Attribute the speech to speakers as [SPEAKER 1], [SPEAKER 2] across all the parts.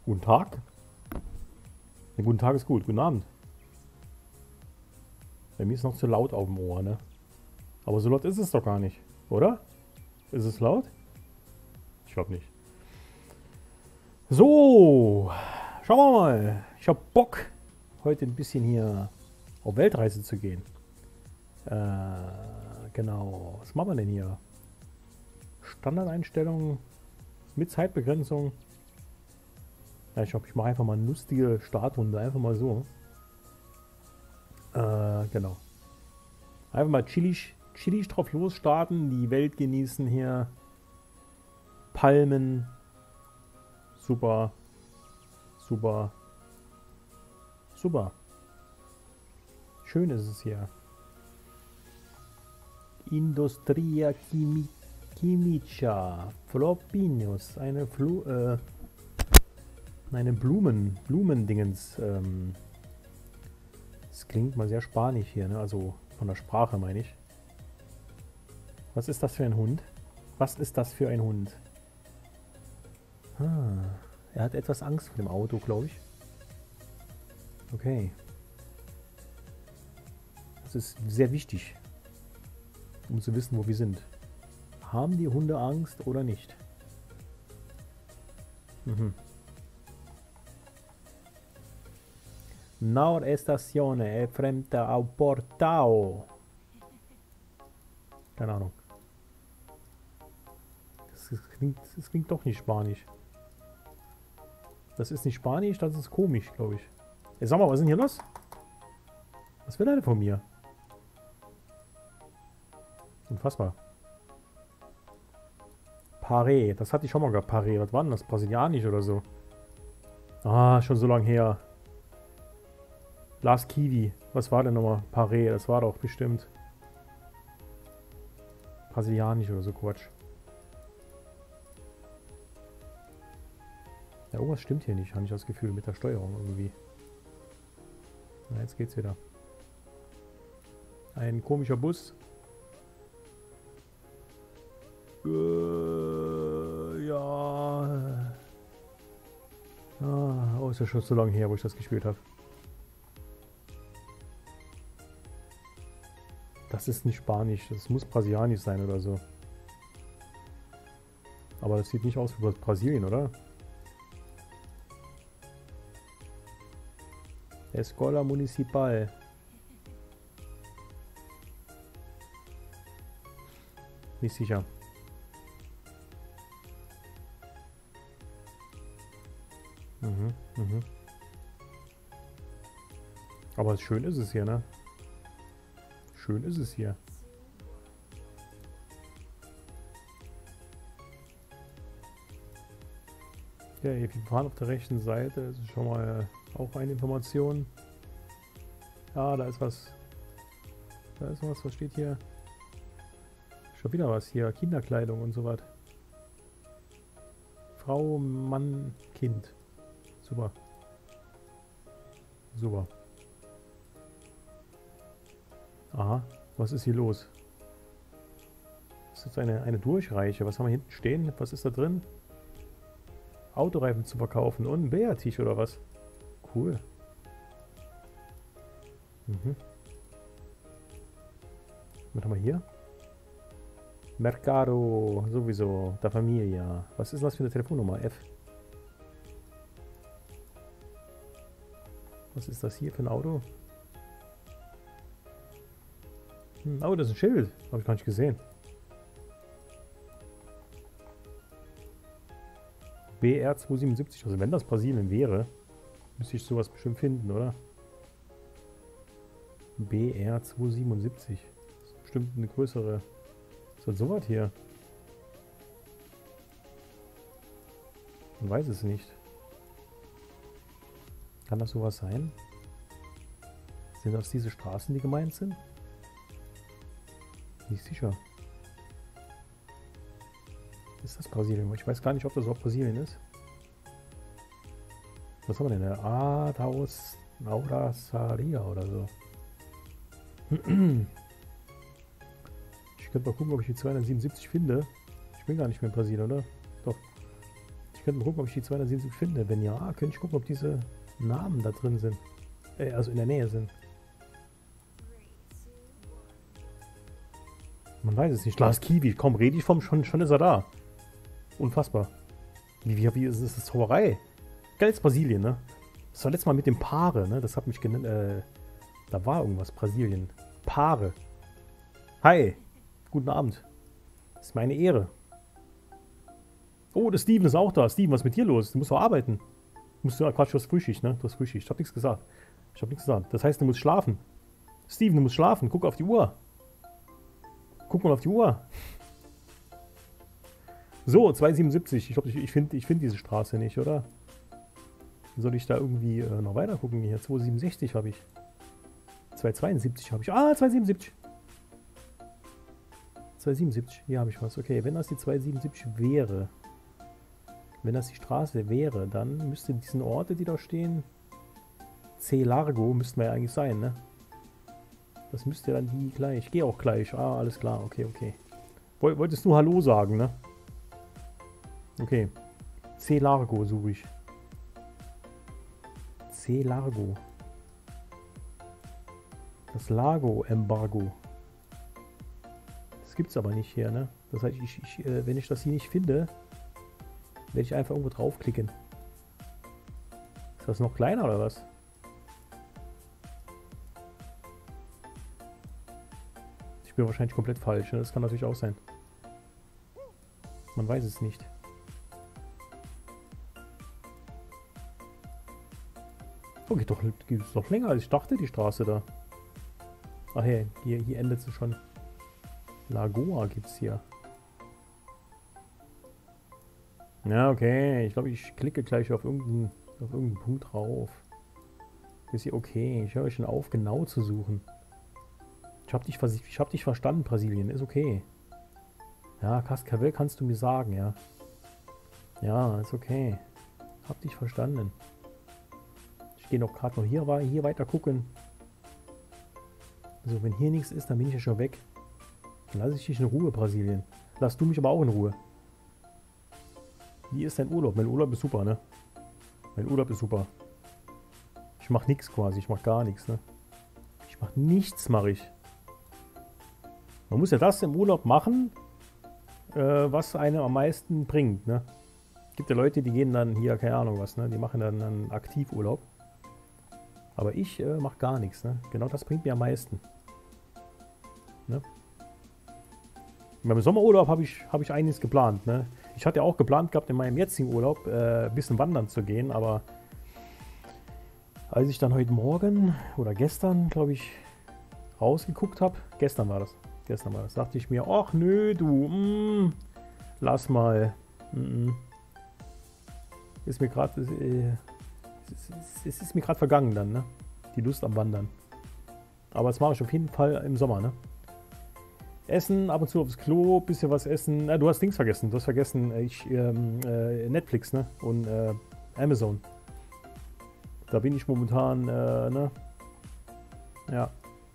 [SPEAKER 1] Guten Tag. Ja, guten Tag ist gut. Guten Abend. Bei mir ist noch zu laut auf dem Ohr, ne? Aber so laut ist es doch gar nicht, oder? Ist es laut? Ich glaube nicht. So, schauen wir mal. Ich habe Bock, heute ein bisschen hier auf Weltreise zu gehen. Genau. Was machen wir denn hier? Standardeinstellungen mit Zeitbegrenzung. Ja, ich glaube, ich mache einfach mal eine lustige Startrunde. Einfach mal so. Genau. Einfach mal chillig drauf losstarten, die Welt genießen hier. Palmen. Super. Super. Super. Schön ist es hier. Industria Chimica. Flopinius. Eine Blumendingens. Das klingt mal sehr spanisch hier, ne? Also von der Sprache meine ich. Was ist das für ein Hund? Was ist das für ein Hund? Er hat etwas Angst vor dem Auto, glaube ich. Okay. Das ist sehr wichtig, um zu wissen, wo wir sind. Haben die Hunde Angst oder nicht? Nord Estazione è frente ao Portao. Keine Ahnung. Das klingt doch nicht Spanisch. Das ist nicht Spanisch, das ist komisch, glaube ich. Ey, sag mal, was ist denn hier los? Was will er denn von mir? Unfassbar. Paré, das hatte ich schon mal gehabt. Paré, was war denn das? Brasilianisch oder so? Ah, schon so lange her. Last Kiwi. Was war denn nochmal? Paré, das war doch bestimmt brasilianisch oder so Quatsch. Ja, irgendwas stimmt hier nicht, habe ich das Gefühl, mit der Steuerung irgendwie. Na, jetzt geht's wieder. Ein komischer Bus. Ja. Oh, ist ja schon so lange her, wo ich das gespielt habe. Das ist nicht Spanisch, das muss Brasilianisch sein oder so. Aber das sieht nicht aus wie Brasilien, oder? Escola Municipal. Nicht sicher. Aber schön ist es hier, ne? Schön ist es hier. Ja, wir fahren auf der rechten Seite. Das ist schon mal auch eine Information. Ah, da ist was. Da ist was. Was steht hier? Schon wieder was hier. Kinderkleidung und so was. Frau, Mann, Kind. Super. Super. Aha. Was ist hier los? Das ist jetzt eine Durchreiche. Was haben wir hinten stehen? Was ist da drin? Autoreifen zu verkaufen und ein Bärtisch oder was? Cool. Was haben wir hier? Mercado, sowieso, da Familia. Was ist das für eine Telefonnummer? F. Was ist das hier für ein Auto? Oh, das ist ein Schild. Habe ich gar nicht gesehen. BR 277. Also wenn das Brasilien wäre, müsste ich sowas bestimmt finden, oder? BR 277. Das ist bestimmt eine größere. Was ist sowas hier? Man weiß es nicht. Kann das sowas sein? Sind das diese Straßen, die gemeint sind? Nicht sicher. Ist das Brasilien? Ich weiß gar nicht, ob das auch Brasilien ist. Was haben wir denn da? Aurasaria oder so. Ich könnte mal gucken, ob ich die 277 finde. Ich bin gar nicht mehr in Brasilien, oder? Doch. Ich könnte mal gucken, ob ich die 277 finde. Wenn ja, könnte ich gucken, ob diese Namen da drin sind. Also in der Nähe sind. Man weiß es nicht. Lars Kiwi, komm, rede ich vom, schon ist er da. Unfassbar. Wie ist das Zauberei? Geiles Brasilien, ne? Das war letztes Mal mit dem Paare, ne? Das hat mich genannt, da war irgendwas, Brasilien. Paare. Hi, guten Abend. Das ist meine Ehre. Oh, der Steven ist auch da. Steven, was ist mit dir los? Du musst doch arbeiten. Quatsch, du hast Frühschicht, ne? Du hast Frühschicht. Ich hab nichts gesagt. Das heißt, du musst schlafen. Steven, du musst schlafen. Guck auf die Uhr. Guck mal auf die Uhr. So, 277. Ich glaube, ich find diese Straße nicht, oder? Soll ich da irgendwie noch weiter gucken? Hier, 267 habe ich. 272 habe ich. Ah, 277. 277. Hier habe ich was. Okay, wenn das die 277 wäre, wenn das die Straße wäre, dann müsste diesen Orte, die da stehen, C. Largo, müssten wir ja eigentlich sein, ne? Das müsste ja dann die gleich. Ich gehe auch gleich. Ah, alles klar. Okay, okay. Wolltest du Hallo sagen, ne? Okay. C. Largo suche ich. C. Largo. Das Lago-Embargo. Das gibt's aber nicht hier, ne? Das heißt, wenn ich das hier nicht finde, werde ich einfach irgendwo draufklicken. Ist das noch kleiner oder was? Ich bin wahrscheinlich komplett falsch, ne? Das kann natürlich auch sein. Man weiß es nicht. Oh, geht doch länger als ich dachte, die Straße da. Ach hey, hier endet sie schon. Lagoa gibt's hier. Ja, okay. Ich glaube, ich klicke gleich auf irgendeinen Punkt drauf. Ist hier okay. Ich höre schon auf, genau zu suchen. Ich hab dich verstanden, Brasilien. Ist okay. Ja, Cascavel kannst du mir sagen, ja. Ja, ist okay. Hab dich verstanden. Ich gehe noch gerade noch hier weiter gucken. Also, wenn hier nichts ist, dann bin ich ja schon weg. Dann lasse ich dich in Ruhe, Brasilien. Lass du mich aber auch in Ruhe. Wie ist dein Urlaub? Mein Urlaub ist super, ne? Mein Urlaub ist super. Ich mache nichts quasi. Ich mache gar nichts, ne? Ich mache nichts, mache ich. Man muss ja das im Urlaub machen, was einem am meisten bringt, ne? Gibt ja Leute, die gehen dann hier, keine Ahnung was, ne? Die machen dann einen Aktivurlaub. Aber ich mache gar nichts, ne? Genau das bringt mir am meisten. Ne? Beim Sommerurlaub habe ich einiges geplant, ne? Ich hatte ja auch geplant gehabt, in meinem jetzigen Urlaub ein bisschen wandern zu gehen, aber als ich dann heute Morgen oder gestern, glaube ich, rausgeguckt habe, gestern war das, dachte ich mir, ach nö, du, lass mal. Ist mir gerade, es ist mir gerade vergangen dann, ne? Die Lust am Wandern. Aber das mache ich auf jeden Fall im Sommer, ne? Essen, ab und zu aufs Klo, bisschen was essen. Du hast Dings vergessen. Du hast vergessen, Netflix, ne? Und Amazon. Da bin ich momentan, ne? Ja.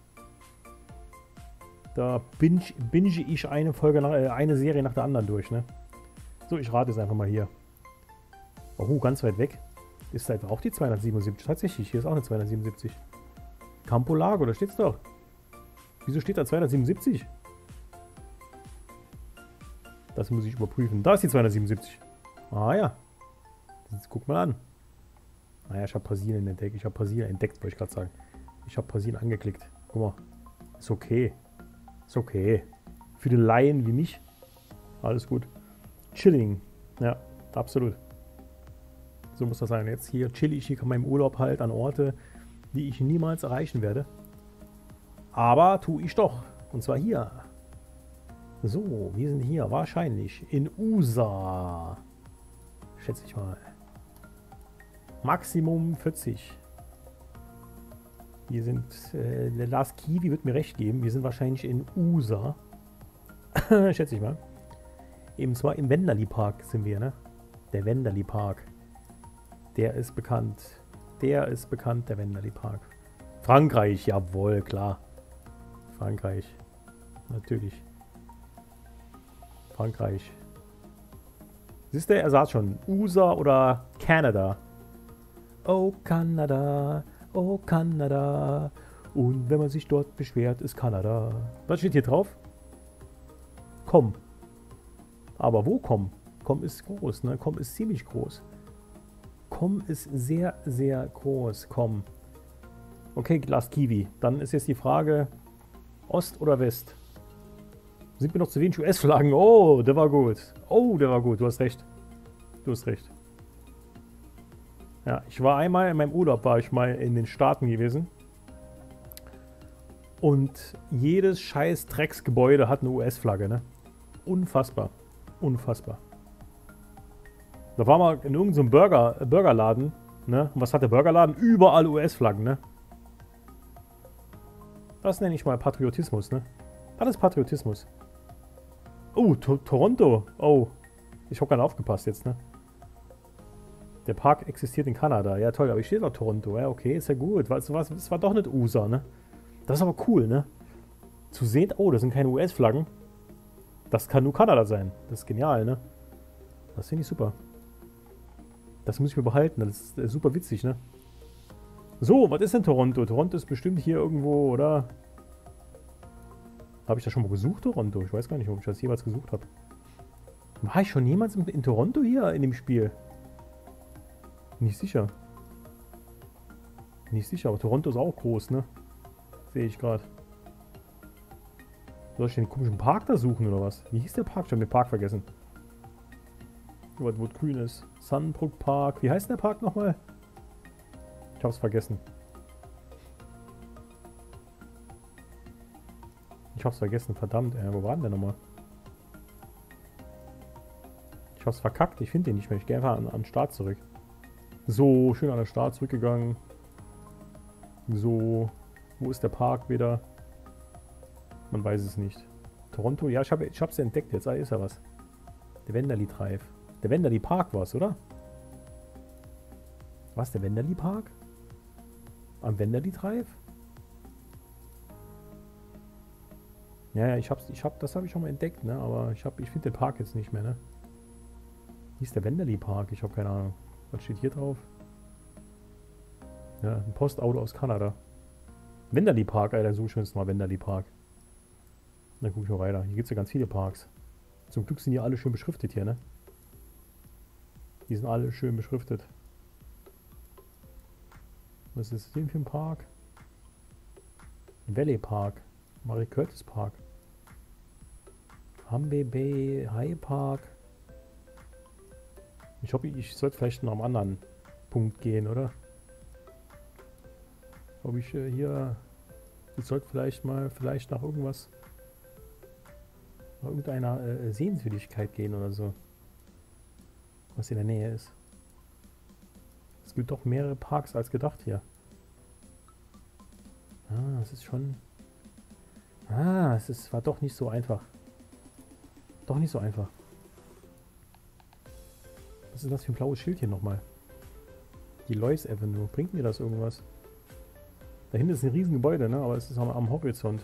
[SPEAKER 1] Da binge ich eine Serie nach der anderen durch, ne? So, ich rate es einfach mal hier. Oh, ganz weit weg. Ist da auch die 277? Tatsächlich, hier ist auch eine 277. Campo Lago, da steht's doch. Wieso steht da 277? Das muss ich überprüfen. Da ist die 277. Ah ja. Jetzt guck mal an. Naja, ich habe Brasilien entdeckt. Wollte ich gerade sagen. Ich habe Brasilien angeklickt. Guck mal. Ist okay. Ist okay. Für die Laien wie mich. Alles gut. Chilling. Ja, absolut. So muss das sein. Jetzt hier chill ich hier meinem Urlaub halt an Orte, die ich niemals erreichen werde. Aber tue ich doch. Und zwar hier. So, wir sind hier wahrscheinlich in USA. Schätze ich mal. Maximum 40. Wir sind, der Lars Kiwi wird mir recht geben. Wir sind wahrscheinlich in USA. Schätze ich mal. Eben zwar im Wenderli Park sind wir, ne? Der Wenderli Park. Der ist bekannt. Der Wenderli Park. Frankreich, jawohl, klar. Frankreich. Natürlich. Frankreich. Siehst du, er sagt schon, USA oder Kanada. Oh Kanada, oh Kanada. Und wenn man sich dort beschwert, ist Kanada. Was steht hier drauf? Komm. Aber wo komm? Komm ist groß, ne? Komm ist ziemlich groß. Komm ist sehr, sehr groß. Komm. Okay, Glas Kiwi. Dann ist jetzt die Frage, Ost oder West? Sind mir noch zu wenig US-Flaggen? Oh, der war gut. Oh, der war gut. Du hast recht. Du hast recht. Ja, ich war einmal in meinem Urlaub, war ich mal in den Staaten gewesen. Und jedes scheiß Drecksgebäude hat eine US-Flagge, ne? Unfassbar. Unfassbar. Da war mal in irgendeinem Burgerladen, ne? Und was hat der Burgerladen? Überall US-Flaggen, ne? Das nenne ich mal Patriotismus, ne? Das ist Patriotismus. Oh, Toronto. Oh. Ich habe gar nicht aufgepasst jetzt, ne? Der Park existiert in Kanada. Ja, toll, aber ich stehe doch Toronto. Ja, okay, ist ja gut. Das war doch nicht USA, ne? Das ist aber cool, ne? Zu sehen, oh, das sind keine US-Flaggen. Das kann nur Kanada sein. Das ist genial, ne? Das finde ich super. Das muss ich mir behalten. Das ist super witzig, ne? So, was ist denn Toronto? Toronto ist bestimmt hier irgendwo, oder? Habe ich das schon mal gesucht, Toronto? Ich weiß gar nicht, ob ich das jemals gesucht habe. War ich schon jemals in Toronto hier in dem Spiel? Nicht sicher. Nicht sicher, aber Toronto ist auch groß, ne? Sehe ich gerade. Soll ich den komischen Park da suchen, oder was? Wie hieß der Park? Ich habe den Park vergessen. Wo grün ist. Sunbrook Park. Wie heißt der Park nochmal? Ich habe es vergessen. Ich habe es vergessen, verdammt. Wo war denn der nochmal? Ich habe es verkackt. Ich finde den nicht mehr. Ich gehe einfach an den Start zurück. So, schön an den Start zurückgegangen. So, wo ist der Park wieder? Man weiß es nicht. Toronto, ja, ich hab's ja entdeckt jetzt. Ah, ist ja was. Der Wenderli Drive. Der Wenderli Park war's, oder? Was, der Wenderli Park? Am Wenderli Drive? Ja, das habe ich schon mal entdeckt, ne? Aber ich finde den Park jetzt nicht mehr, ne? Wie ist der Wenderli Park? Ich habe keine Ahnung. Was steht hier drauf? Ja, ein Postauto aus Kanada. Wenderli Park, Alter, so schön ist mal Wenderli Park. Dann guck ich mal weiter. Hier gibt es ja ganz viele Parks. Zum Glück sind die alle schön beschriftet hier, ne? Die sind alle schön beschriftet. Was ist das denn für ein Park? Valley Park. Marie Curtis Park. Hambe Bay High Park. Ich hoffe, ich sollte vielleicht noch am anderen Punkt gehen, oder? Ob ich hier... Ich sollte vielleicht nach irgendwas... nach irgendeiner Sehenswürdigkeit gehen oder so. Was in der Nähe ist. Es gibt doch mehrere Parks als gedacht hier. Ah, es ist schon... Ah, war doch nicht so einfach. Doch nicht so einfach. Was ist das für ein blaues Schild hier nochmal? Die Lois Avenue. Bringt mir das irgendwas? Da hinten ist ein Riesengebäude, ne? Aber es ist am Horizont.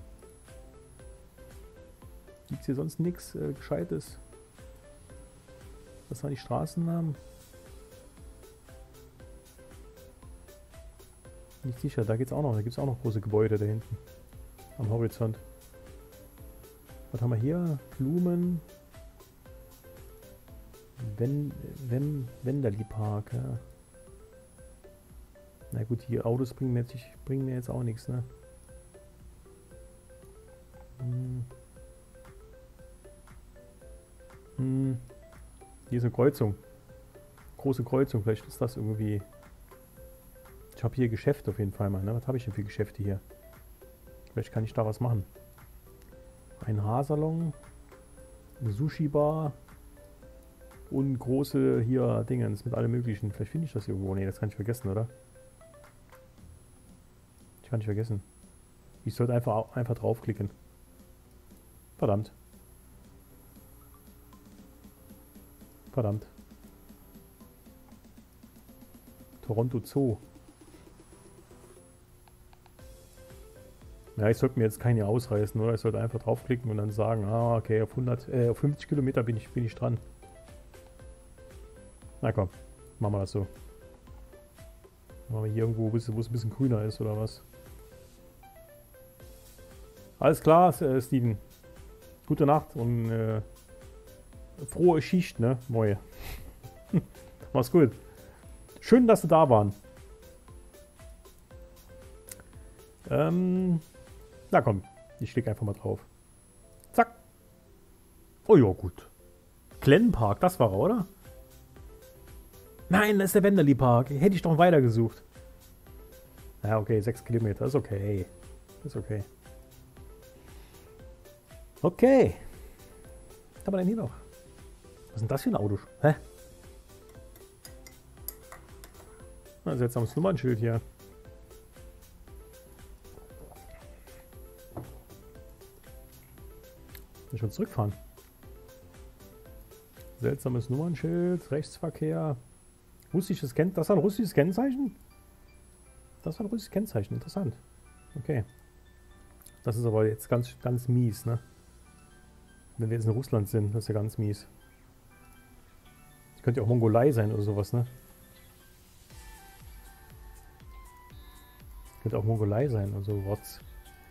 [SPEAKER 1] Gibt es hier sonst nichts Gescheites? Was waren die Straßennamen? Nicht sicher, da geht's auch noch. Da gibt es auch noch große Gebäude da hinten. Am Horizont. Was haben wir hier? Blumen. Wenderli Park, ja. Na gut, die Autos bringen mir jetzt auch nichts, ne? Hier ist eine Kreuzung. Große Kreuzung, vielleicht ist das irgendwie... Ich habe hier Geschäfte auf jeden Fall mal, ne? Was habe ich denn für Geschäfte hier? Vielleicht kann ich da was machen. Ein Haarsalon, eine Sushi-Bar und große hier Dingens mit allem möglichen. Vielleicht finde ich das irgendwo. Ne, das kann ich vergessen, oder? Ich kann nicht vergessen. Ich sollte einfach draufklicken. Verdammt. Verdammt. Toronto Zoo. Ja, ich sollte mir jetzt keine ausreißen, oder? Ich sollte einfach draufklicken und dann sagen, ah, okay, auf 50 Kilometer bin ich dran. Na komm, machen wir das so. Machen wir hier irgendwo, wo es ein bisschen grüner ist, oder was? Alles klar, Steven. Gute Nacht und frohe Schicht, ne? Moje. Mach's gut. Schön, dass Sie da waren. Na komm, ich klicke einfach mal drauf. Zack. Oh ja, gut. Glen Park, das war er, oder? Nein, das ist der Wenderli Park. Hätte ich doch weiter gesucht. Ja, okay, 6 Kilometer. Ist okay. Ist okay. Okay. Was haben wir denn hier noch? Was ist denn das für ein Auto? Hä? Na, seltsames Nummernschild hier. Ich will zurückfahren. Seltsames Nummernschild, Rechtsverkehr. Russisches Kennzeichen. Das war ein russisches Kennzeichen? Das war ein russisches Kennzeichen. Interessant. Okay. Das ist aber jetzt ganz mies, ne? Wenn wir jetzt in Russland sind, das ist ja ganz mies. Das könnte ja auch Mongolei sein oder sowas, ne? Könnte auch Mongolei sein, also was.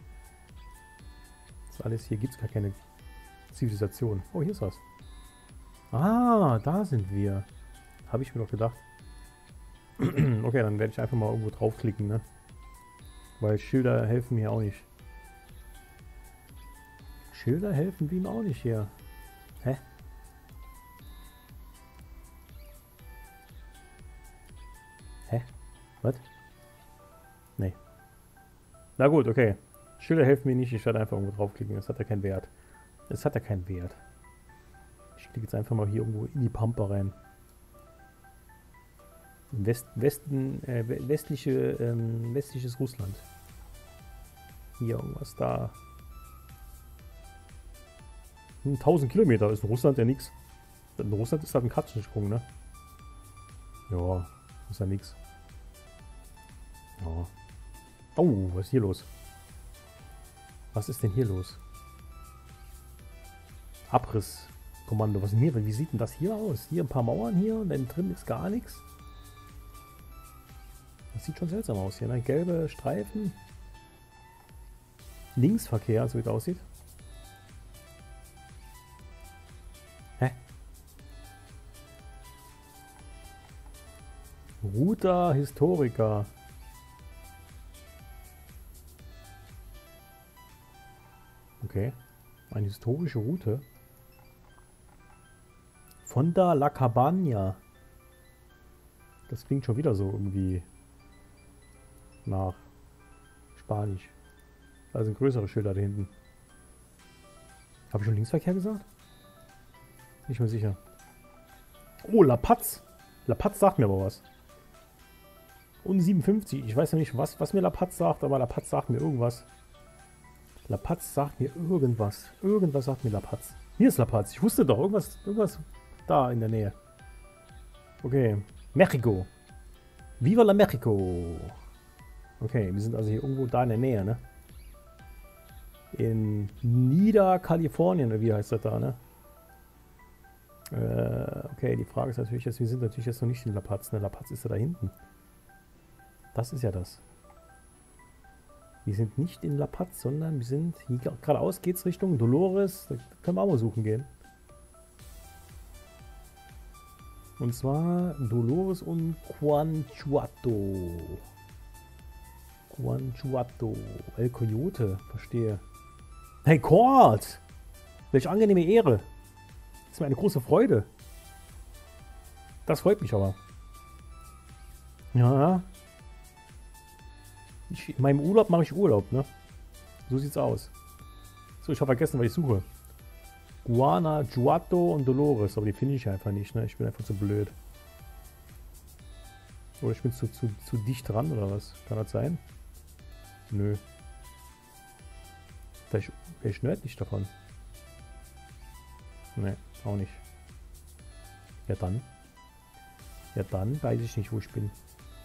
[SPEAKER 1] Das alles hier gibt es gar keine Zivilisation. Oh, hier ist was. Ah, da sind wir. Habe ich mir doch gedacht. Okay, dann werde ich einfach mal irgendwo draufklicken, ne? Weil Schilder helfen mir auch nicht. Schilder helfen ihm auch nicht hier. Hä? Hä? Was? Nee. Na gut, okay. Schilder helfen mir nicht, ich werde einfach irgendwo draufklicken. Das hat ja keinen Wert. Das hat ja keinen Wert. Ich klicke jetzt einfach mal hier irgendwo in die Pampa rein. Im westliches Russland. Hier irgendwas da. 1000 Kilometer ist in Russland ja nichts. In Russland ist das ein Katzensprung, ne? Ja, ist ja nichts. Ja. Oh, was ist hier los? Was ist denn hier los? Abrisskommando. Was ist denn hier? Wie sieht denn das hier aus? Hier ein paar Mauern hier und dann drin ist gar nichts. Das sieht schon seltsam aus hier, ne? Gelbe Streifen. Linksverkehr, so wie es aussieht. Hä? Ruta Historica. Okay. Eine historische Route. Fonda la Cabaña. Das klingt schon wieder so irgendwie nach Spanisch. Da sind größere Schilder da hinten. Habe ich schon Linksverkehr gesagt? Nicht mehr sicher. Oh, La Paz. La Paz sagt mir aber was. Und 57. Ich weiß ja nicht, was mir La Paz sagt, aber La Paz sagt mir irgendwas. La Paz sagt mir irgendwas. Irgendwas sagt mir La Paz. Hier ist La Paz. Ich wusste doch, irgendwas da in der Nähe. Okay. Mexiko. Viva la Mexico. Okay, wir sind also hier irgendwo da in der Nähe, ne? In Niederkalifornien, oder wie heißt das da, ne? Okay, die Frage ist natürlich jetzt, wir sind natürlich jetzt noch nicht in La Paz, ne? La Paz ist ja da hinten. Das ist ja das. Wir sind nicht in La Paz, sondern wir sind hier geradeaus geht's Richtung Dolores. Da können wir auch mal suchen gehen. Und zwar Dolores und Guanajuato. Guanajuato. El Coyote, verstehe. Hey Kurt! Welch angenehme Ehre. Das ist mir eine große Freude. Das freut mich aber. Ja. In meinem Urlaub mache ich Urlaub, ne? So sieht's aus. So, ich habe vergessen, was ich suche. Guanajuato und Dolores, aber die finde ich einfach nicht, ne? Ich bin einfach zu blöd. Oder ich bin zu dicht dran, oder was? Kann das sein? Nö. Vielleicht wäre ich nördlich davon. Ne, auch nicht. Ja dann. Ja dann weiß ich nicht, wo ich bin.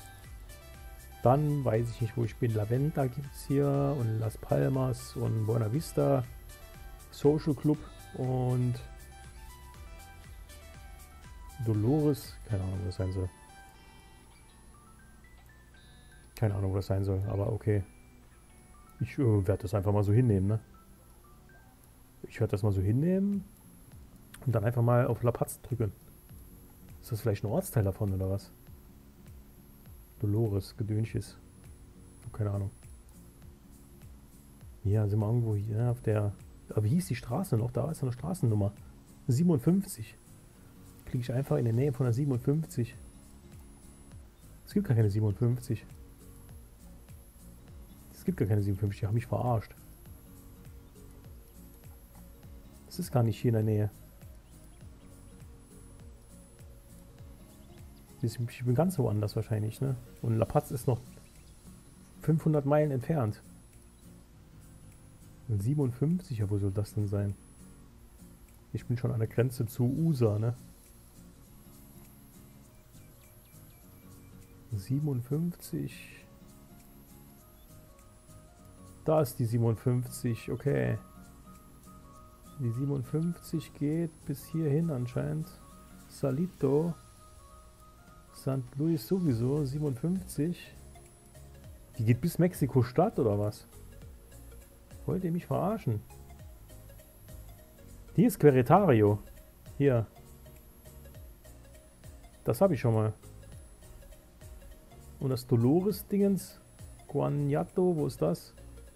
[SPEAKER 1] Dann weiß ich nicht, wo ich bin. Laventa gibt es hier und Las Palmas und Buena Vista Social Club und Dolores, keine Ahnung, wo das sein soll. Keine Ahnung, wo das sein soll, aber okay. Ich werde das einfach mal so hinnehmen, ne? Ich werde das mal so hinnehmen und dann einfach mal auf La Paz drücken. Ist das vielleicht ein Ortsteil davon oder was? Dolores, Gedönches. Keine Ahnung. Ja, sind wir irgendwo hier auf der... Aber wie hieß die Straße noch? Da ist eine Straßennummer. 57. Klicke ich einfach in der Nähe von der 57. Es gibt gar keine 57. Es gibt gar keine 57, die haben mich verarscht. Das ist gar nicht hier in der Nähe. Ich bin ganz woanders wahrscheinlich, ne? Und La Paz ist noch 500 Meilen entfernt. 57, ja, wo soll das denn sein? Ich bin schon an der Grenze zu USA, ne? 57. Da ist die 57, okay. Die 57 geht bis hierhin anscheinend. Salito. St. Louis sowieso, 57. Die geht bis Mexiko-Stadt oder was? Wollt ihr mich verarschen? Hier ist Querétaro. Hier. Das habe ich schon mal. Und das Dolores-Dingens. Guanajuato, wo ist das?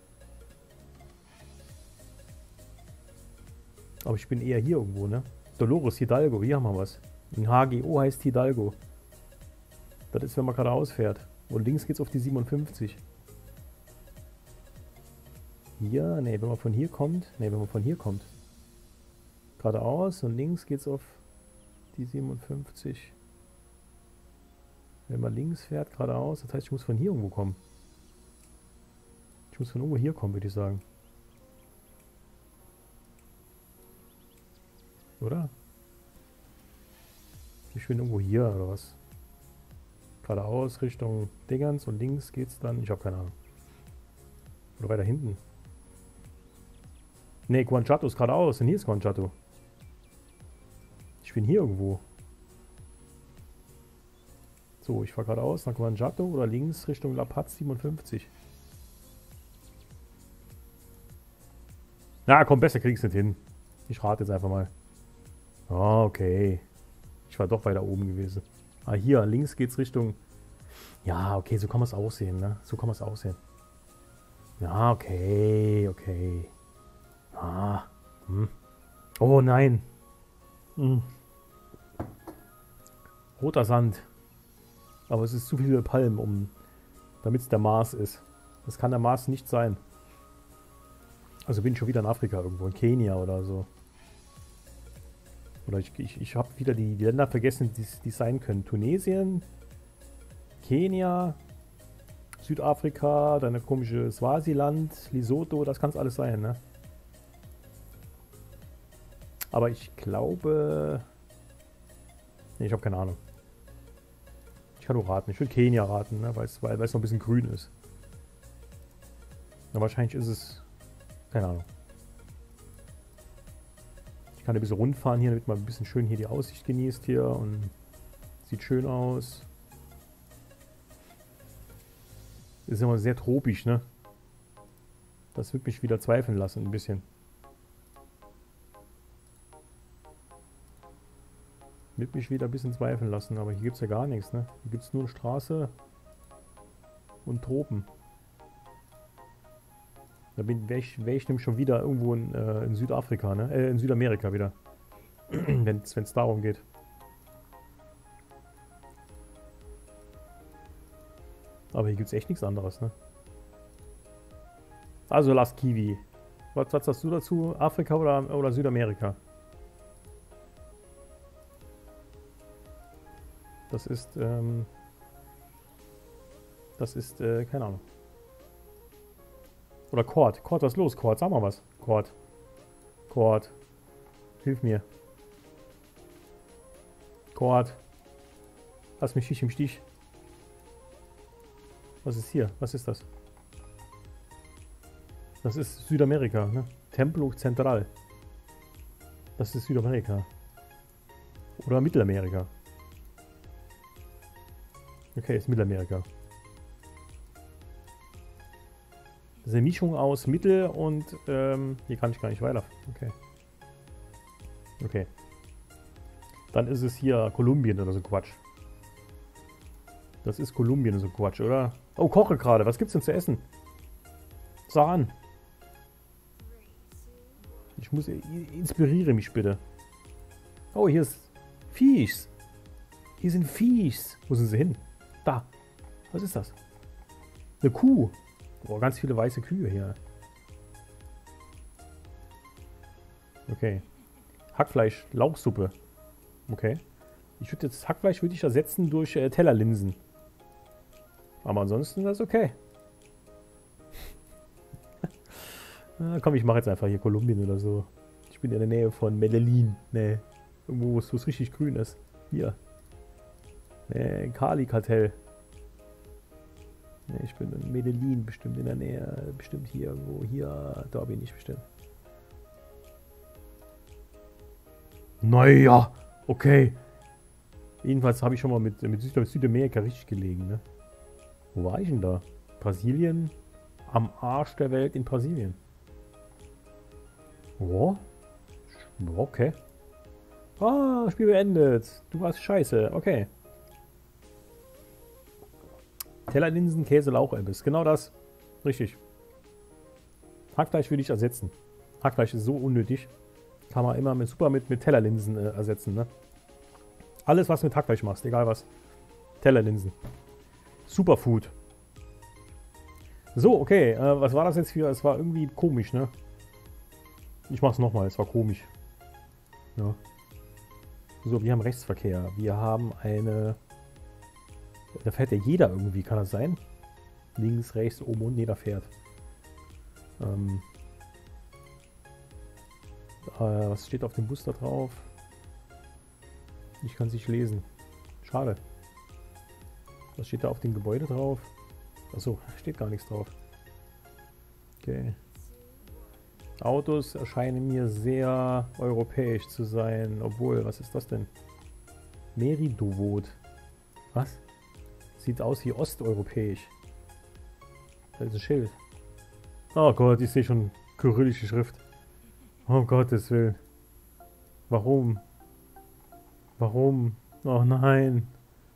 [SPEAKER 1] Aber ich bin eher hier irgendwo, ne? Dolores Hidalgo, hier haben wir was. Ein HGO heißt Hidalgo. Das ist, wenn man geradeaus fährt. Und links geht's auf die 57. Hier, ne, wenn man von hier kommt. Ne, wenn man von hier kommt. Geradeaus und links geht's auf die 57. Wenn man links fährt, geradeaus, das heißt, ich muss von hier irgendwo kommen. Ich muss von irgendwo hier kommen, würde ich sagen. Oder? Ich bin irgendwo hier, oder was? Geradeaus Richtung Dingens und links geht's dann, ich habe keine Ahnung. Oder weiter hinten. Ne, Guanajuato ist geradeaus und hier ist Guanajuato. Ich bin hier irgendwo. So, ich fahre geradeaus nach Guanajuato oder links Richtung La Paz 57. Na komm, besser krieg's nicht hin. Ich rate jetzt einfach mal. Ah, okay. Ich war doch weiter oben gewesen. Ah, hier, links geht's Richtung... Ja, okay, so kann man es aussehen, ne? So kann man es aussehen. Ja, okay, okay. Ah, Oh nein. Roter Sand. Aber es ist zu viele Palmen, damit es der Mars ist. Das kann der Mars nicht sein. Also bin ich schon wieder in Afrika irgendwo, in Kenia oder so. Oder ich habe wieder die Länder vergessen, die sein können. Tunesien, Kenia, Südafrika, dann eine komische Swasiland, Lesotho, das kann es alles sein, ne? Aber ich glaube... Ne, ich habe keine Ahnung. Ich kann nur raten. Ich will Kenia raten, ne? weil es noch ein bisschen grün ist. Na, wahrscheinlich ist es... Keine Ahnung. Ich kann ein bisschen rundfahren hier, damit man ein bisschen schön hier die Aussicht genießt hier und sieht schön aus. Ist immer sehr tropisch, ne? Das wird mich wieder zweifeln lassen, ein bisschen. Wird mich wieder ein bisschen zweifeln lassen, aber hier gibt es ja gar nichts, ne? Hier gibt es nur eine Straße und Tropen. Da wäre ich nämlich schon wieder irgendwo in Südafrika, ne? In Südamerika wieder. wenn es darum geht. Aber hier gibt es echt nichts anderes, ne? Also Last Kiwi. Was sagst du dazu? Afrika oder Südamerika? Das ist, keine Ahnung. Oder Cord. Cord, was ist los? Cord, sag mal was. Cord. Cord. Hilf mir. Cord. Lass mich nicht im Stich. Was ist hier? Was ist das? Das ist Südamerika, ne? Templo Central. Das ist Südamerika. Oder Mittelamerika. Okay, ist Mittelamerika. Das ist eine Mischung aus Mittel und hier kann ich gar nicht weiter. Okay. Okay. Dann ist es hier Kolumbien oder so Quatsch. Das ist Kolumbien oder so Quatsch, oder? Oh, koche gerade. Was gibt's denn zu essen? Sag an. Ich muss... Inspiriere mich bitte. Oh, hier ist... Fischs. Hier sind Fischs. Wo sind sie hin? Da. Was ist das? Eine Kuh. Oh, ganz viele weiße Kühe hier. Okay. Hackfleisch, Lauchsuppe. Okay. Ich würde jetzt Hackfleisch würde ich ersetzen durch Tellerlinsen. Aber ansonsten ist das okay. Na, komm, ich mache jetzt einfach hier Kolumbien oder so. Ich bin in der Nähe von Medellin. Nee. Irgendwo, wo es richtig grün ist. Hier. Nee, Cali-Kartell. Nee, ich bin in Medellin bestimmt in der Nähe. Bestimmt hier irgendwo. Hier, da bin ich bestimmt. Naja, okay. Jedenfalls habe ich schon mal mit Südamerika richtig gelegen, ne? Wo war ich denn da? Brasilien? Am Arsch der Welt in Brasilien. Oh. Okay. Ah, Spiel beendet. Du warst scheiße. Okay. Tellerlinsen, Käse, Lauchimbiss. Genau das. Richtig. Hackfleisch würde ich ersetzen. Hackfleisch ist so unnötig. Kann man immer super mit Tellerlinsen ersetzen, ne? Alles, was du mit Hackfleisch machst, egal was. Tellerlinsen. Superfood. So, okay. Was war das jetzt für... Es war irgendwie komisch, ne? Ich mach's nochmal. Es war komisch. Ja. So, wir haben Rechtsverkehr. Wir haben eine... Da fährt ja jeder irgendwie, kann das sein? Links, rechts, oben und jeder fährt. Was steht auf dem Bus da drauf? Ich kann es nicht lesen. Schade. Was steht da auf dem Gebäude drauf? Achso, steht gar nichts drauf. Okay. Autos erscheinen mir sehr europäisch zu sein. Obwohl, was ist das denn? Meridovod. Was? Sieht aus wie osteuropäisch. Da ist ein Schild. Oh Gott, ich sehe schon kyrillische Schrift. Oh Gottes Willen. Warum? Warum? Oh nein.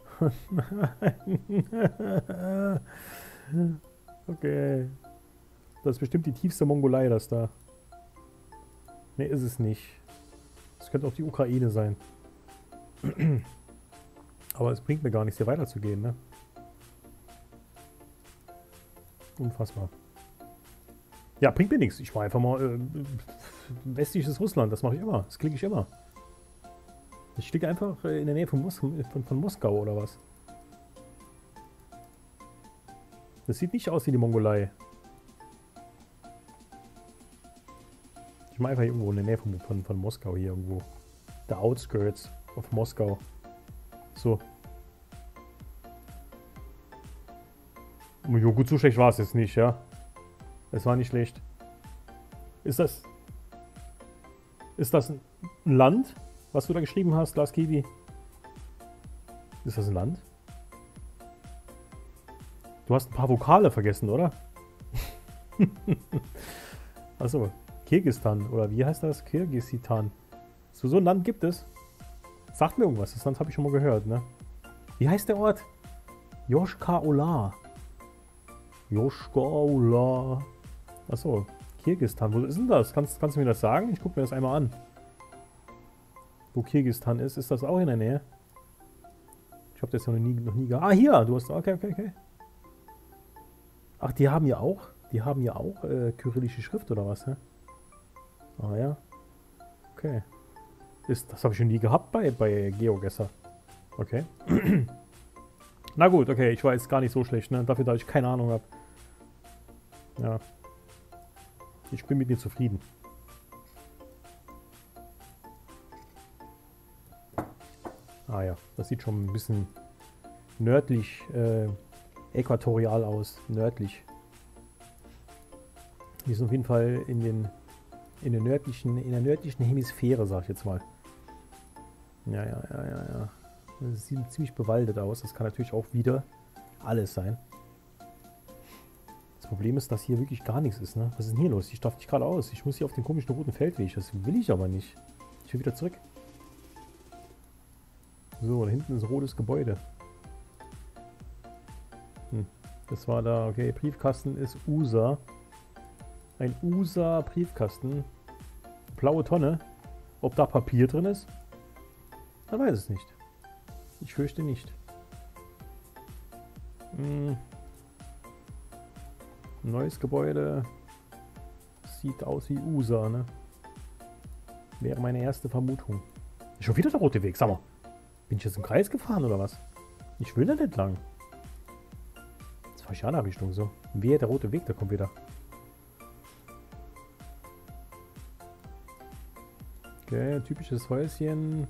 [SPEAKER 1] Nein. Okay. Das ist bestimmt die tiefste Mongolei, das da. Ne, ist es nicht. Das könnte auch die Ukraine sein. Aber es bringt mir gar nichts, hier weiterzugehen, ne? Unfassbar. Ja, bringt mir nichts. Ich war einfach mal westliches Russland. Das mache ich immer. Das klicke ich immer. Ich klicke einfach in der Nähe von Moskau oder was. Das sieht nicht aus wie die Mongolei. Ich mache einfach irgendwo in der Nähe von Moskau hier irgendwo. The outskirts of Moskau. So. Jo, gut, so schlecht war es jetzt nicht, ja. Es war nicht schlecht. Ist das ein Land, was du da geschrieben hast, Lars Kiwi? Ist das ein Land? Du hast ein paar Vokale vergessen, oder? Achso, Kirgisistan, oder wie heißt das? Kirgisistan. So ein Land gibt es. Sagt mir irgendwas, das Land habe ich schon mal gehört, ne? Wie heißt der Ort? Yoshkar-Ola. Yoshkar-Ola. Achso, Kirgisistan. Wo ist denn das? Kannst du mir das sagen? Ich gucke mir das einmal an. Wo Kirgisistan ist. Ist das auch in der Nähe? Ich habe das ja noch nie gehabt. Ah, hier! Du hast... Okay. Ach, die haben ja auch kyrillische Schrift oder was, hä? Ah ja. Okay. Das habe ich schon nie gehabt bei GeoGuessr. Okay. Na gut, okay, ich war jetzt gar nicht so schlecht, ne? Dafür, dass ich keine Ahnung habe. Ja. Ich bin mit mir zufrieden. Ah ja, das sieht schon ein bisschen nördlich, äquatorial aus. Nördlich. Wir sind auf jeden Fall in der nördlichen Hemisphäre, sag ich jetzt mal. Ja. Es sieht ziemlich bewaldet aus. Das kann natürlich auch wieder alles sein. Das Problem ist, dass hier wirklich gar nichts ist, ne? Was ist denn hier los? Ich darf nicht geradeaus. Ich muss hier auf den komischen roten Feldweg. Das will ich aber nicht. Ich will wieder zurück. So, da hinten ist ein rotes Gebäude. Das war da, okay, Briefkasten ist USA. Ein USA-Briefkasten. Blaue Tonne. Ob da Papier drin ist? Man weiß es nicht. Ich fürchte nicht. Neues Gebäude. Sieht aus wie USA, ne? Wäre meine erste Vermutung. Schon wieder der rote Weg, sag mal. Bin ich jetzt im Kreis gefahren oder was? Ich will da nicht lang. Jetzt fahre ich in eine andere Richtung so. Wer der rote Weg, der kommt wieder. Okay, typisches Häuschen.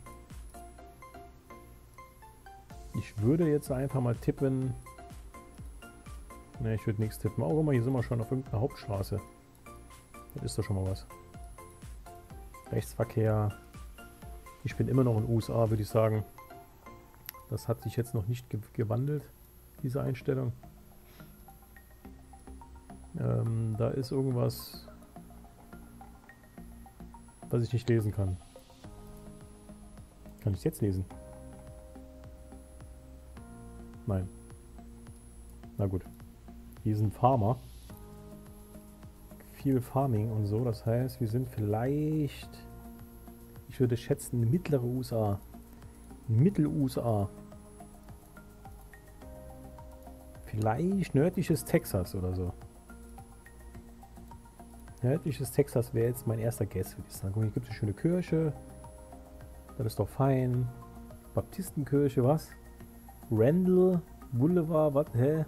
[SPEAKER 1] Ich würde jetzt einfach mal tippen. Ne, ich würde nichts tippen. Auch immer, hier sind wir schon auf irgendeiner Hauptstraße. Das ist doch schon mal was. Rechtsverkehr. Ich bin immer noch in den USA, würde ich sagen. Das hat sich jetzt noch nicht gewandelt, diese Einstellung. Da ist irgendwas, was ich nicht lesen kann. Kann ich es jetzt lesen? Nein. Na gut. Hier sind Farmer. Viel Farming und so. Das heißt, wir sind vielleicht, ich würde schätzen, mittlere USA. Mittel-USA. Vielleicht nördliches Texas oder so. Nördliches Texas wäre jetzt mein erster Guess, würde ich sagen. Guck, hier gibt es eine schöne Kirche. Das ist doch fein. Baptistenkirche, was? Randall Boulevard, was? Hä?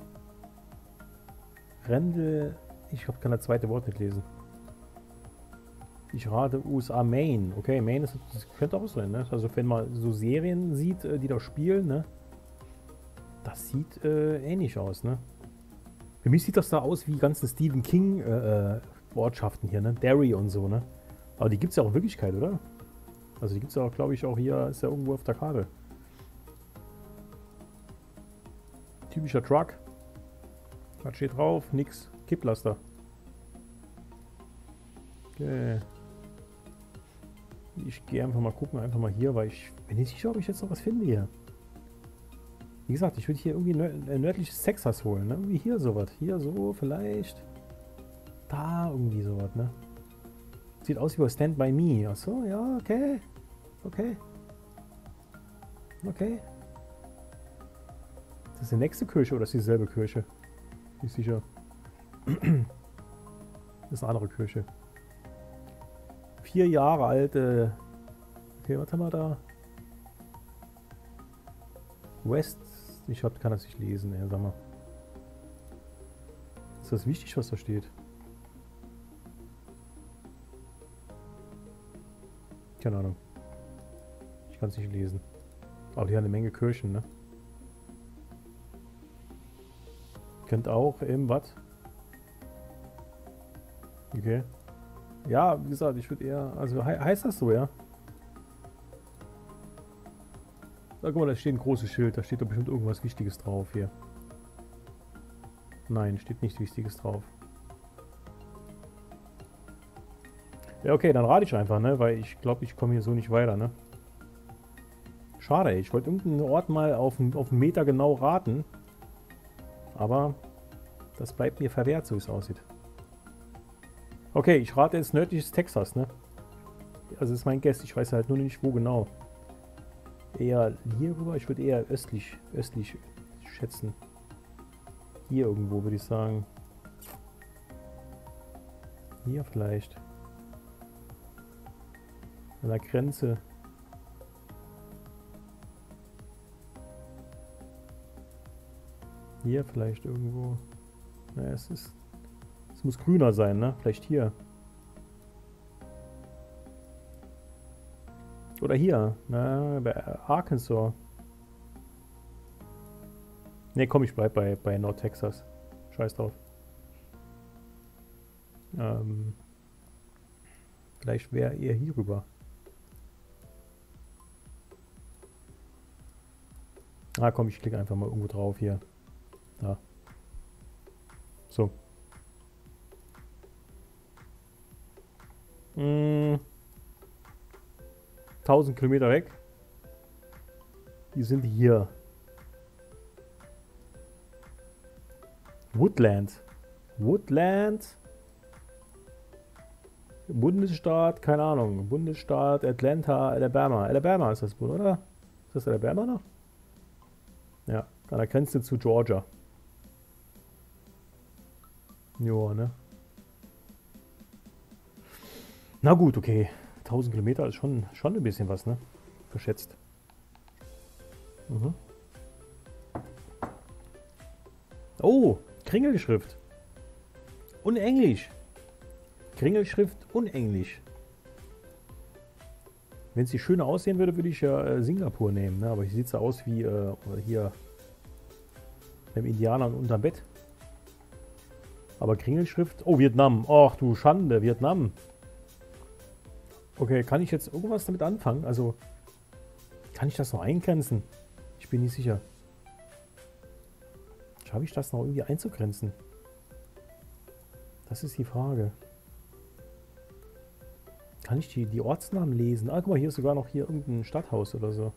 [SPEAKER 1] Randall, ich kann das zweite Wort nicht lesen. Ich rate USA Maine. Okay, Maine ist, das könnte auch sein, ne? Also wenn man so Serien sieht, die da spielen, ne? Das sieht ähnlich aus, ne? Für mich sieht das da aus wie ganzen Stephen King Ortschaften hier, ne? Derry und so, ne? Aber die gibt es ja auch in Wirklichkeit, oder? Also die gibt es ja auch, glaube ich, auch hier, ist ja irgendwo auf der Karte. Typischer Truck. Was steht drauf? Nix. Kipplaster. Okay. Ich gehe einfach mal gucken, einfach mal hier, weil ich bin nicht sicher, ob ich jetzt noch was finde hier. Wie gesagt, ich würde hier irgendwie nördliches Texas holen, ne? Irgendwie hier sowas. Hier so vielleicht. Da irgendwie sowas, ne? Sieht aus wie bei Stand By Me. Achso, ja, okay. Okay. Okay. Ist das die nächste Kirche oder ist dieselbe Kirche? Nicht sicher. Das ist eine andere Kirche. 4 Jahre alte. Okay, was haben wir da? West. Kann das nicht lesen, ey, sag mal. Ist das wichtig, was da steht? Keine Ahnung. Ich kann es nicht lesen. Aber hier eine Menge Kirchen, ne? Könnte auch im was? Okay. Ja, wie gesagt, ich würde eher. Also heißt das so, ja? Sag mal, da steht ein großes Schild. Da steht doch bestimmt irgendwas Wichtiges drauf hier. Nein, steht nichts Wichtiges drauf. Ja, okay, dann rate ich einfach, ne? Weil ich glaube, ich komme hier so nicht weiter, ne? Schade, ey. Ich wollte irgendeinen Ort mal auf einen Meter genau raten. Aber das bleibt mir verwehrt, so wie es aussieht. Okay, ich rate jetzt nördliches Texas, ne? Also das ist mein Guess. Ich weiß halt nur nicht, wo genau. Eher hier rüber. Ich würde eher östlich schätzen. Hier irgendwo, würde ich sagen. Hier vielleicht. An der Grenze. Hier vielleicht irgendwo. Na, es muss grüner sein, ne? Vielleicht hier. Oder hier. Na, bei Arkansas. Ne, komm, ich bleib bei Nord-Texas. Scheiß drauf. Vielleicht wäre eher hier rüber. Ah, komm, ich klicke einfach mal irgendwo drauf hier. Da. So. 1000 Kilometer weg. Die sind hier. Woodland. Woodland. Bundesstaat, keine Ahnung. Bundesstaat Atlanta, Alabama. Alabama ist das wohl, oder? Ist das Alabama noch? Ja, an der Grenze zu Georgia. Joa, ne? Na gut, okay. 1000 Kilometer ist schon ein bisschen was, ne? Geschätzt. Mhm. Oh, Kringelschrift. Und Englisch. Kringelschrift und Englisch. Wenn es hier schöner aussehen würde, würde ich ja Singapur nehmen. Ne? Aber hier sieht es aus wie hier beim Indianer unterm Bett. Aber Kringelschrift. Oh, Vietnam. Ach du Schande, Vietnam. Okay, kann ich jetzt irgendwas damit anfangen? Also, kann ich das noch eingrenzen? Ich bin nicht sicher. Schaffe ich das noch irgendwie einzugrenzen? Das ist die Frage. Kann ich die Ortsnamen lesen? Ah, guck mal, hier ist sogar noch hier irgendein Stadthaus oder so.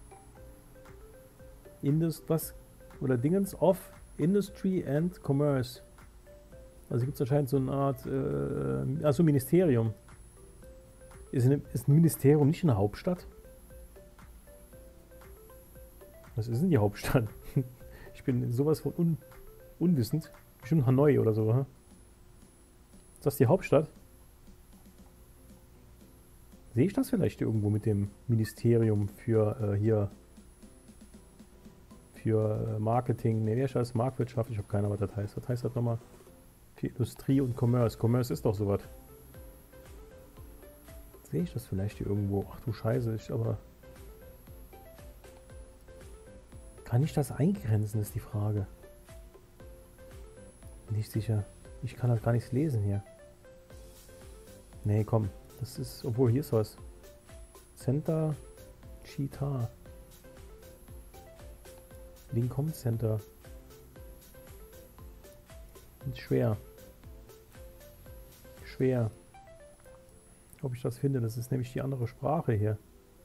[SPEAKER 1] Was? Oder Dingens of Industry and Commerce. Also gibt es anscheinend so eine Art, also Ministerium. Ist ein Ministerium nicht in der Hauptstadt? Was ist denn die Hauptstadt? Ich bin sowas von unwissend. Bestimmt Hanoi oder so, hä? Ist das die Hauptstadt? Sehe ich das vielleicht irgendwo mit dem Ministerium für hier für Marketing? Ne, wie heißt das? Marktwirtschaft? Ich habe keine Ahnung, was das heißt. Was heißt das nochmal? Für Industrie und Commerce. Commerce ist doch sowas. Sehe ich das vielleicht hier irgendwo? Ach du Scheiße, aber... Kann ich das eingrenzen, ist die Frage. Nicht sicher. Ich kann das gar nicht lesen hier. Nee, komm. Das ist... Obwohl, hier ist was. Center... Cheetah. Lincoln Center. Ist schwer. Schwer. Ob ich das finde, das ist nämlich die andere Sprache hier.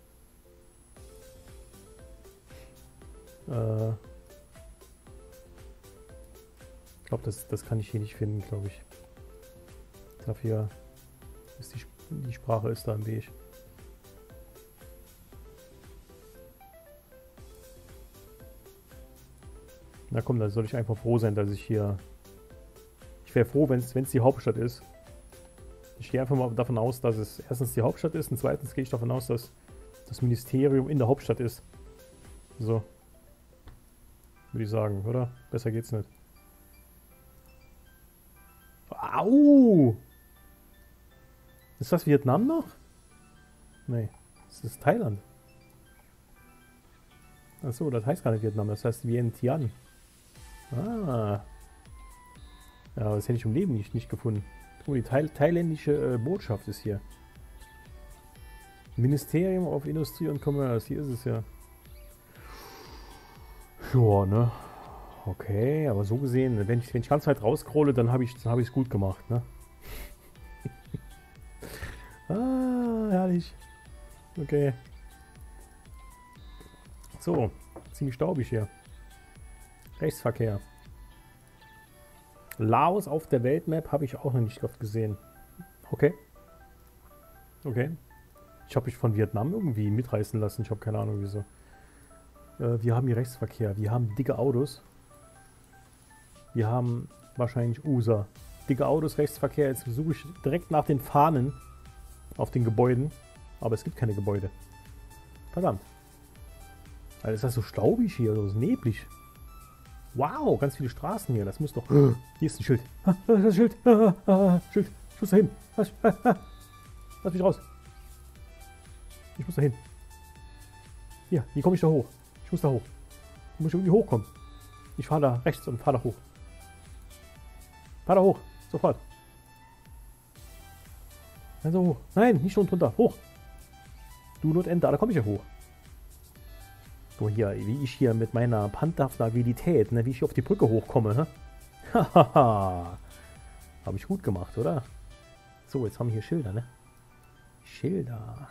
[SPEAKER 1] Ich glaube, das kann ich hier nicht finden, glaube ich. Dafür ist die Sprache ist da im Weg. Na komm, da soll ich einfach froh sein, dass ich hier... Ich wäre froh, wenn es die Hauptstadt ist. Ich gehe einfach mal davon aus, dass es erstens die Hauptstadt ist und zweitens gehe ich davon aus, dass das Ministerium in der Hauptstadt ist. So. Würde ich sagen, oder? Besser geht's nicht. Au! Ist das Vietnam noch? Nee, das ist Thailand. Achso, das heißt gar nicht Vietnam, das heißt Vientiane. Ah. Ja, das hätte ich im Leben nicht gefunden. Oh, die thailändische Botschaft ist hier. Ministerium of Industry und Commerce, hier ist es ja. Ja, ne? Okay, aber so gesehen, wenn ich ganz weit rausscrolle, dann habe ich es gut gemacht, ne? Ah, herrlich. Okay. So, ziemlich staubig hier. Rechtsverkehr. Laos auf der Weltmap habe ich auch noch nicht oft gesehen. Okay. Okay. Ich habe mich von Vietnam irgendwie mitreißen lassen. Ich habe keine Ahnung wieso. Wir haben hier Rechtsverkehr. Wir haben dicke Autos. Wir haben wahrscheinlich USA. Dicke Autos, Rechtsverkehr. Jetzt suche ich direkt nach den Fahnen auf den Gebäuden. Aber es gibt keine Gebäude. Verdammt. Also ist das so staubig hier, so neblig. Wow, ganz viele Straßen hier. Das muss doch... Hier ist ein Schild. Das ist ein Schild. Schild. Ich muss da hin. Lass mich raus. Ich muss da hin. Hier, wie komme ich da hoch? Ich muss da hoch. Ich muss irgendwie hochkommen. Ich fahre da rechts und fahre da hoch. Fahr da hoch. Sofort. Also hoch. Nein, nicht unten runter. Hoch. Do not enter. Da komme ich ja hoch. So hier, wie ich hier mit meiner panthaften Agilität, ne, wie ich auf die Brücke hochkomme, hä? Hahaha. Habe ich gut gemacht, oder? So, jetzt haben wir hier Schilder, ne? Schilder.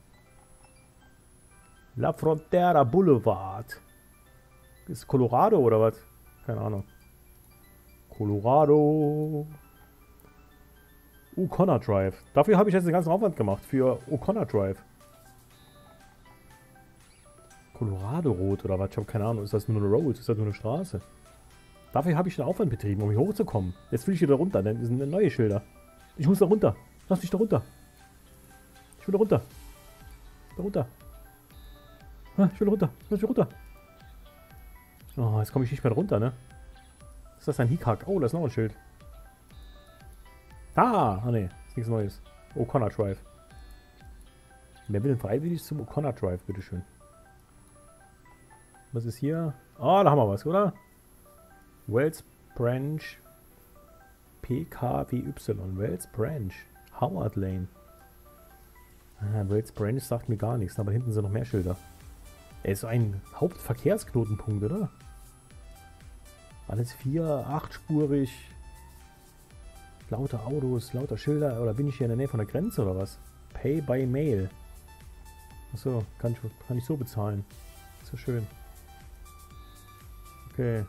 [SPEAKER 1] La Frontera Boulevard. Ist Colorado oder was? Keine Ahnung. Colorado. O'Connor Drive. Dafür habe ich jetzt den ganzen Aufwand gemacht. Für O'Connor Drive. Colorado Road oder was? Ich habe keine Ahnung. Ist das nur eine Road? Ist das nur eine Straße? Dafür habe ich den Aufwand betrieben, um hier hochzukommen. Jetzt will ich wieder runter. Dann sind neue Schilder. Ich muss da runter. Lass mich da runter. Ich will da runter. Da runter. Ah, ich will runter. Lass mich runter. Oh, jetzt komme ich nicht mehr runter, ne? Ist das ein Hickhack? Oh, da ist noch ein Schild. Ah ne, ist nichts Neues. O'Connor Drive. Wer will denn freiwillig zum O'Connor Drive, bitteschön? Was ist hier? Ah, da haben wir was, oder? Wells Branch PKWY. Wells Branch. Howard Lane. Ah, Wells Branch sagt mir gar nichts, aber hinten sind noch mehr Schilder. Er ist so ein Hauptverkehrsknotenpunkt, oder? Alles 4, 8-spurig. Lauter Autos, lauter Schilder. Oder bin ich hier in der Nähe von der Grenze oder was? Pay by Mail. Achso, kann ich so bezahlen. Ist ja schön. Okay.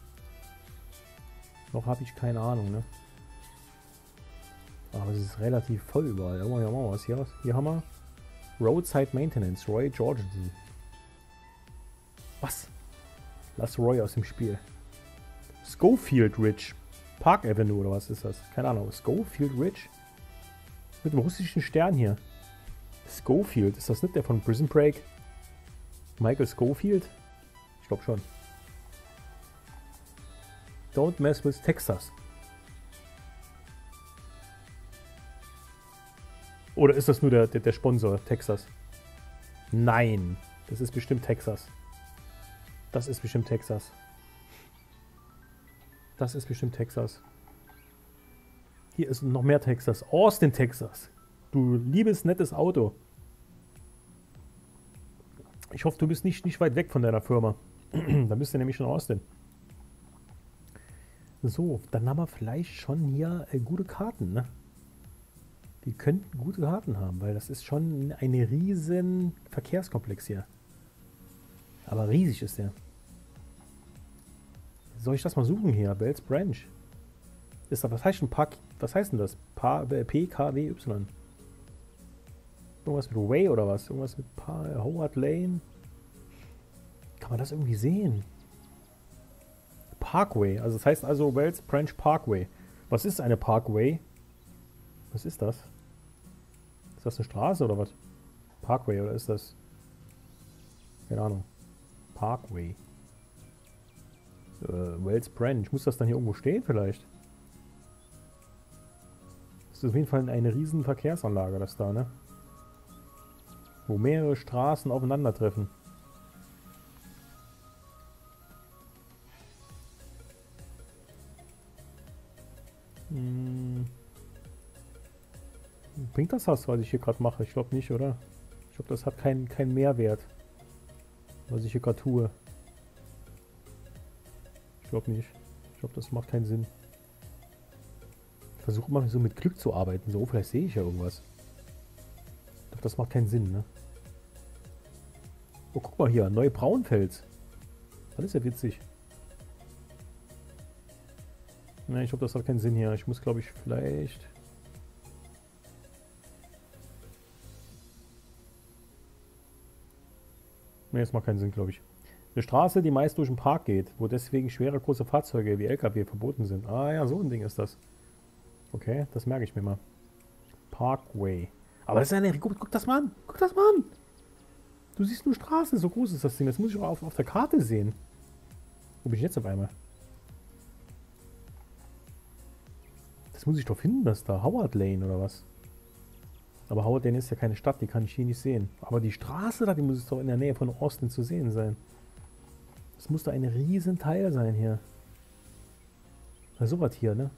[SPEAKER 1] Noch habe ich keine Ahnung, ne? Aber es ist relativ voll überall. Ja, machen wir was hier. Hier haben wir Roadside Maintenance, Roy Georgeson. Was? Lass Roy aus dem Spiel. Schofield Ridge. Park Avenue oder was ist das? Keine Ahnung. Schofield Ridge? Mit dem russischen Stern hier. Schofield. Ist das nicht der von Prison Break? Michael Schofield? Ich glaube schon. Don't mess with Texas. Oder ist das nur der Sponsor, Texas? Nein. Das ist bestimmt Texas. Das ist bestimmt Texas. Das ist bestimmt Texas. Hier ist noch mehr Texas. Austin, Texas. Du liebes, nettes Auto. Ich hoffe, du bist nicht weit weg von deiner Firma. Da bist du nämlich schon Austin. So, dann haben wir vielleicht schon hier gute Karten, ne? Wir könnten gute Karten haben, weil das ist schon ein riesen Verkehrskomplex hier. Aber riesig ist der. Soll ich das mal suchen hier? Bells Branch. Ist da, was heißt denn Park? Was heißt denn das? PKWY. Irgendwas mit Way oder was? Irgendwas mit Howard Lane? Kann man das irgendwie sehen? Parkway. Also das heißt also Wells Branch Parkway. Was ist eine Parkway? Was ist das? Ist das eine Straße oder was? Parkway oder ist das? Keine Ahnung. Parkway. Wells Branch. Muss das dann hier irgendwo stehen vielleicht? Das ist auf jeden Fall eine riesen Verkehrsanlage, das da, ne? Wo mehrere Straßen aufeinandertreffen. Bringt das was ich hier gerade mache? Ich glaube nicht, oder? Ich glaube, das hat keinen Mehrwert, was ich hier gerade tue. Ich glaube nicht. Ich glaube, das macht keinen Sinn. Ich versuche immer so mit Glück zu arbeiten. So, vielleicht sehe ich ja irgendwas. Ich glaube, das macht keinen Sinn, ne? Oh, guck mal hier. Neubraunfels. Das ist ja witzig. Ne, ich glaube, das hat keinen Sinn hier. Ich muss, glaube ich, vielleicht... Ne, das macht keinen Sinn, glaube ich. Eine Straße, die meist durch den Park geht, wo deswegen schwere große Fahrzeuge wie LKW verboten sind. Ah ja, so ein Ding ist das. Okay, das merke ich mir mal. Parkway. Aber das ist eine... Guck das mal an! Guck das mal an! Du siehst nur Straße, so groß ist das Ding. Das muss ich auch auf der Karte sehen. Wo bin ich jetzt auf einmal? Das muss ich doch finden, das da. Howard Lane oder was? Aber Howard Lane ist ja keine Stadt, die kann ich hier nicht sehen. Aber die Straße da, die muss doch in der Nähe von Austin zu sehen sein. Das muss doch ein riesen Teil sein hier. Na, sowas hier, ne?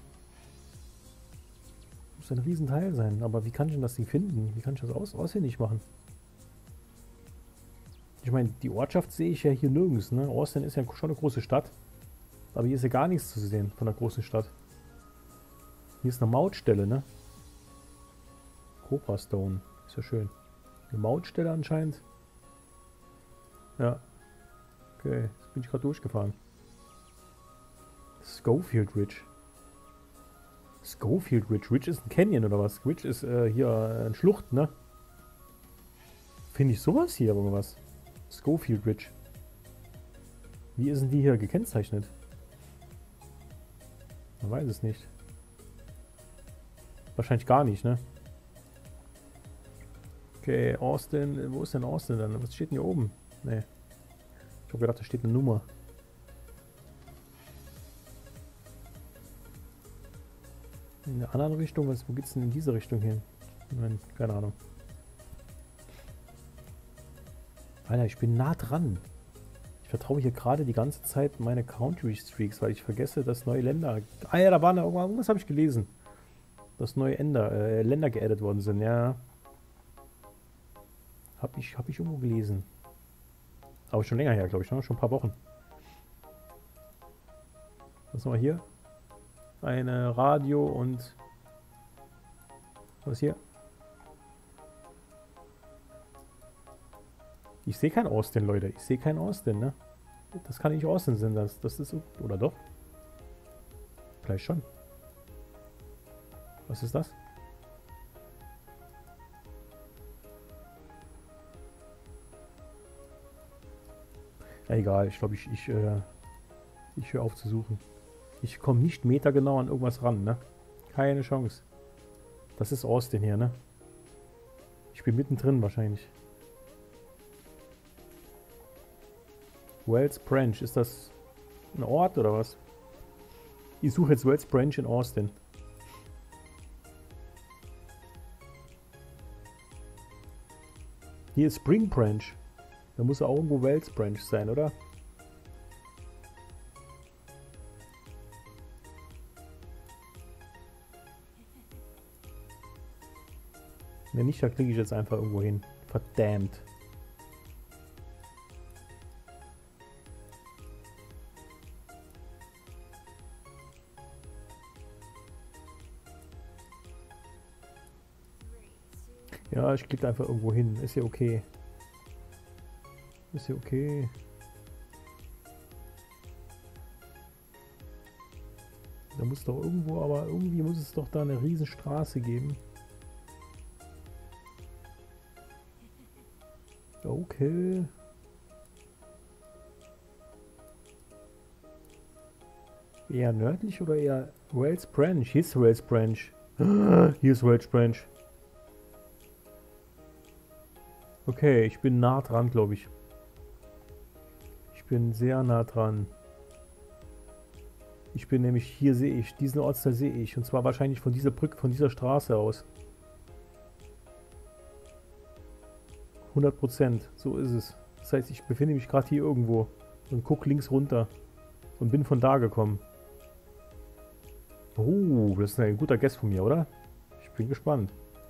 [SPEAKER 1] Muss ein riesen Teil sein. Aber wie kann ich denn das Ding finden? Wie kann ich das ausfindig machen? Ich meine, die Ortschaft sehe ich ja hier nirgends, ne? Austin ist ja schon eine große Stadt. Aber hier ist ja gar nichts zu sehen von der großen Stadt. Hier ist eine Mautstelle, ne? Cobra Stone. Ist ja schön. Eine Mautstelle anscheinend. Ja. Okay, jetzt bin ich gerade durchgefahren. Schofield Ridge. Schofield Ridge. Ridge ist ein Canyon oder was? Ridge ist hier eine Schlucht, ne? Finde ich sowas hier irgendwas? Schofield Ridge. Wie ist denn die hier gekennzeichnet? Man weiß es nicht. Wahrscheinlich gar nicht, ne? Okay, Austin. Wo ist denn Austin dann? Was steht denn hier oben? Ne. Ich habe gedacht, da steht eine Nummer. In der anderen Richtung? Wo geht's denn in diese Richtung hin? Nein, keine Ahnung. Alter, ich bin nah dran. Ich vertraue hier gerade die ganze Zeit meine Country Streaks, weil ich vergesse, dass neue Länder... Ah ja, da waren irgendwas, habe ich gelesen. Dass neue Länder geaddet worden sind, ja. Hab ich irgendwo gelesen. Aber schon länger her, glaube ich, ne? Schon ein paar Wochen. Was haben wir hier? Eine Radio und... Was hier? Ich sehe kein Austin, Leute. Ich sehe kein Austin, ne? Das kann nicht Austin sein. Das ist... Oder doch? Vielleicht schon. Was ist das? Ja, egal. Ich glaube, ich höre auf zu suchen. Ich komme nicht metergenau an irgendwas ran, ne? Keine Chance. Das ist Austin hier, ne? Ich bin mittendrin wahrscheinlich. Wells Branch, ist das ein Ort oder was? Ich suche jetzt Wells Branch in Austin. Hier ist Spring Branch. Da muss ja auch irgendwo Wells Branch sein, oder? Wenn nicht, da klicke ich jetzt einfach irgendwo hin. Verdammt. Ja, ich klicke einfach irgendwo hin. Ist ja okay. Ist ja okay. Da muss doch irgendwo, aber irgendwie muss es doch da eine riesen Straße geben. Okay. Eher nördlich oder eher Wells Branch? Hier ist Wells Branch. Hier ist Wells Branch. Okay, ich bin nah dran, glaube ich. Ich bin sehr nah dran. Ich bin nämlich, hier sehe ich, diesen Ortsteil sehe ich. Und zwar wahrscheinlich von dieser Brücke, von dieser Straße aus. 100%, so ist es. Das heißt, ich befinde mich gerade hier irgendwo und gucke links runter und bin von da gekommen. Oh, das ist ein guter Guess von mir, oder? Ich bin gespannt.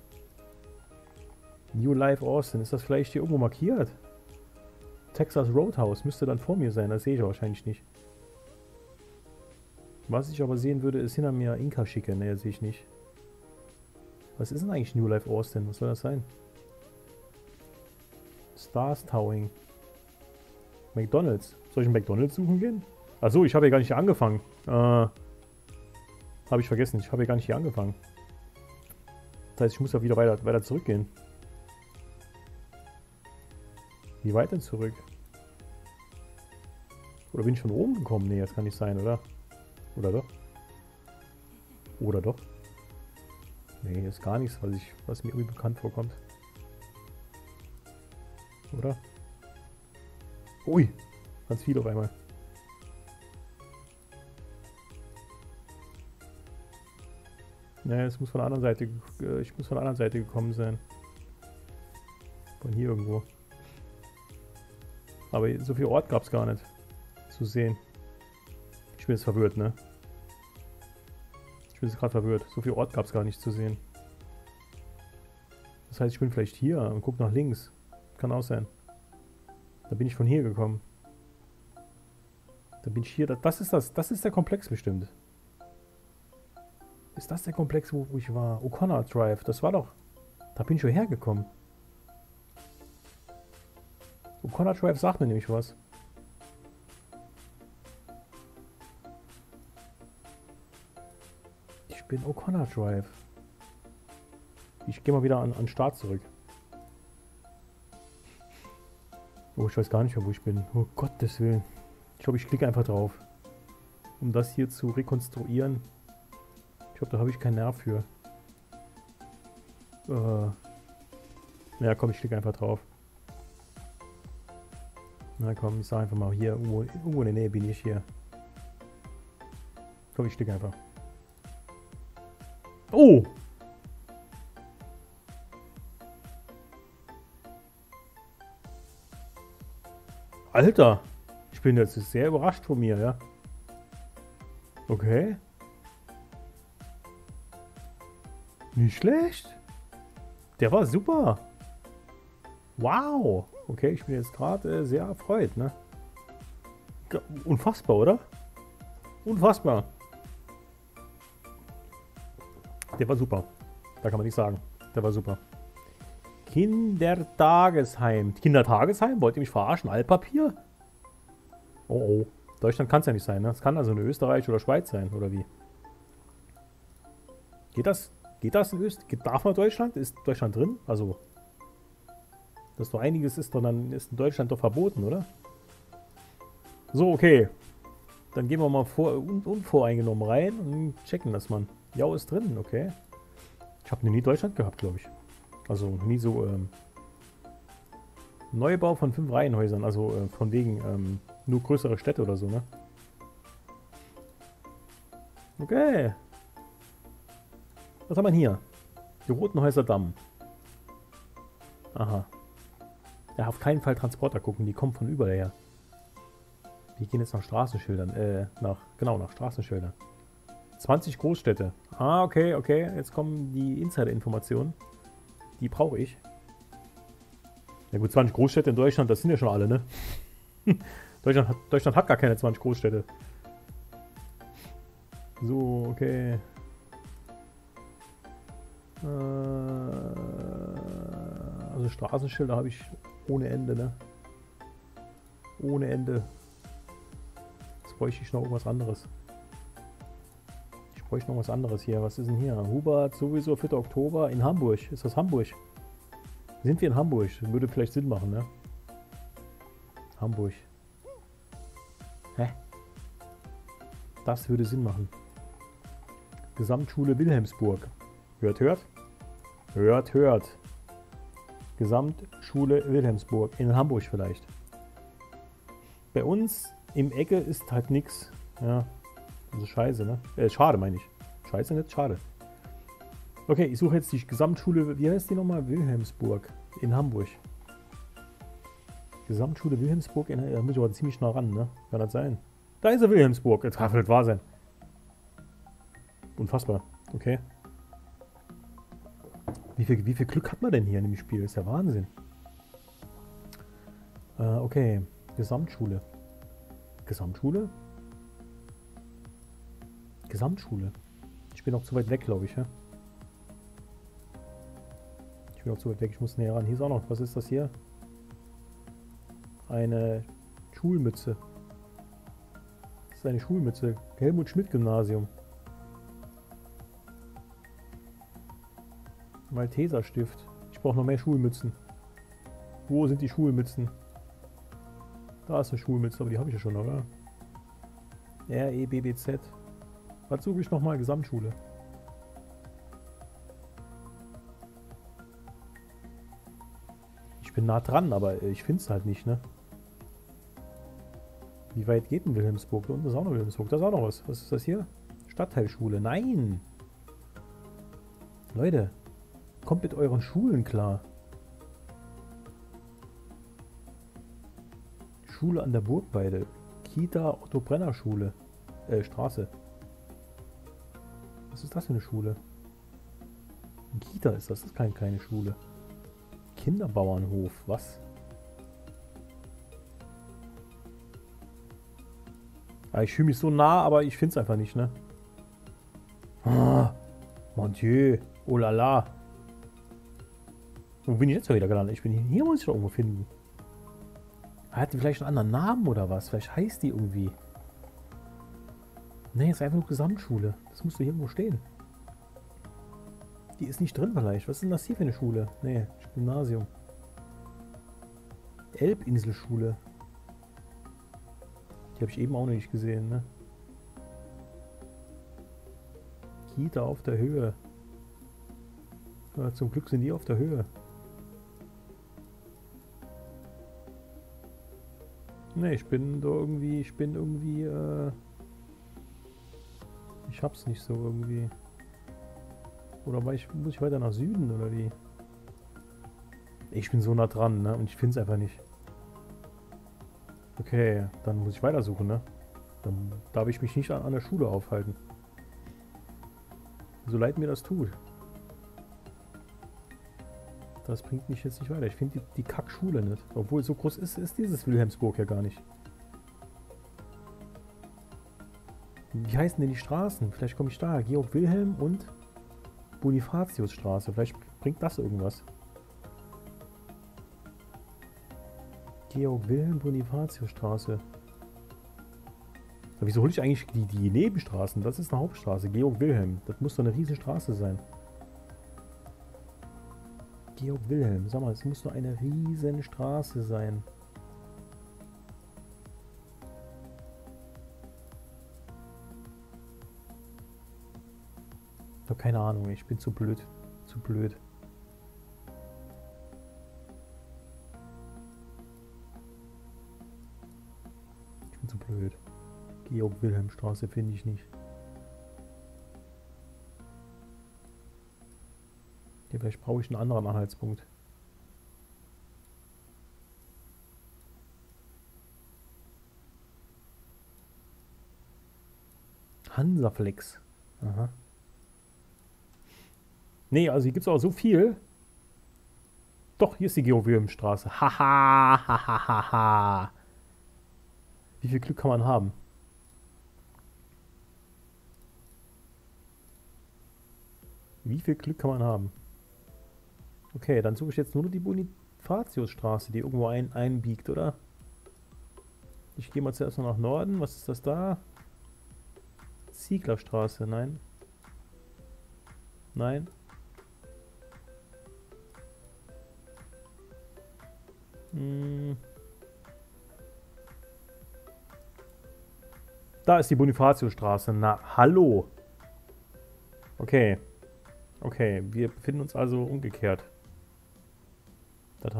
[SPEAKER 1] New Life Austin, ist das vielleicht hier irgendwo markiert? Texas Roadhouse müsste dann vor mir sein, das sehe ich wahrscheinlich nicht. Was ich aber sehen würde, ist hinter mir Inka Schicke, ne, sehe ich nicht. Was ist denn eigentlich New Life Austin? Was soll das sein? Stars Towing. McDonald's. Soll ich einen McDonald's suchen gehen? Achso, ich habe ja gar nicht hier angefangen. Habe ich vergessen, ich habe ja gar nicht hier angefangen. Das heißt, ich muss ja wieder weiter zurückgehen. Wie weit denn zurück? Oder bin ich von oben gekommen? Nee, das kann nicht sein, oder? Oder doch? Oder doch? Nee, ist gar nichts, was mir irgendwie bekannt vorkommt. Oder? Ui, ganz viel auf einmal. Ne, es muss von der anderen Seite, ich muss von der anderen Seite gekommen sein. Von hier irgendwo. Aber so viel Ort gab es gar nicht zu sehen. Ich bin jetzt verwirrt, ne? Ich bin jetzt gerade verwirrt. So viel Ort gab es gar nicht zu sehen. Das heißt, ich bin vielleicht hier und gucke nach links. Kann auch sein. Da bin ich von hier gekommen. Da bin ich hier. Das ist der Komplex bestimmt. Ist das der Komplex, wo ich war? O'Connor Drive. Das war doch... Da bin ich schon hergekommen. O'Connor Drive sagt mir nämlich was. Ich bin O'Connor Drive. Ich gehe mal wieder an Start zurück. Oh, ich weiß gar nicht mehr, wo ich bin. Oh Gottes Willen. Ich glaube, ich klicke einfach drauf. Um das hier zu rekonstruieren. Ich glaube, da habe ich keinen Nerv für. Ja, komm, ich klicke einfach drauf. Na komm, ich sage einfach mal hier, irgendwo in der Nähe bin ich hier. Komm, ich klicke einfach. Oh! Alter! Ich bin jetzt sehr überrascht von mir, ja. Okay. Nicht schlecht. Der war super. Wow. Okay, ich bin jetzt gerade sehr erfreut, ne? Unfassbar, oder? Unfassbar. Der war super. Da kann man nicht sagen. Der war super. Kindertagesheim. Kindertagesheim? Wollt ihr mich verarschen? Altpapier? Oh oh. Deutschland kann es ja nicht sein, ne? Es kann also in Österreich oder Schweiz sein, oder wie? Geht das? Geht das in Österreich? Darf man Deutschland? Ist Deutschland drin? Also, dass doch einiges ist, dann ist in Deutschland doch verboten, oder? So, okay. Dann gehen wir mal unvoreingenommen rein und checken das mal. Ja, ist drin, okay. Ich habe noch nie Deutschland gehabt, glaube ich. Also nie so Neubau von 5 Reihenhäusern, also von wegen nur größere Städte oder so, ne? Okay. Was haben wir hier? Die Rotenhäuser Damm. Aha. Ja, auf keinen Fall Transporter gucken, die kommen von überall her. Wir gehen jetzt nach Straßenschildern, nach Straßenschildern. 20 Großstädte. Ah, okay, okay. Jetzt kommen die Insider-Informationen. Die brauche ich. Ja gut, 20 Großstädte in Deutschland, das sind ja schon alle, ne? Deutschland hat gar keine 20 Großstädte. So, okay. Also Straßenschilder habe ich ohne Ende, ne? Ohne Ende. Jetzt bräuchte ich noch irgendwas anderes. Ich bräuchte noch was anderes hier. Was ist denn hier? Hubert, sowieso 4. Oktober in Hamburg. Ist das Hamburg? Sind wir in Hamburg? Würde vielleicht Sinn machen, ne? Hamburg. Hä? Das würde Sinn machen. Gesamtschule Wilhelmsburg. Hört, hört? Hört, hört. Gesamtschule Wilhelmsburg. In Hamburg vielleicht. Bei uns im Ecke ist halt nix. Ja. Also scheiße, ne? Schade meine ich. Scheiße nicht, schade. Okay, ich suche jetzt die Gesamtschule, wie heißt die nochmal? Wilhelmsburg in Hamburg. Gesamtschule Wilhelmsburg, da muss ich aber ziemlich nah ran, ne? Kann das sein? Da ist er, Wilhelmsburg. Das kann nicht wahr sein. Unfassbar. Okay. Wie viel Glück hat man denn hier in dem Spiel? Das ist ja Wahnsinn. Okay. Gesamtschule. Gesamtschule? Gesamtschule. Ich bin noch zu weit weg, glaube ich, ja? Ich bin noch zu weit weg, ich muss näher ran. Hier ist auch noch, was ist das hier? Eine Schulmütze. Das ist eine Schulmütze. Helmut-Schmidt-Gymnasium. Malteser Stift. Ich brauche noch mehr Schulmützen. Wo sind die Schulmützen? Da ist eine Schulmütze, aber die habe ich ja schon, oder? REBBZ. Was suche ich nochmal? Gesamtschule. Ich bin nah dran, aber ich finde es halt nicht, ne? Wie weit geht denn Wilhelmsburg? Da unten ist auch noch Wilhelmsburg. Da ist auch noch was. Was ist das hier? Stadtteilschule. Nein! Leute, kommt mit euren Schulen klar. Schule an der Burgweide. Kita Otto Brenner Schule. Straße. Was ist das für eine Schule? Ein Kita ist das. Das ist keine kleine Schule. Kinderbauernhof. Was? Ja, ich fühle mich so nah, aber ich finde es einfach nicht, ne? Ah, mon Dieu. Oh la la. Wo bin ich jetzt wieder gelandet? Ich bin hier, muss ich doch irgendwo finden. Hat die vielleicht einen anderen Namen oder was? Vielleicht heißt die irgendwie. Nee, ist einfach nur Gesamtschule. Das muss doch hier irgendwo stehen. Die ist nicht drin vielleicht. Was ist denn das hier für eine Schule? Nee, Gymnasium. Elbinselschule. Die habe ich eben auch noch nicht gesehen, ne? Kita auf der Höhe. Ja, zum Glück sind die auf der Höhe. Ne, ich hab's nicht so irgendwie. Oder muss ich weiter nach Süden oder wie? Ich bin so nah dran, ne? Und ich find's einfach nicht. Okay, dann muss ich weitersuchen, ne? Dann darf ich mich nicht an der Schule aufhalten. So leid mir das tut. Das bringt mich jetzt nicht weiter. Ich finde die Kackschule nicht. Obwohl so groß ist dieses Wilhelmsburg ja gar nicht. Wie heißen denn die Straßen? Vielleicht komme ich da. Georg Wilhelm und Bonifatiusstraße. Vielleicht bringt das irgendwas. Georg Wilhelm Bonifatiusstraße. Aber wieso hole ich eigentlich die Nebenstraßen? Das ist eine Hauptstraße. Georg Wilhelm. Das muss doch eine riesen Straße sein. Georg Wilhelm. Sag mal, es muss doch eine riesen Straße sein. Ich habe keine Ahnung. Ich bin zu blöd. Zu blöd. Ich bin zu blöd. Georg Wilhelm Straße finde ich nicht. Ja, vielleicht brauche ich einen anderen Anhaltspunkt. Hansaflex. Aha. Nee, also hier gibt es auch so viel. Doch, hier ist die Georg-Wilhelm-Straße. Haha, hahaha. Wie viel Glück kann man haben? Wie viel Glück kann man haben? Okay, dann suche ich jetzt nur die Bonifatiusstraße, die irgendwo einbiegt, oder? Ich gehe mal zuerst noch nach Norden. Was ist das da? Zieglerstraße, nein. Nein. Da ist die Bonifatiusstraße. Na, hallo. Okay. Okay, wir befinden uns also umgekehrt. Das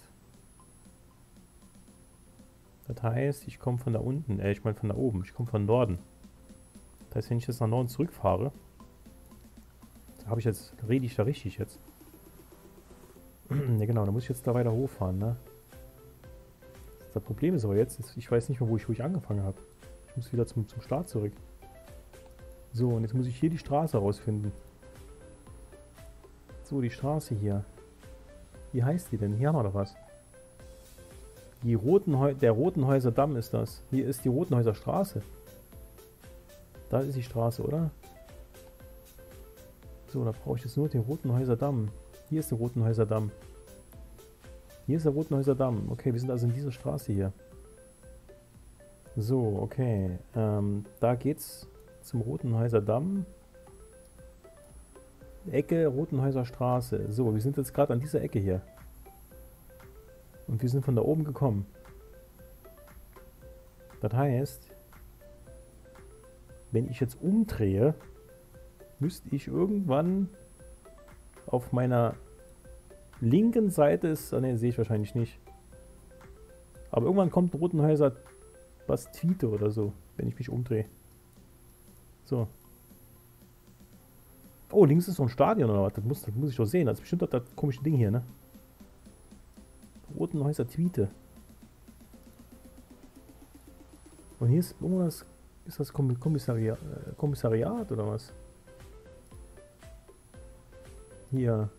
[SPEAKER 1] heißt, ich komme von da unten. Ich meine von da oben. Ich komme von Norden. Das heißt, wenn ich jetzt nach Norden zurückfahre, rede ich da richtig jetzt. Ne, genau, dann muss ich jetzt da weiter hochfahren, ne? Das Problem ist aber jetzt, ich weiß nicht mehr, wo ich angefangen habe. Ich muss wieder zum Start zurück. So, und jetzt muss ich hier die Straße rausfinden. So, die Straße hier. Wie heißt die denn? Hier haben wir doch was. Der Rotenhäuser Damm ist das. Hier ist die Rotenhäuser Straße. Da ist die Straße, oder? So, da brauche ich jetzt nur den Rotenhäuser Damm. Hier ist der Rotenhäuser Damm. Hier ist der Rotenhäuser Damm. Okay, wir sind also in dieser Straße hier. So, okay. Da geht's zum Rotenhäuser Damm. Ecke Rotenhäuser Straße. So, wir sind jetzt gerade an dieser Ecke hier. Und wir sind von da oben gekommen. Das heißt, wenn ich jetzt umdrehe, müsste ich irgendwann auf meiner linken Seite ne, sehe ich wahrscheinlich nicht. Aber irgendwann kommt Rotenhäuser Bastide oder so, wenn ich mich umdrehe. So. Oh, links ist so ein Stadion oder was? Das muss ich doch sehen. Das ist bestimmt das komische Ding hier, ne? Rotenhäuser Tweete. Und hier ist irgendwas. Ist das Kommissariat oder was? Hier.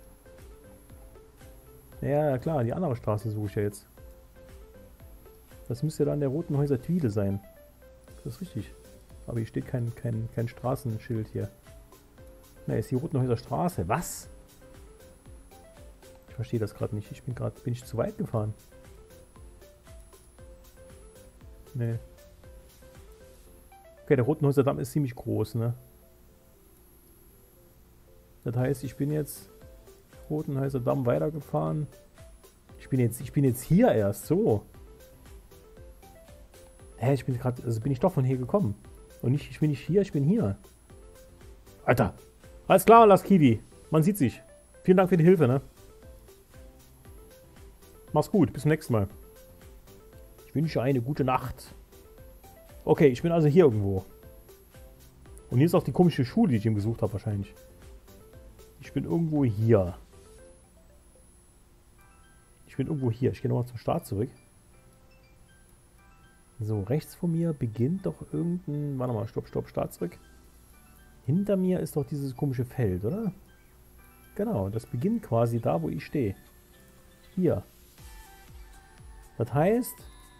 [SPEAKER 1] Ja, klar, die andere Straße suche ich ja jetzt. Das müsste dann der Rotenhäuser Twile sein. Das ist richtig. Aber hier steht kein Straßenschild hier. Na, ist die Rotenhäuser Straße. Was? Ich verstehe das gerade nicht. Bin ich zu weit gefahren? Nee. Okay, der Rotenhäuser Damm ist ziemlich groß, ne? Das heißt, ich bin jetzt Rotenhäuser Damm weitergefahren. Ich bin jetzt hier erst, so. Hä, ich bin gerade, also bin ich doch von hier gekommen. Und nicht, ich bin nicht hier, ich bin hier. Alter. Alles klar, Last Kiwi. Man sieht sich. Vielen Dank für die Hilfe, ne? Mach's gut, bis zum nächsten Mal. Ich wünsche eine gute Nacht. Okay, ich bin also hier irgendwo. Und hier ist auch die komische Schule, die ich ihm gesucht habe, wahrscheinlich. Ich bin irgendwo hier. Ich bin irgendwo hier. Ich gehe nochmal zum Start zurück. So, rechts von mir beginnt doch irgendein... Warte mal, stopp, Start zurück. Hinter mir ist doch dieses komische Feld, oder? Genau, das beginnt quasi da, wo ich stehe. Hier. Das heißt...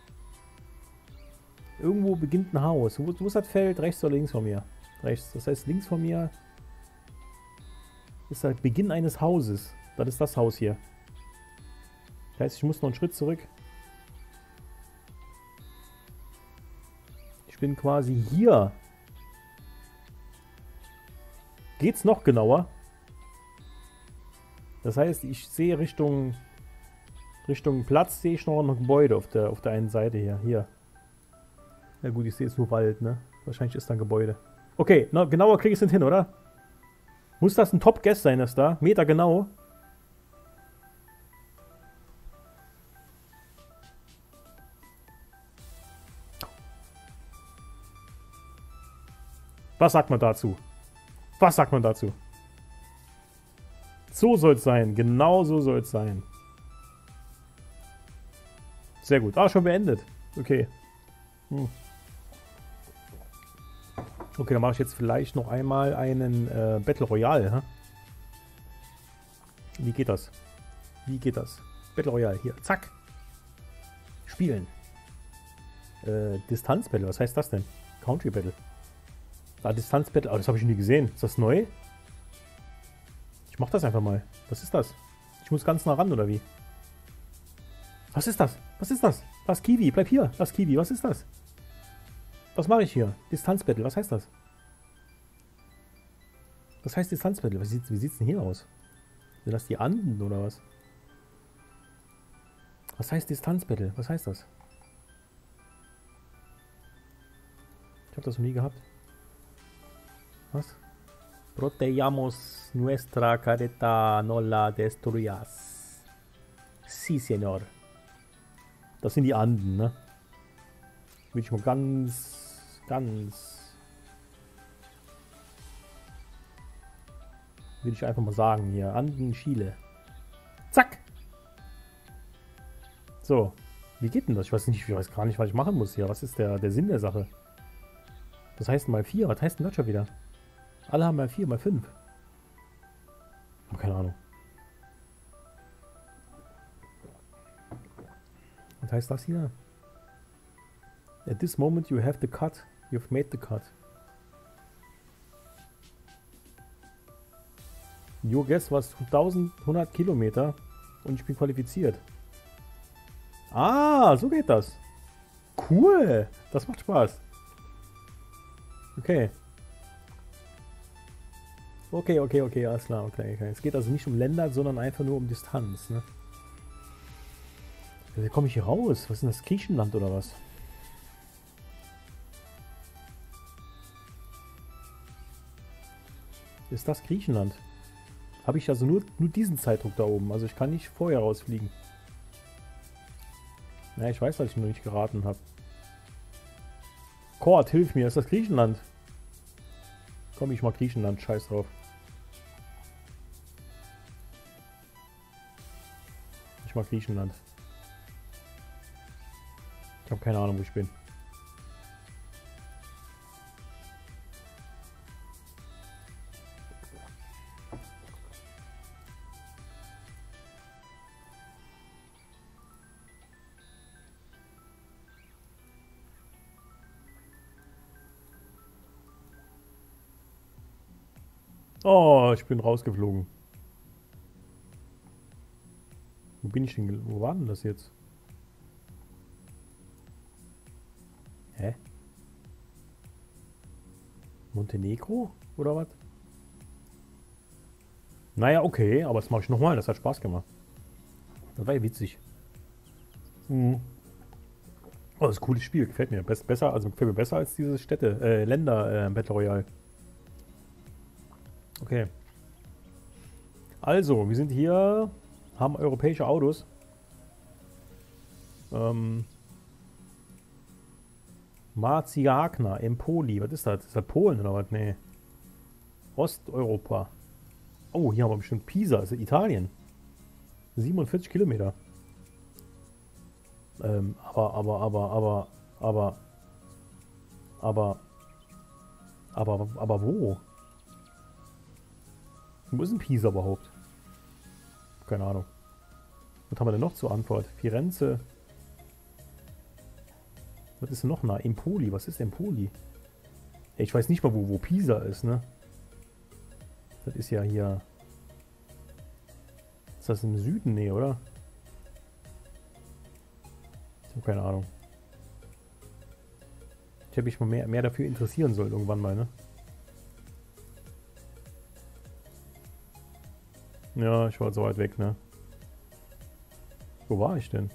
[SPEAKER 1] Irgendwo beginnt ein Haus. Wo ist das Feld? Rechts oder links von mir? Rechts. Das heißt, links von mir ist der Beginn eines Hauses. Das ist das Haus hier. Das heißt, ich muss noch einen Schritt zurück. Ich bin quasi hier. Geht's noch genauer? Das heißt, ich sehe Richtung Platz, sehe ich noch ein Gebäude auf der einen Seite hier. Hier. Ja gut, ich sehe jetzt nur Wald, ne? Wahrscheinlich ist da ein Gebäude. Okay, na, genauer kriege ich es nicht hin, oder? Muss das ein Top-Guess sein, das da? Meter genau? Was sagt man dazu? Was sagt man dazu? So soll es sein. Genau so soll es sein. Sehr gut. Ah, schon beendet. Okay. Okay, dann mache ich jetzt vielleicht noch einmal einen Battle Royale. Hä? Wie geht das? Wie geht das? Battle Royale, hier. Zack. Spielen. Distanz Battle, was heißt das denn? Country Battle. Ah, Distanz Battle. Oh, das habe ich nie gesehen. Ist das neu? Ich mach das einfach mal. Was ist das? Ich muss ganz nah ran, oder wie? Was ist das? Was ist das? Das Kiwi, bleib hier. Das Kiwi, was ist das? Was mache ich hier? Distanzbattle, was heißt das? Was heißt Distanzbattle? Wie sieht's denn hier aus? Sind das die Anden oder was? Was heißt Distanzbattle? Was heißt das? Ich habe das noch nie gehabt. Was? Proteamos nuestra careta, no la destruyas. Sí, señor. Das sind die Anden, ne? Will ich mal will ich einfach mal sagen hier. Anden, Chile. Zack! So. Wie geht denn das? Ich weiß gar nicht, was ich machen muss hier. Was ist der Sinn der Sache? Das heißt mal 4. Was heißt denn das schon wieder? Alle haben mal 4, mal 5. Hab keine Ahnung. Was heißt das hier? At this moment you have the cut. You've made the cut. Your guess was 1100 Kilometer und ich bin qualifiziert. Ah, so geht das. Cool. Das macht Spaß. Okay. Okay, alles klar, okay. Es geht also nicht um Länder, sondern einfach nur um Distanz, ne? Wie komme ich hier raus? Was ist denn das? Griechenland oder was? Ist das Griechenland? Habe ich also nur diesen Zeitdruck da oben. Also ich kann nicht vorher rausfliegen. Na, ich weiß, dass ich noch nicht geraten habe. Kord, hilf mir. Ist das Griechenland? Komm, ich mag Griechenland. Scheiß drauf. Ich mag Griechenland. Ich habe keine Ahnung, wo ich bin. Oh, ich bin rausgeflogen. Wo bin ich denn? Wo war denn das jetzt? Hä? Montenegro? Oder was? Naja, okay, aber das mache ich nochmal. Das hat Spaß gemacht. Das war ja witzig. Mhm. Oh, das ist ein cooles Spiel. Gefällt mir. Besser, also gefällt mir besser als dieses Länder Battle Royale. Okay. Also, wir sind hier, haben europäische Autos. Marciagna, Empoli. Was ist das? Ist das Polen oder was? Nee. Osteuropa. Oh, hier haben wir bestimmt Pisa. Das ist Italien. 47 Kilometer. Aber, aber wo? Wo ist denn Pisa überhaupt? Keine Ahnung. Was haben wir denn noch zur Antwort? Firenze. Was ist denn noch nah? Empoli. Was ist Empoli? Ja, ich weiß nicht mal, wo Pisa ist, ne? Das ist ja hier. Ist das im Süden? Nee, oder? Ich habe keine Ahnung. Ich habe mich mal mehr dafür interessieren sollen irgendwann mal, ne? Ja, ich war so weit weg, ne? Wo war ich denn?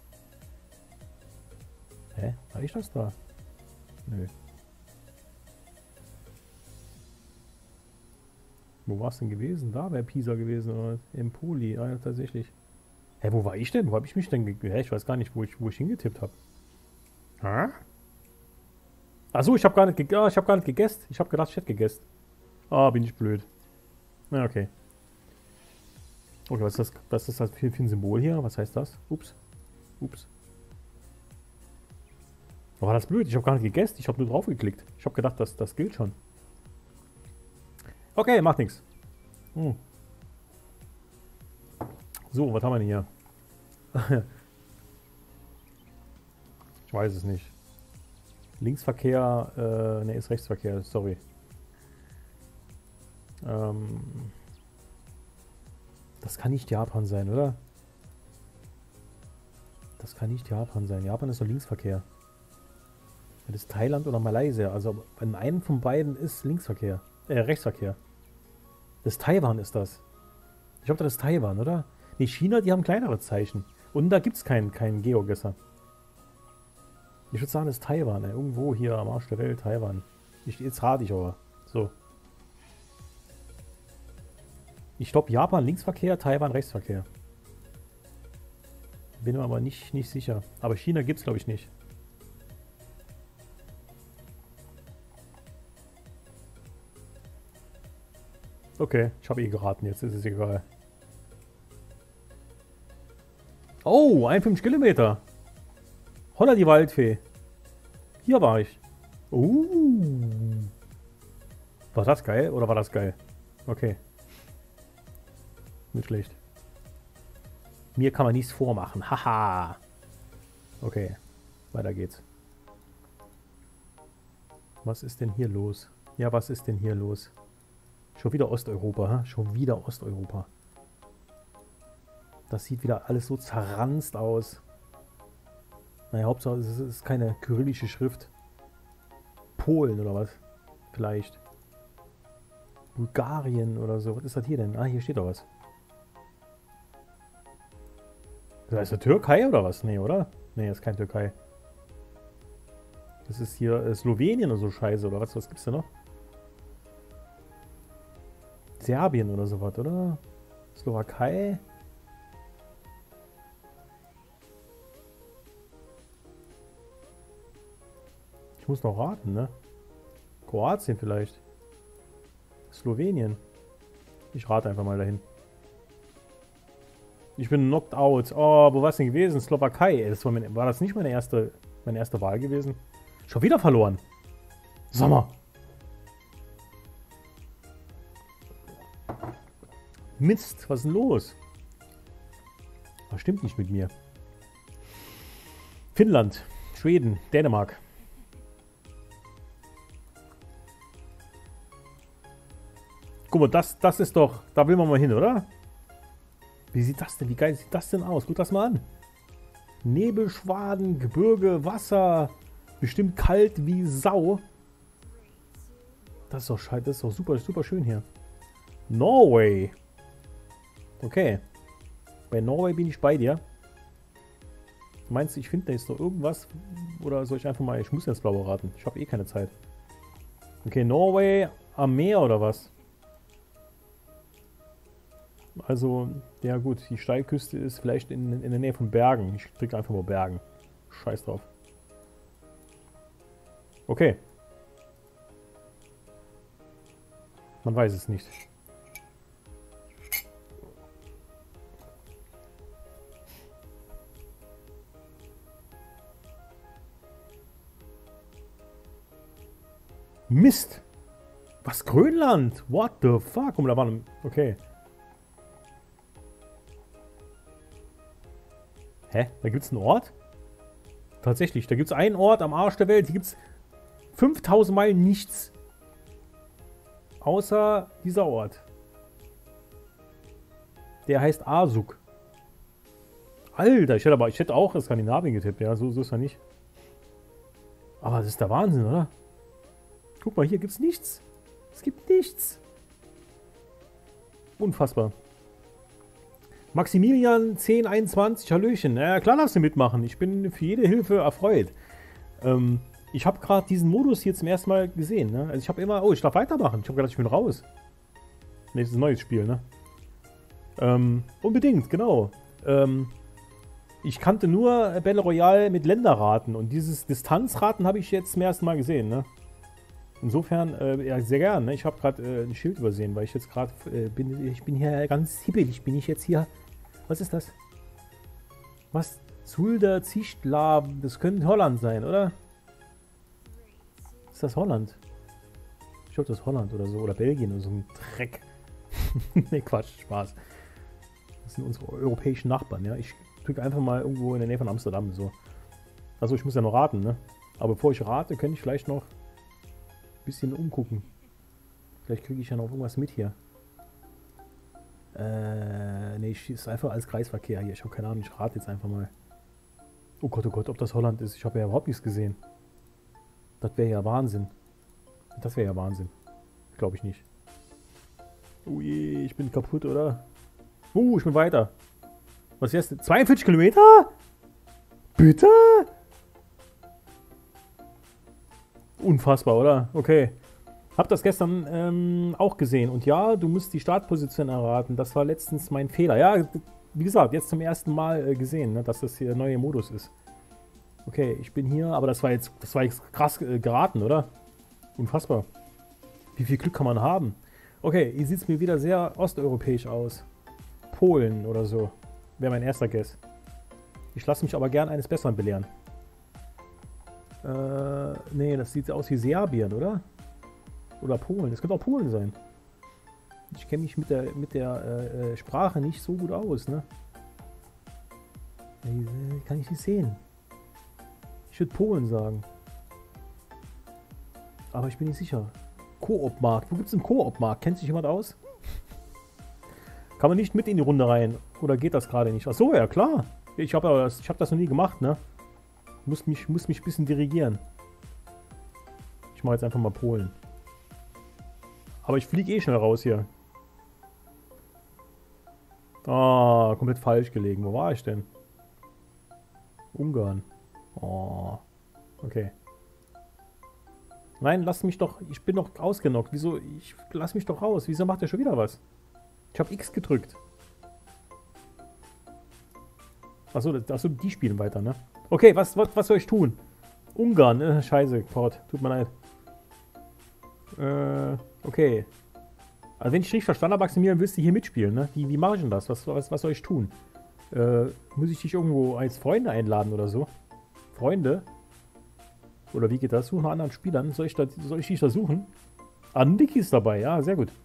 [SPEAKER 1] Hä? War ich das da? Nö. Wo war es denn gewesen? Da wäre Pisa gewesen, oder? Empoli, ah, ja, tatsächlich. Hä, wo war ich denn? Wo habe ich mich denn ich weiß gar nicht, wo ich hingetippt habe. Hä? Achso, ich habe gar nicht ich habe gar nicht gegessen. Ich habe gedacht, ich hätte gegessen. Ah, bin ich blöd. Na, okay. Okay, was ist das für ein Symbol hier? Was heißt das? Ups. Ups. War das blöd? Ich habe gar nicht gegessen. Ich habe nur drauf geklickt. Ich habe gedacht, das gilt schon. Okay, macht nichts. Hm. So, was haben wir denn hier? Ich weiß es nicht. Linksverkehr, ne, ist Rechtsverkehr, sorry. Das kann nicht Japan sein, oder? Das kann nicht Japan sein. Japan ist doch Linksverkehr. Das ist Thailand oder Malaysia. Also in einem von beiden ist Linksverkehr. Rechtsverkehr. Das Taiwan ist das. Ich glaube, das ist Taiwan, oder? Nee, China, die haben kleinere Zeichen. Und da gibt es keinen Geogesser. Ich würde sagen, das ist Taiwan. Irgendwo hier am Arsch der Welt, Taiwan. Jetzt rate ich aber. So. Ich glaube, Japan Linksverkehr, Taiwan Rechtsverkehr. Bin mir aber nicht sicher. Aber China gibt es, glaube ich, nicht. Okay, ich habe eh geraten, jetzt ist es egal. Oh, 51 Kilometer. Holla die Waldfee. Hier war ich. War das geil oder war das geil? Okay. Nicht schlecht. Mir kann man nichts vormachen. Haha. Okay, weiter geht's. Was ist denn hier los? Ja, was ist denn hier los? Schon wieder Osteuropa, ha? Schon wieder Osteuropa. Das sieht wieder alles so zerranzt aus. Naja, Hauptsache es ist keine kyrillische Schrift. Polen oder was? Vielleicht. Bulgarien oder so. Was ist das hier denn? Ah, hier steht doch was. Das ist das Türkei oder was? Nee, oder? Nee, das ist kein Türkei. Das ist hier Slowenien oder so Scheiße oder was? Was gibt's da noch? Serbien oder sowas, oder? Slowakei? Ich muss noch raten, ne? Kroatien vielleicht. Slowenien. Ich rate einfach mal dahin. Ich bin knocked out. Oh, wo war es denn gewesen? Slowakei. Das war das nicht meine erste Wahl gewesen? Schon wieder verloren. Sommer. Mist, was ist denn los? Was stimmt nicht mit mir? Finnland, Schweden, Dänemark. Guck mal, das ist doch... Da will man mal hin, oder? Wie sieht das denn? Wie geil sieht das denn aus? Guck das mal an. Nebelschwaden, Gebirge, Wasser. Bestimmt kalt wie Sau. Das ist doch super, super schön hier. Norway. Okay. Bei Norway bin ich bei dir. Meinst du, ich finde da jetzt noch irgendwas? Oder soll ich einfach mal... Ich muss jetzt Blaue raten. Ich habe eh keine Zeit. Okay, Norway am Meer oder was? Also, ja gut, die Steilküste ist vielleicht in der Nähe von Bergen. Ich klicke einfach mal Bergen. Scheiß drauf. Okay. Man weiß es nicht. Mist! Was? Grönland? What the fuck? Da war ein... Okay. Hä? Da gibt's einen Ort? Tatsächlich, da gibt's einen Ort am Arsch der Welt. Hier gibt's 5000 Meilen nichts. Außer dieser Ort. Der heißt Arsuk. Alter, ich hätte auch Skandinavien getippt. Ja, so ist er nicht. Aber das ist der Wahnsinn, oder? Guck mal, hier gibt's nichts. Es gibt nichts. Unfassbar. Maximilian 1021, Hallöchen. Ja, klar darfst du mitmachen. Ich bin für jede Hilfe erfreut. Ich habe gerade diesen Modus hier zum ersten Mal gesehen. Ne? Also ich habe immer... Oh, ich darf weitermachen. Ich habe gedacht, ich bin raus. Ne, das ist ein neues Spiel, ne? Unbedingt, genau. Ich kannte nur Battle Royale mit Länderraten. Und dieses Distanzraten habe ich jetzt zum ersten Mal gesehen, ne? Insofern, ja, sehr gern. Ne? Ich habe gerade ein Schild übersehen, weil ich jetzt gerade ich bin hier ganz hibbelig. Bin ich jetzt hier... Was ist das? Was? Zulda Zichtlav. Das könnte Holland sein, oder? Ist das Holland? Ich glaube, das ist Holland oder so. Oder Belgien oder so ein Dreck. Ne, Quatsch, Spaß. Das sind unsere europäischen Nachbarn, ja. Ich drücke einfach mal irgendwo in der Nähe von Amsterdam, so. Also ich muss ja noch raten, ne? Aber bevor ich rate, könnte ich vielleicht noch ein bisschen umgucken. Vielleicht kriege ich ja noch irgendwas mit hier. Ne, ich ist einfach als Kreisverkehr hier. Ich habe keine Ahnung, ich rate jetzt einfach mal. Oh Gott, ob das Holland ist. Ich habe ja überhaupt nichts gesehen. Das wäre ja Wahnsinn. Das wäre ja Wahnsinn. Glaube ich nicht. Oh je, ich bin kaputt, oder? Ich bin weiter. Was ist jetzt? 42 Kilometer? Bitte? Unfassbar, oder? Okay. Hab das gestern auch gesehen. Und ja, du musst die Startposition erraten. Das war letztens mein Fehler. Ja, wie gesagt, jetzt zum ersten Mal gesehen, ne, dass das hier der neue Modus ist. Okay, ich bin hier, aber das war jetzt krass geraten, oder? Unfassbar. Wie viel Glück kann man haben? Okay, hier sieht es mir wieder sehr osteuropäisch aus. Polen oder so. Wäre mein erster Guess. Ich lasse mich aber gern eines Besseren belehren. Nee, das sieht aus wie Serbien, oder? Oder Polen. Das könnte auch Polen sein. Ich kenne mich mit der Sprache nicht so gut aus, ne? Kann ich nicht sehen. Ich würde Polen sagen. Aber ich bin nicht sicher. Koop-Markt. Wo gibt es einen Koop-Markt? Kennt sich jemand aus? Kann man nicht mit in die Runde rein? Oder geht das gerade nicht? Achso, ja klar. Ich hab das noch nie gemacht, ne? Muss mich ein bisschen dirigieren. Ich mache jetzt einfach mal Polen. Aber ich fliege eh schnell raus hier. Ah, komplett falsch gelegen. Wo war ich denn? Ungarn. Oh, okay. Nein, lass mich doch. Ich bin doch ausgenockt. Wieso? Lass mich doch raus. Wieso macht er schon wieder was? Ich habe X gedrückt. Achso, die spielen weiter, ne? Okay, was soll ich tun? Ungarn. Scheiße, Port. Tut mir leid. Okay. Also wenn ich richtig verstanden habe, Maximilian, willst du hier mitspielen, ne? Wie mache ich denn das? Was soll ich tun? Muss ich dich irgendwo als Freunde einladen oder so? Freunde? Oder wie geht das? Suche nach anderen Spielern. Soll ich dich da suchen? Ah, Niki ist dabei. Ja, sehr gut.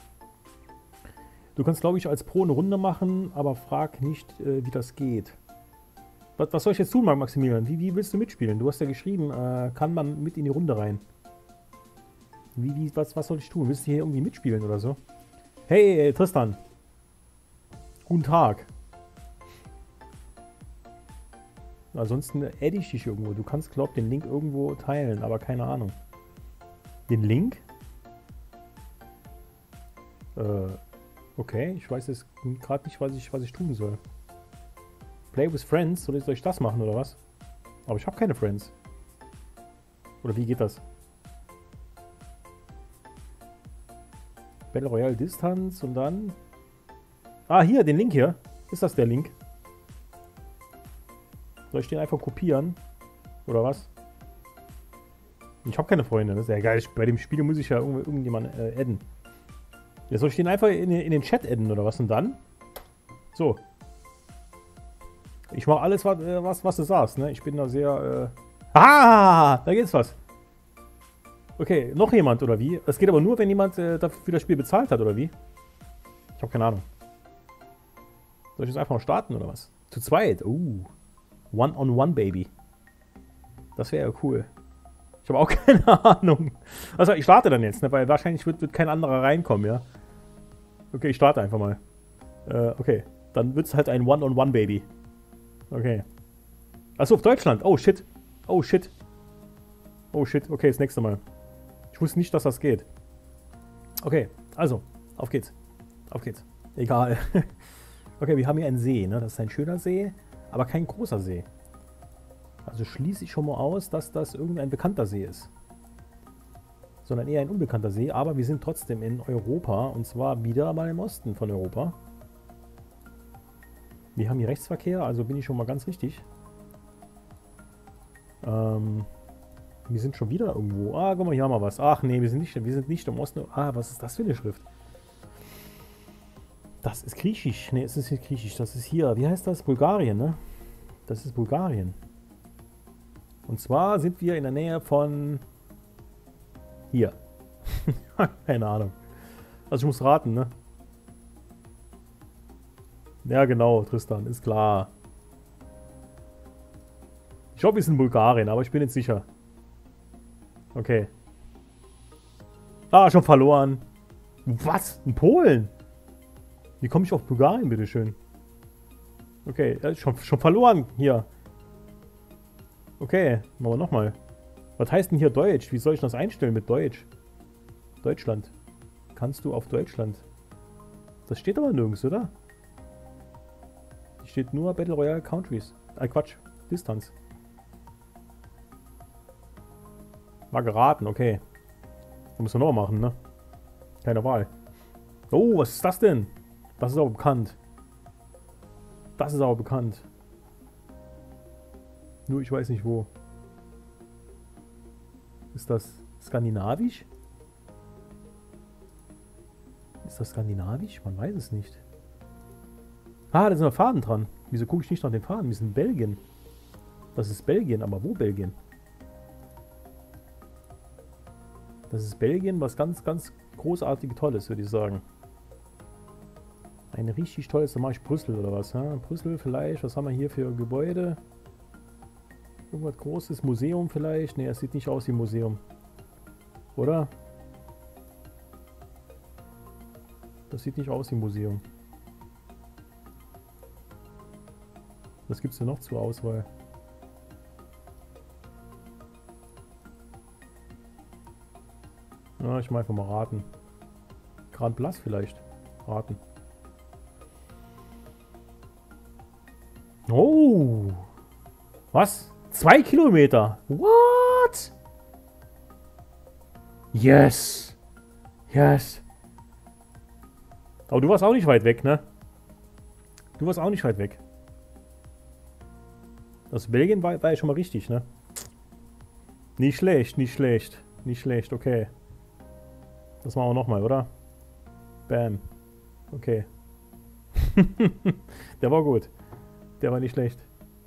[SPEAKER 1] Du kannst, glaube ich, als Pro eine Runde machen, aber frag nicht, wie das geht. Was soll ich jetzt tun, Maximilian? Wie willst du mitspielen? Du hast ja geschrieben, kann man mit in die Runde rein. Was soll ich tun? Willst du hier irgendwie mitspielen oder so? Hey, Tristan. Guten Tag. Ansonsten adde ich dich irgendwo. Du kannst, glaub, den Link irgendwo teilen, aber keine Ahnung. Den Link? Okay, ich weiß jetzt gerade nicht, was ich tun soll. Play with Friends? Soll ich das machen oder was? Aber ich habe keine Friends. Oder wie geht das? Battle Royale Distanz und dann... Ah, hier, den Link hier. Ist das der Link? Soll ich den einfach kopieren? Oder was? Ich habe keine Freunde. Das ist ja geil. Bei dem Spiel muss ich ja irgendjemanden adden. Ja, soll ich den einfach in den Chat adden oder was? Und dann? So. Ich mache alles, was du sagst, ne? Ich bin da sehr... Ah! Da geht's was. Okay, noch jemand, oder wie? Es geht aber nur, wenn jemand dafür für das Spiel bezahlt hat, oder wie? Ich habe keine Ahnung. Soll ich jetzt einfach mal starten, oder was? Zu zweit. One-on-one, Baby. Das wäre ja cool. Ich habe auch keine Ahnung. Also, ich starte dann jetzt, ne? Weil wahrscheinlich wird kein anderer reinkommen, ja? Okay, ich starte einfach mal. Okay. Dann wird es halt ein One-on-one, Baby. Okay. Achso, auf Deutschland. Oh, shit. Oh, shit. Oh, shit. Okay, das nächste Mal. Ich wusste nicht, dass das geht. Okay, also, auf geht's. Auf geht's. Egal. Okay, wir haben hier einen See, ne? Das ist ein schöner See, aber kein großer See. Also schließe ich schon mal aus, dass das irgendein bekannter See ist. Sondern eher ein unbekannter See, aber wir sind trotzdem in Europa und zwar wieder mal im Osten von Europa. Wir haben hier Rechtsverkehr, also bin ich schon mal ganz richtig. Wir sind schon wieder irgendwo. Ah, guck mal, hier haben wir was. Ach nee, wir sind nicht im Osten. Ah, was ist das für eine Schrift? Das ist Griechisch. Nee, es ist nicht Griechisch. Das ist hier. Wie heißt das? Bulgarien, ne? Das ist Bulgarien. Und zwar sind wir in der Nähe von... Hier. Keine Ahnung. Also ich muss raten, ne? Ja, genau, Tristan. Ist klar. Ich glaube, wir sind in Bulgarien, aber ich bin nicht sicher. Okay. Ah, schon verloren. Was? In Polen? Wie komme ich auf Bulgarien, bitteschön? Okay, schon verloren hier. Okay, machen wir nochmal. Was heißt denn hier Deutsch? Wie soll ich das einstellen mit Deutsch? Deutschland. Kannst du auf Deutschland? Das steht aber nirgends, oder? Hier steht nur Battle Royale Countries. Quatsch. Distanz. War geraten, okay. Da müssen wir noch machen, ne? Keine Wahl. Oh, was ist das denn? Das ist aber bekannt. Das ist aber bekannt. Nur ich weiß nicht wo. Ist das skandinavisch? Ist das skandinavisch? Man weiß es nicht. Ah, da sind noch Fahnen dran. Wieso gucke ich nicht nach den Fahnen? Wir sind in Belgien. Das ist Belgien, aber wo Belgien? Das ist Belgien, was ganz, ganz großartig Tolles, würde ich sagen. Ein richtig tolles, da mache ich Brüssel oder was? Ja? Brüssel vielleicht, was haben wir hier für Gebäude? Irgendwas großes, Museum vielleicht? Ne, es sieht nicht aus wie ein Museum. Oder? Das sieht nicht aus wie ein Museum. Was gibt es denn noch zur Auswahl? Ja, ich mache einfach mal raten. Grand Place vielleicht. Raten. Oh! Was? 2 Kilometer? What? Yes! Yes! Aber du warst auch nicht weit weg, ne? Du warst auch nicht weit weg. Das Belgien war ja schon mal richtig, ne? Nicht schlecht, nicht schlecht. Nicht schlecht, okay. Das machen wir nochmal, oder? Bam. Okay. Der war gut. Der war nicht schlecht.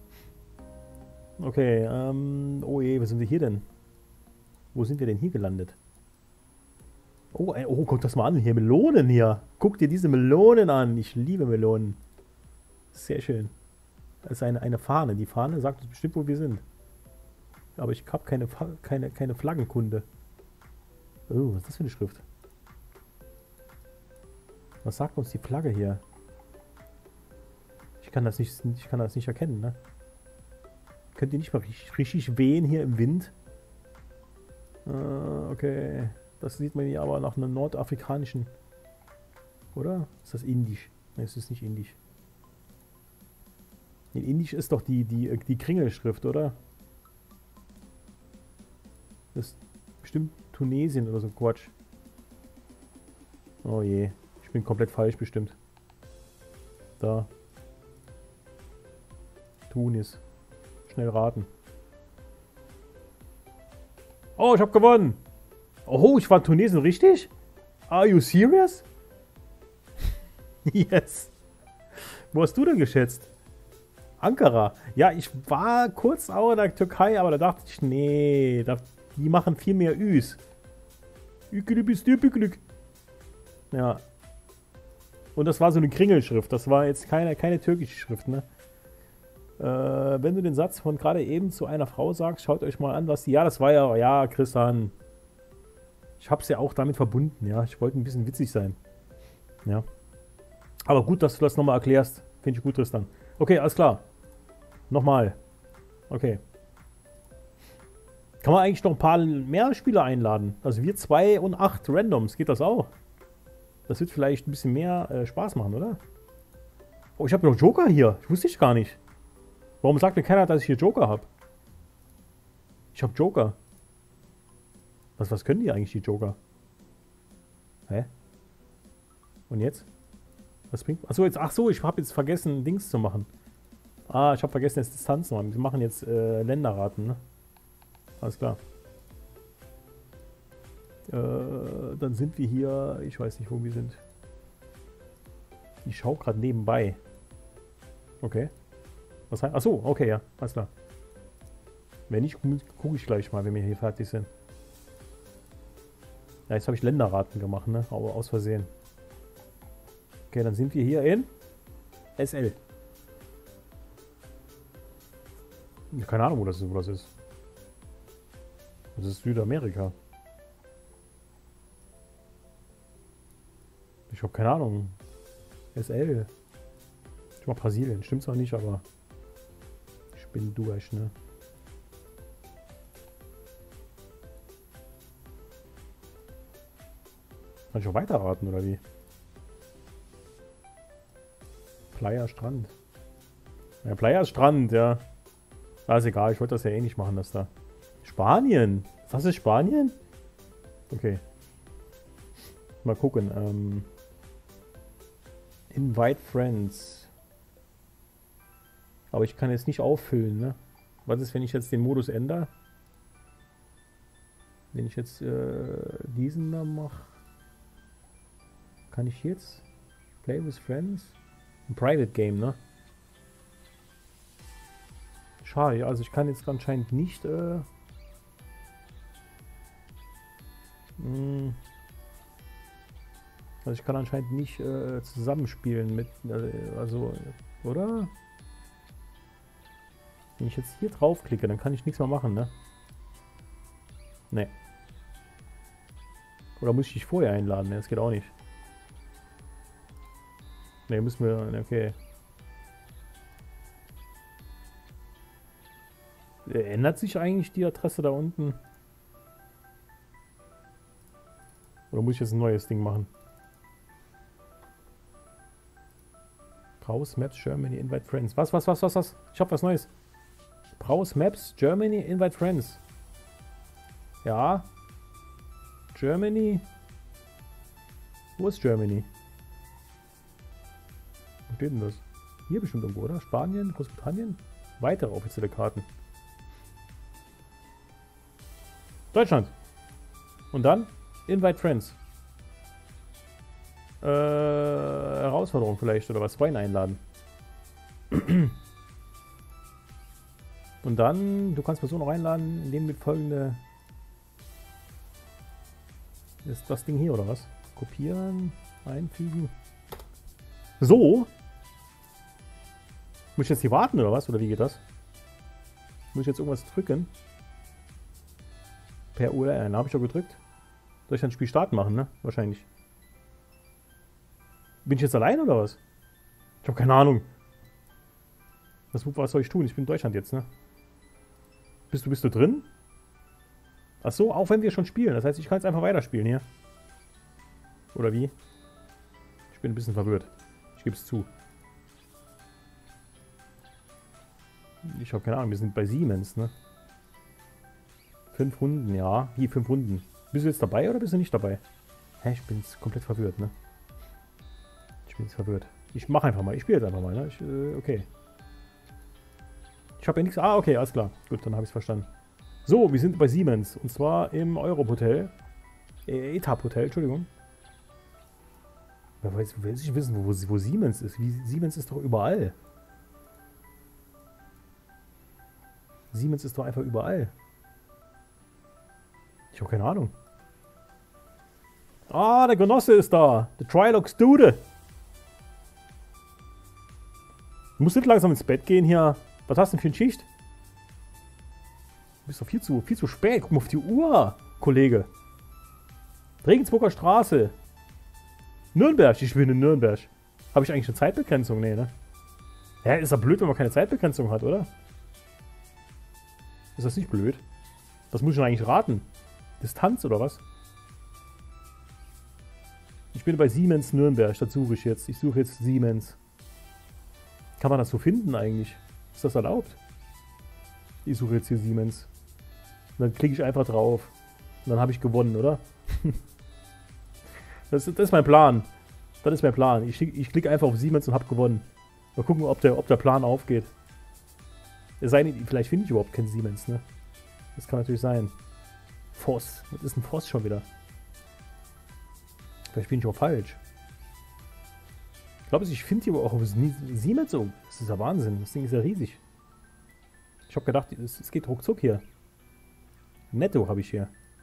[SPEAKER 1] Okay, oh je, wo sind wir hier denn? Wo sind wir denn hier gelandet? Oh, oh, guck das mal an, hier Melonen hier. Guck dir diese Melonen an. Ich liebe Melonen. Sehr schön. Das ist eine Fahne. Die Fahne sagt uns bestimmt, wo wir sind. Aber ich habe keine Flaggenkunde. Oh, was ist das für eine Schrift? Was sagt uns die Flagge hier? Ich kann das nicht erkennen, ne? Könnt ihr nicht mal richtig wehen hier im Wind? Okay. Das sieht man hier aber nach einem nordafrikanischen. Oder? Ist das indisch? Ne, es ist nicht indisch. In indisch ist doch die Kringelschrift, oder? Das ist bestimmt Tunesien oder so Quatsch. Oh je. Ich bin komplett falsch bestimmt. Da. Tunis. Schnell raten. Oh, ich habe gewonnen. Oh, ich war Tunesien, richtig? Are you serious? Yes. Wo hast du denn geschätzt? Ankara. Ja, ich war kurz auch in der Türkei, aber da dachte ich, nee, die machen viel mehr Üs. Ja. Und das war so eine Kringelschrift. Das war jetzt keine türkische Schrift, ne? Wenn du den Satz von gerade eben zu einer Frau sagst, schaut euch mal an, was die... Ja, das war ja, Christian. Ich hab's ja auch damit verbunden, ja. Ich wollte ein bisschen witzig sein. Ja. Aber gut, dass du das nochmal erklärst. Finde ich gut, Tristan. Okay, alles klar. Nochmal. Okay. Kann man eigentlich noch ein paar mehr Spieler einladen? Also wir 2 und 8 Randoms. Geht das auch? Das wird vielleicht ein bisschen mehr Spaß machen, oder? Oh, ich habe noch Joker hier. Ich wusste ich gar nicht. Warum sagt mir keiner, dass ich hier Joker habe? Ich habe Joker. Was können die eigentlich, die Joker? Hä? Und jetzt? Was bringt... Achso, ich habe jetzt vergessen, Dings zu machen. Ah, ich habe vergessen, jetzt Distanz zu machen. Wir machen jetzt Länderraten, ne? Alles klar. Dann sind wir hier... Ich weiß nicht, wo wir sind. Ich schaue gerade nebenbei. Okay. Was heißt... Achso, okay, ja. Alles klar. Wenn nicht, gucke ich gleich mal, wenn wir hier fertig sind. Ja, jetzt habe ich Länderraten gemacht, ne? Aber aus Versehen. Okay, dann sind wir hier in SL. Keine Ahnung, wo das ist. Das ist Südamerika. Ich habe keine Ahnung. SL. Ich mach Brasilien. Stimmt's auch nicht, aber ich bin durch, ne? Kann ich auch weiterraten, oder wie? Playa Strand. Ja, Playa Strand, ja. Ah, ist egal, ich wollte das ja eh nicht machen, das da. Spanien? Was ist Spanien? Okay. Mal gucken. Invite Friends. Aber ich kann jetzt nicht auffüllen, ne? Was ist, wenn ich jetzt den Modus ändere? Wenn ich jetzt diesen da mache. Kann ich jetzt Play with Friends? Ein Private Game, ne? Schade, also ich kann jetzt anscheinend nicht also ich kann anscheinend nicht zusammenspielen mit, also, oder? Wenn ich jetzt hier draufklicke, dann kann ich nichts mehr machen, ne? Ne. Oder muss ich dich vorher einladen? Ne, das geht auch nicht. Ne, müssen wir, okay. Ändert sich eigentlich die Adresse da unten? Oder muss ich jetzt ein neues Ding machen? Browse Maps Germany Invite Friends. Was? Ich hab was Neues. Browse Maps Germany Invite Friends. Ja. Germany. Wo ist Germany? Wo steht denn das? Hier bestimmt irgendwo, oder? Spanien, Großbritannien? Weitere offizielle Karten. Deutschland. Und dann Invite Friends. Herausforderung vielleicht oder was? Freunde einladen. Und dann, du kannst Personen auch einladen, indem mit folgende... Ist das Ding hier oder was? Kopieren, einfügen. So? Muss ich jetzt hier warten oder was? Oder wie geht das? Muss ich jetzt irgendwas drücken? Per URL, habe ich doch gedrückt. Soll ich dann Spiel starten machen, ne? Wahrscheinlich. Bin ich jetzt allein oder was? Ich habe keine Ahnung. Was soll ich tun? Ich bin in Deutschland jetzt, ne? Bist du drin? Ach so, auch wenn wir schon spielen. Das heißt, ich kann jetzt einfach weiterspielen hier. Oder wie? Ich bin ein bisschen verwirrt. Ich gebe es zu. Ich habe keine Ahnung, wir sind bei Siemens, ne? 5 Runden, ja. Hier, 5 Runden. Bist du jetzt dabei oder bist du nicht dabei? Hä, ich bin jetzt komplett verwirrt, ne? Ich bin jetzt verwirrt. Ich mache einfach mal. Ich spiele jetzt einfach mal, ne? Okay. Ich habe ja nichts... Ah, okay, alles klar. Gut, dann habe ich es verstanden. So, wir sind bei Siemens. Und zwar im Europe-Hotel. Etap-Hotel, Entschuldigung. Wer weiß, will ich wissen, wo Siemens ist. Siemens ist doch überall. Siemens ist doch einfach überall. Ich habe keine Ahnung. Ah, der Genosse ist da. Der Trilox Dude. Du musst nicht langsam ins Bett gehen hier. Was hast du denn für eine Schicht? Du bist doch viel zu spät. Guck mal auf die Uhr, Kollege. Regensburger Straße. Nürnberg. Ich bin in Nürnberg. Habe ich eigentlich eine Zeitbegrenzung? Nee, ne? Hä, ist doch blöd, wenn man keine Zeitbegrenzung hat, oder? Ist das nicht blöd? Was muss ich denn eigentlich raten? Distanz oder was? Ich bin bei Siemens Nürnberg. Das suche ich jetzt. Ich suche jetzt Siemens. Kann man das so finden eigentlich? Ist das erlaubt? Ich suche jetzt hier Siemens. Und dann klicke ich einfach drauf. Und dann habe ich gewonnen, oder? Das ist mein Plan. Das ist mein Plan. Ich klicke einfach auf Siemens und habe gewonnen. Mal gucken, ob der Plan aufgeht. Es sei denn, vielleicht finde ich überhaupt kein Siemens, ne? Das kann natürlich sein. Voss. Was ist ein Voss schon wieder? Vielleicht bin ich auch falsch. Ich glaube, ich finde hier aber auch auf Siemens so. Das ist ja Wahnsinn. Das Ding ist ja riesig. Ich habe gedacht, es geht ruckzuck hier. Netto habe ich hier.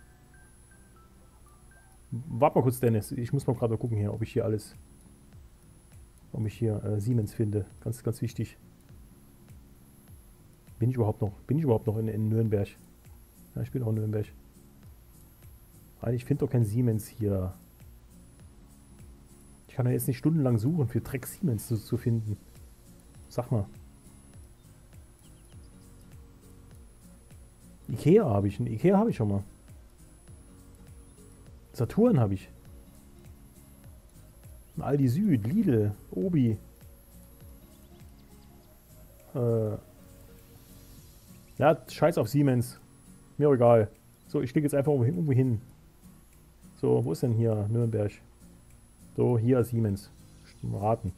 [SPEAKER 1] Warte mal kurz, Dennis. Ich muss mal gerade gucken hier, ob ich hier alles... Ob ich hier Siemens finde. Ganz, ganz wichtig. Bin ich überhaupt noch in Nürnberg? Ja, ich bin auch in Nürnberg. Ich finde doch kein Siemens hier. Ich kann ja jetzt nicht stundenlang suchen, für Dreck Siemens zu finden. Sag mal. Ikea habe ich. Ikea habe ich schon mal. Saturn habe ich. Aldi Süd, Lidl, Obi. Ja, scheiß auf Siemens. Mir egal. So, ich klicke jetzt einfach irgendwo hin. So, wo ist denn hier Nürnberg? So, hier Siemens. Raten.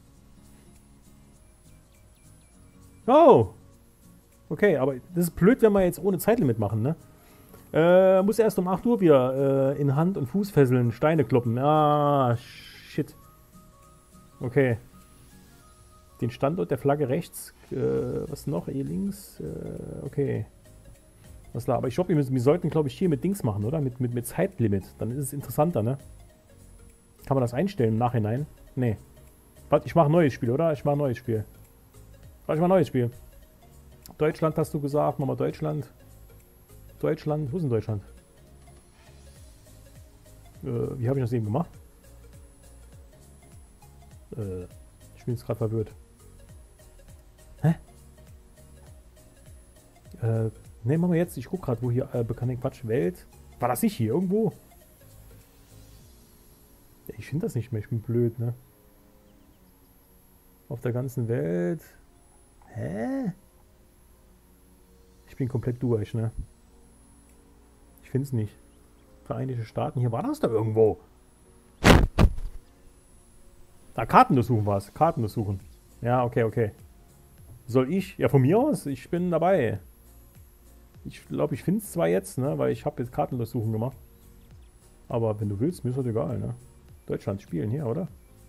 [SPEAKER 1] Oh! Okay, aber das ist blöd, wenn wir jetzt ohne Zeitlimit machen, ne? Muss erst um 8 Uhr wieder in Hand- und Fußfesseln Steine kloppen. Ah, shit. Okay. Den Standort der Flagge rechts. Was noch? Links? Okay. Was klar. Aber ich glaube, wir sollten, glaube ich, hier mit Dings machen, oder? Mit Zeitlimit. Dann ist es interessanter, ne? Kann man das einstellen im Nachhinein? Nee. Warte, ich mache ein neues Spiel, oder? Ich mache ein neues Spiel. Warte, ich mache ein neues Spiel. Deutschland hast du gesagt. Machen wir Deutschland. Deutschland. Wo ist denn Deutschland? Wie habe ich das eben gemacht? Ich bin jetzt gerade verwirrt. Hä? Ne, machen wir jetzt. Ich gucke gerade, wo hier bekannte Quatsch. Welt. War das nicht hier irgendwo? Ich finde das nicht mehr. Ich bin blöd, ne? Auf der ganzen Welt. Hä? Ich bin komplett durch, ne? Ich finde es nicht. Vereinigte Staaten. Hier war das da irgendwo. Da, Karten durchsuchen war es. Karten durchsuchen. Ja, okay, okay. Soll ich? Ja, von mir aus. Ich bin dabei. Ich glaube, ich finde es zwar jetzt, ne? Weil ich habe jetzt Karten durchsuchen gemacht. Aber wenn du willst, mir ist das egal, ne? Deutschland spielen hier, oder?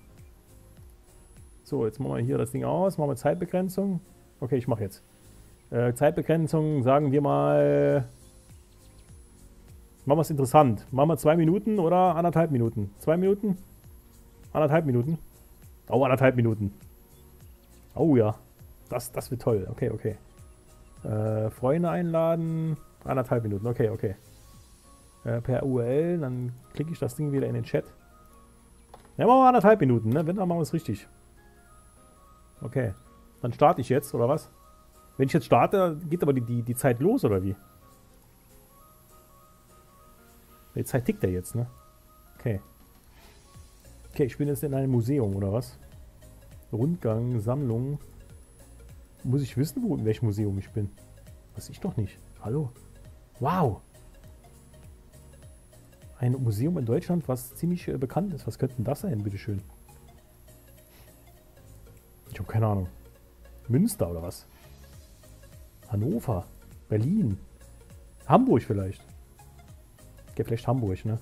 [SPEAKER 1] So, jetzt machen wir hier das Ding aus. Machen wir Zeitbegrenzung. Okay, ich mache jetzt. Zeitbegrenzung, sagen wir mal... Machen wir es interessant. Machen wir 2 Minuten oder 1,5 Minuten? 2 Minuten? 1,5 Minuten? Oh, 1,5 Minuten. Oh ja. Das wird toll. Okay, okay. Freunde einladen. 1,5 Minuten. Okay, okay. Per URL. Dann klicke ich das Ding wieder in den Chat. Ja, machen wir 1,5 Minuten, ne? Wenn, dann machen wir es richtig. Okay. Dann starte ich jetzt, oder was? Wenn ich jetzt starte, geht aber die Zeit los, oder wie? Die Zeit tickt ja jetzt, ne? Okay. Okay, ich bin jetzt in einem Museum, oder was? Rundgang, Sammlung. Muss ich wissen, in welchem Museum ich bin? Weiß ich doch nicht. Hallo? Wow! Ein Museum in Deutschland, was ziemlich bekannt ist. Was könnte denn das sein, bitteschön? Ich habe keine Ahnung. Münster oder was? Hannover? Berlin? Hamburg vielleicht? Okay, vielleicht Hamburg, ne?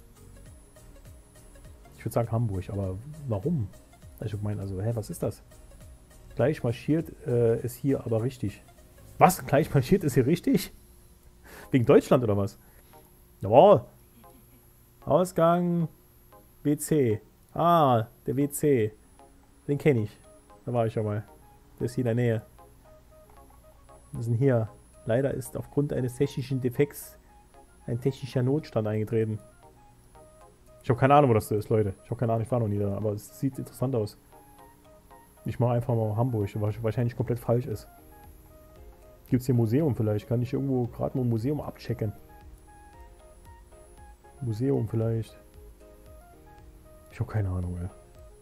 [SPEAKER 1] Ich würde sagen Hamburg, aber warum? Ich meine, also, hä, was ist das? Gleich marschiert ist hier aber richtig. Was? Gleich marschiert ist hier richtig? Wegen Deutschland oder was? Jawohl. Ausgang WC. Ah, der WC. Den kenne ich. Da war ich schon mal. Der ist hier in der Nähe. Wir sind hier. Leider ist aufgrund eines technischen Defekts ein technischer Notstand eingetreten. Ich habe keine Ahnung, wo das ist, Leute. Ich habe keine Ahnung, ich war noch nie da, aber es sieht interessant aus. Ich mache einfach mal Hamburg, was wahrscheinlich komplett falsch ist. Gibt es hier ein Museum vielleicht? Kann ich irgendwo gerade mal ein Museum abchecken? Museum vielleicht. Ich habe keine Ahnung mehr.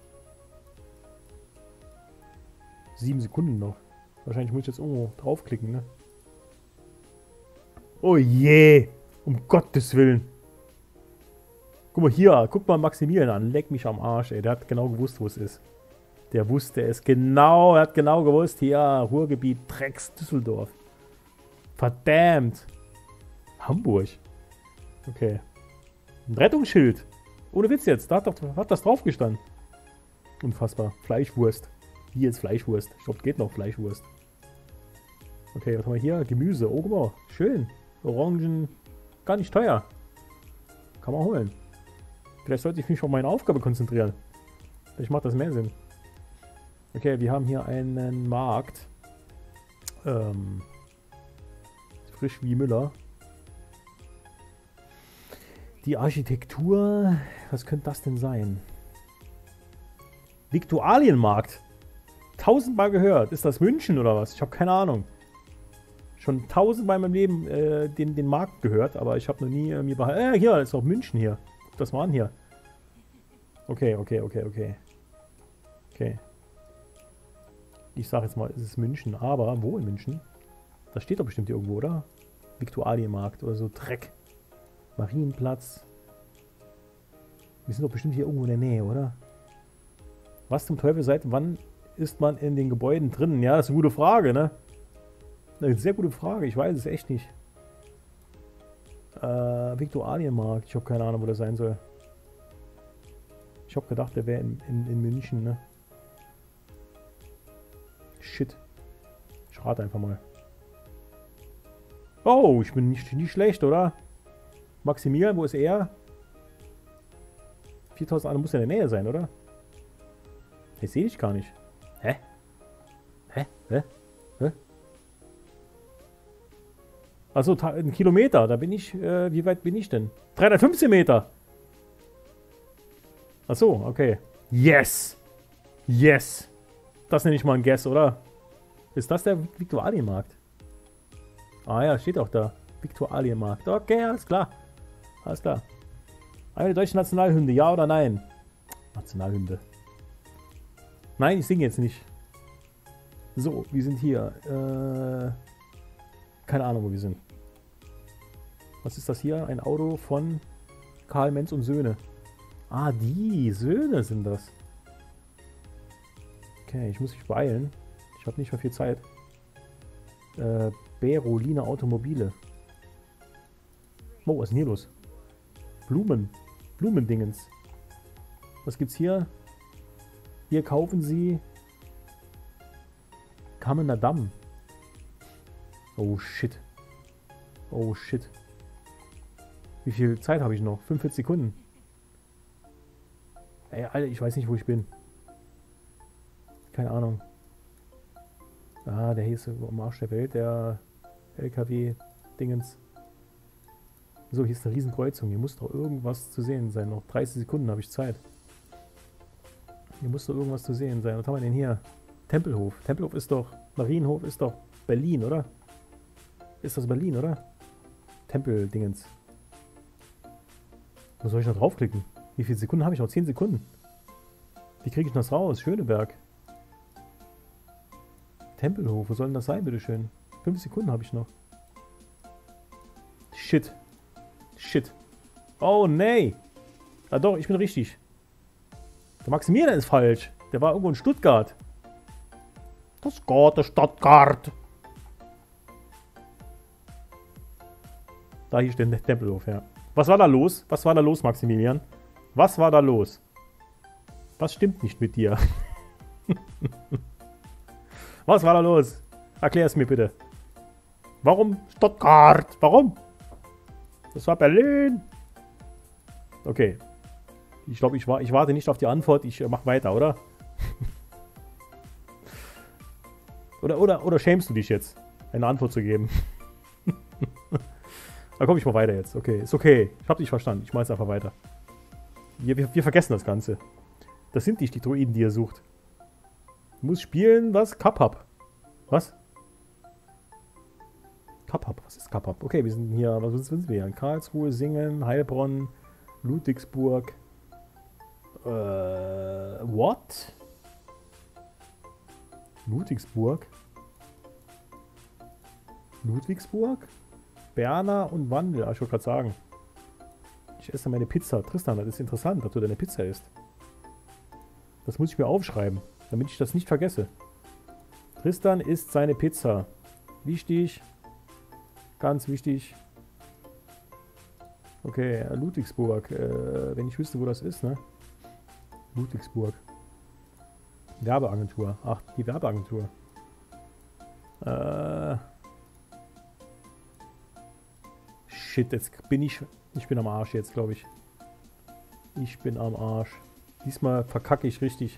[SPEAKER 1] 7 Sekunden noch. Wahrscheinlich muss ich jetzt irgendwo draufklicken, ne? Oh je! Um Gottes Willen! Guck mal hier, guck mal Maximilian an. Leck mich am Arsch, ey. Der hat genau gewusst, wo es ist. Der wusste es genau. Er hat genau gewusst. Hier, Ruhrgebiet, Drecks, Düsseldorf. Verdammt. Hamburg. Okay. Ein Rettungsschild. Ohne Witz jetzt. Da hat das drauf gestanden. Unfassbar. Fleischwurst. Wie jetzt Fleischwurst? Ich glaube, geht noch Fleischwurst. Okay, was haben wir hier? Gemüse. Oh, guck mal. Schön. Orangen. Gar nicht teuer. Kann man holen. Vielleicht sollte ich mich auf meine Aufgabe konzentrieren. Vielleicht macht das mehr Sinn. Okay, wir haben hier einen Markt. Frisch wie Müller. Die Architektur. Was könnte das denn sein? Viktualienmarkt. 1000-mal gehört. Ist das München oder was? Ich habe keine Ahnung. Schon 1000-mal in meinem Leben den Markt gehört, aber ich habe noch nie mir behalten. Hier ist auch München hier. Guck das mal an hier. Okay. Okay. Ich sage jetzt mal, es ist München, aber wo in München? Das steht doch bestimmt hier irgendwo, oder? Viktualienmarkt oder so Dreck. Marienplatz. Wir sind doch bestimmt hier irgendwo in der Nähe, oder? Was zum Teufel seit wann ist man in den Gebäuden drin? Ja, das ist eine gute Frage, ne? Eine sehr gute Frage, ich weiß es echt nicht. Viktualienmarkt, ich habe keine Ahnung, wo das sein soll. Ich habe gedacht, der wäre in München, ne? Shit. Ich rate einfach mal. Oh, ich bin nicht schlecht, oder? Maximilian, wo ist er? 4000 Euro muss ja in der Nähe sein, oder? Ich sehe dich gar nicht. Hä? Also ein Kilometer, da bin ich, wie weit bin ich denn? 315 Meter! Achso, okay. Yes! Yes! Das nenne ich mal ein Guess, oder? Ist das der Viktualienmarkt? Ah ja, steht auch da. Viktualienmarkt. Okay, alles klar. Alles klar. Eine der deutschen Nationalhymne, ja oder nein? Nationalhymne. Nein, ich singe jetzt nicht. So, wir sind hier. Keine Ahnung, wo wir sind. Was ist das hier? Ein Auto von Karl Menz und Söhne. Ah, die Söhne sind das. Okay, ich muss mich beeilen. Ich habe nicht mehr viel Zeit. Berolina Automobile. Oh, was ist denn hier los? Blumendingens. Was gibt's hier? Hier kaufen Sie Kamener Damm. Oh shit. Oh shit. Wie viel Zeit habe ich noch? 45 Sekunden. Ey, Alter, ich weiß nicht, wo ich bin. Keine Ahnung. Ah, der hier ist am Arsch der Welt, der LKW-Dingens. So, hier ist eine Riesenkreuzung. Hier muss doch irgendwas zu sehen sein. Noch 30 Sekunden habe ich Zeit. Hier muss doch irgendwas zu sehen sein. Was haben wir denn hier? Tempelhof. Tempelhof ist doch... Marienhof ist doch Berlin, oder? Ist das Berlin, oder? Tempeldingens. Wo soll ich noch draufklicken? Wie viele Sekunden habe ich noch? 10 Sekunden. Wie kriege ich das raus? Schöneberg. Tempelhof. Wo soll denn das sein, bitteschön? 5 Sekunden habe ich noch. Shit. Shit. Oh, nee. Ah doch, ich bin richtig. Der Maximilian ist falsch. Der war irgendwo in Stuttgart. Das Gott, der Stuttgart. Da hier steht der Tempelhof, ja. Was war da los? Was war da los, Maximilian? Was war da los? Was stimmt nicht mit dir? Was war da los? Erklär es mir bitte. Warum Stuttgart? Warum? Das war Berlin. Okay. Ich glaube, ich warte nicht auf die Antwort. Ich mach weiter, oder? oder schämst du dich jetzt, eine Antwort zu geben? Da komme ich mal weiter jetzt. Okay, ist okay. Ich habe dich verstanden. Ich mache jetzt einfach weiter. Wir vergessen das Ganze. Das sind nicht die Druiden, die ihr sucht. Du musst spielen, was? Kapab. Was? Kapab. Was ist Kapab? Okay, wir sind hier. Was sind wir hier? Karlsruhe, Singen, Heilbronn, Ludwigsburg. What? Ludwigsburg? Ludwigsburg? Berner und Wandel. Ah, ich wollte gerade sagen. Ich esse meine Pizza. Tristan, das ist interessant, dass du deine Pizza isst. Das muss ich mir aufschreiben, damit ich das nicht vergesse. Tristan isst seine Pizza. Wichtig. Ganz wichtig. Okay, Ludwigsburg. Wenn ich wüsste, wo das ist, ne? Ludwigsburg. Werbeagentur. Ach, die Werbeagentur. Shit, jetzt bin ich bin am Arsch jetzt, glaube ich. Ich bin am Arsch. Diesmal verkacke ich richtig.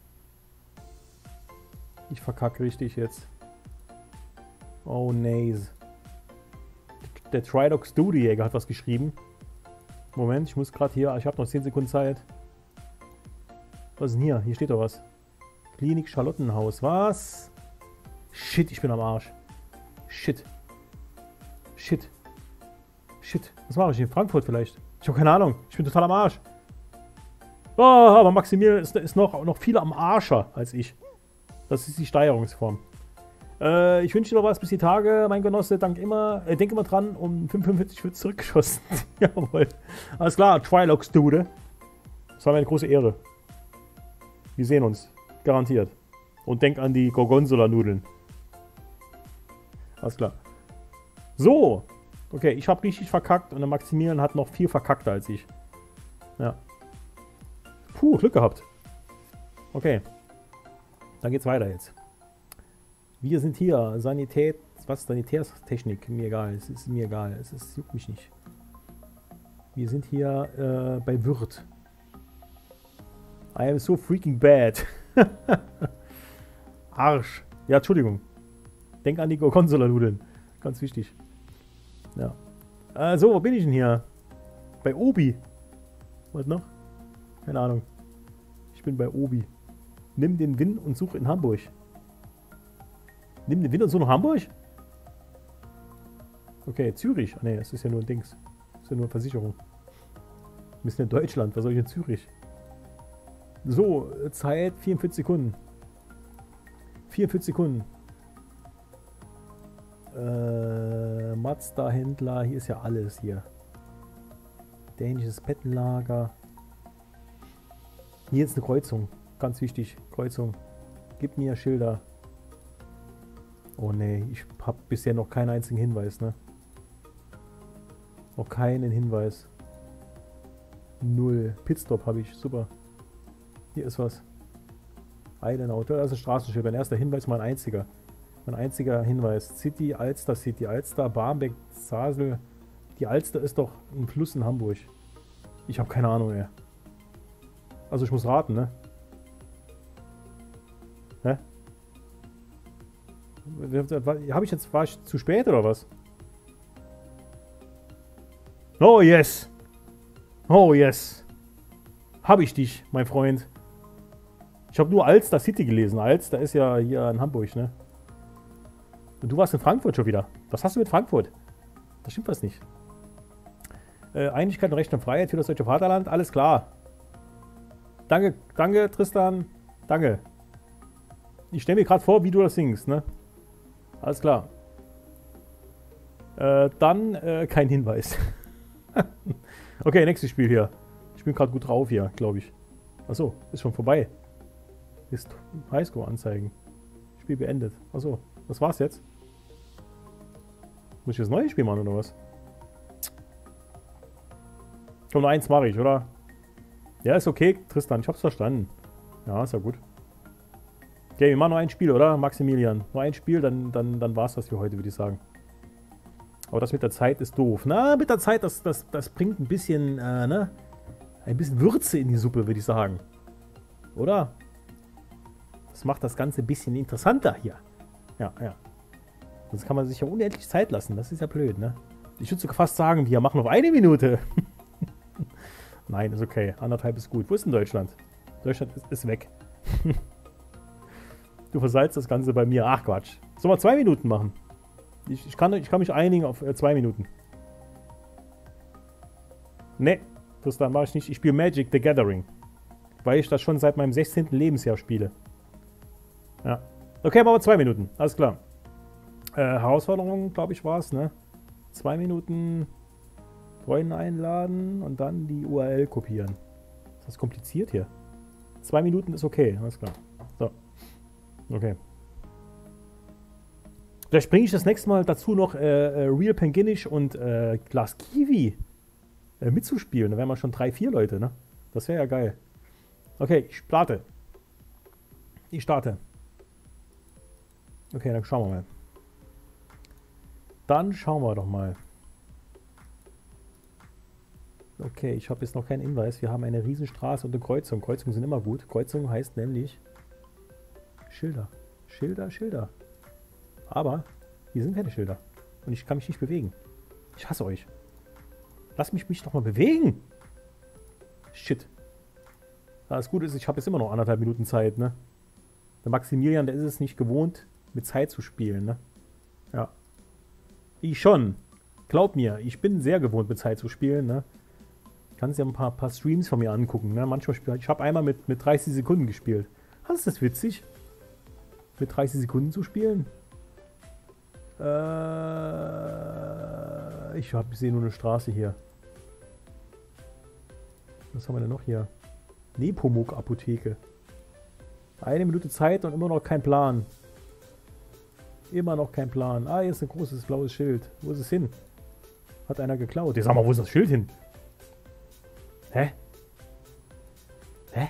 [SPEAKER 1] Ich verkacke richtig jetzt. Oh, nee. Der Tridox Studiojäger hat was geschrieben. Moment, ich muss gerade hier... Ich habe noch 10 Sekunden Zeit. Was ist denn hier? Hier steht doch was. Klinik Charlottenhaus. Was? Shit, ich bin am Arsch. Shit. Shit. Shit. Was mache ich hier? In Frankfurt vielleicht? Ich habe keine Ahnung. Ich bin total am Arsch. Oh, aber Maximilian ist noch viel am Arscher als ich. Das ist die Steigerungsform. Ich wünsche dir noch was bis die Tage, mein Genosse. Denk immer dran, um 5:45 wird zurückgeschossen. Jawohl. Alles klar, Trilox Dude. Das war mir eine große Ehre. Wir sehen uns. Garantiert. Und denk an die Gorgonzola-Nudeln. Alles klar. So. Okay, ich habe richtig verkackt und der Maximilian hat noch viel verkackter als ich. Ja. Puh, Glück gehabt. Okay. Dann geht's weiter jetzt. Wir sind hier. Sanität. Was? Sanitärstechnik. Mir egal. Es ist mir egal. Es juckt mich nicht. Wir sind hier bei Würth. I am so freaking bad. Arsch. Ja, Entschuldigung. Denk an die Gorgonzola-Nudeln. Ganz wichtig. Ja. So, wo bin ich denn hier? Bei Obi. Was noch? Keine Ahnung. Ich bin bei Obi. Nimm den Win und such in Hamburg. Nimm den Win und such in Hamburg? Okay, Zürich. Ah, ne, das ist ja nur ein Dings. Das ist ja nur eine Versicherung. Wir sind in Deutschland. Was soll ich in Zürich? So, Zeit 44 Sekunden. 44 Sekunden. Mazda-Händler. Hier ist ja alles hier. Dänisches Bettenlager. Hier ist eine Kreuzung. Ganz wichtig. Kreuzung. Gib mir Schilder. Oh ne, ich habe bisher noch keinen einzigen Hinweis, ne? Noch keinen Hinweis. 0. Pitstop habe ich. Super. Hier ist was. Eilenauto. Das ist ein Straßenschild. Mein erster Hinweis, mein einziger. Mein einziger Hinweis. City, Alster, Barmbek, Sasel. Die Alster ist doch ein Fluss in Hamburg. Ich habe keine Ahnung, ey. Also ich muss raten, ne? Hä? War ich zu spät oder was? Oh yes! Oh yes! Hab ich dich, mein Freund. Ich habe nur Alster City gelesen. Alster ist ja hier in Hamburg, ne? Und du warst in Frankfurt schon wieder. Was hast du mit Frankfurt? Da stimmt was nicht. Einigkeit und Recht und Freiheit für das deutsche Vaterland. Alles klar. Danke, danke, Tristan. Danke. Ich stelle mir gerade vor, wie du das singst, ne? Alles klar. Dann kein Hinweis. Okay, nächstes Spiel hier. Ich bin gerade gut drauf hier, glaube ich. Achso, ist schon vorbei. Ist Highscore anzeigen. Spiel beendet. Achso, das war's jetzt. Muss ich das neue Spiel machen oder was? Komm, nur eins mache ich, oder? Ja, ist okay, Tristan, ich hab's verstanden. Ja, ist ja gut. Okay, wir machen nur ein Spiel, oder? Maximilian. Nur ein Spiel, dann war's das für heute, würde ich sagen. Aber das mit der Zeit ist doof. Na, mit der Zeit, das bringt ein bisschen, ne? Ein bisschen Würze in die Suppe, würde ich sagen. Oder? Das macht das Ganze ein bisschen interessanter hier. Ja, ja. Sonst kann man sich ja unendlich Zeit lassen. Das ist ja blöd, ne? Ich würde sogar fast sagen, wir machen noch 1 Minute. Nein, ist okay. 1,5 ist gut. Wo ist denn Deutschland? Deutschland ist weg. Du versalzt das Ganze bei mir. Ach Quatsch. Sollen wir 2 Minuten machen? Ich kann mich einigen auf 2 Minuten. Ne, das mache ich nicht. Ich spiele Magic the Gathering. Weil ich das schon seit meinem 16. Lebensjahr spiele. Ja. Okay, machen wir 2 Minuten. Alles klar. Herausforderung, glaube ich, war es, ne? 2 Minuten Freunde einladen und dann die URL kopieren. Ist das kompliziert hier? 2 Minuten ist okay, alles klar. So. Okay. Vielleicht bringe ich das nächste Mal dazu noch Real Penguinish und Glass Kiwi mitzuspielen. Da wären wir schon 3, 4 Leute, ne? Das wäre ja geil. Okay, ich starte. Ich starte. Okay, dann schauen wir mal. Dann schauen wir doch mal. Okay, ich habe jetzt noch keinen Hinweis. Wir haben eine Riesenstraße und eine Kreuzung. Kreuzungen sind immer gut. Kreuzung heißt nämlich Schilder. Schilder, Schilder. Aber hier sind keine Schilder. Und ich kann mich nicht bewegen. Ich hasse euch. Lass mich doch mal bewegen. Shit. Das Gute ist, ich habe jetzt immer noch 1,5 Minuten Zeit, ne? Der Maximilian, der ist es nicht gewohnt, mit Zeit zu spielen, ne? Ja. Ich schon. Glaub mir, ich bin sehr gewohnt, mit Zeit zu spielen, ne? Kannst ja ein paar Streams von mir angucken, ne? Manchmal spiele ich habe einmal mit 30 Sekunden gespielt. Ist das witzig? Mit 30 Sekunden zu spielen? Ich sehe nur eine Straße hier. Was haben wir denn noch hier? Nepomuk Apotheke. 1 Minute Zeit und immer noch kein Plan. Immer noch kein Plan. Ah, hier ist ein großes blaues Schild. Wo ist es hin? Hat einer geklaut. Jetzt sag mal, wo ist das Schild hin? Hä? Hä?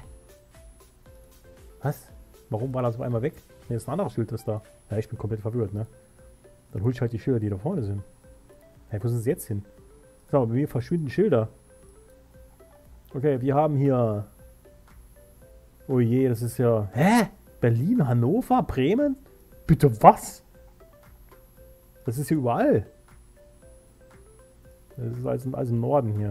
[SPEAKER 1] Was? Warum war das auf einmal weg? Ne, ist ein anderes Schild, das da. Ja, ich bin komplett verwirrt, ne? Dann hol ich halt die Schilder, die da vorne sind. Hä, wo sind sie jetzt hin? So, bei mir verschwinden Schilder. Okay, wir haben hier... Oh je, das ist ja... Hä? Berlin, Hannover, Bremen? Bitte was? Das ist hier überall. Das ist alles im Norden hier.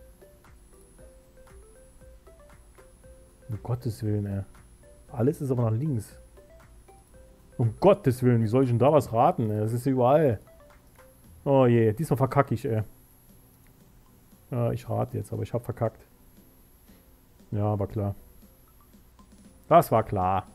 [SPEAKER 1] Um Gottes Willen, ey. Alles ist aber nach links. Um Gottes Willen, wie soll ich denn da was raten, ey? Das ist hier überall. Oh je, diesmal verkacke ich, ey. Ja, ich rate jetzt, aber ich habe verkackt. Ja, war klar. Das war klar.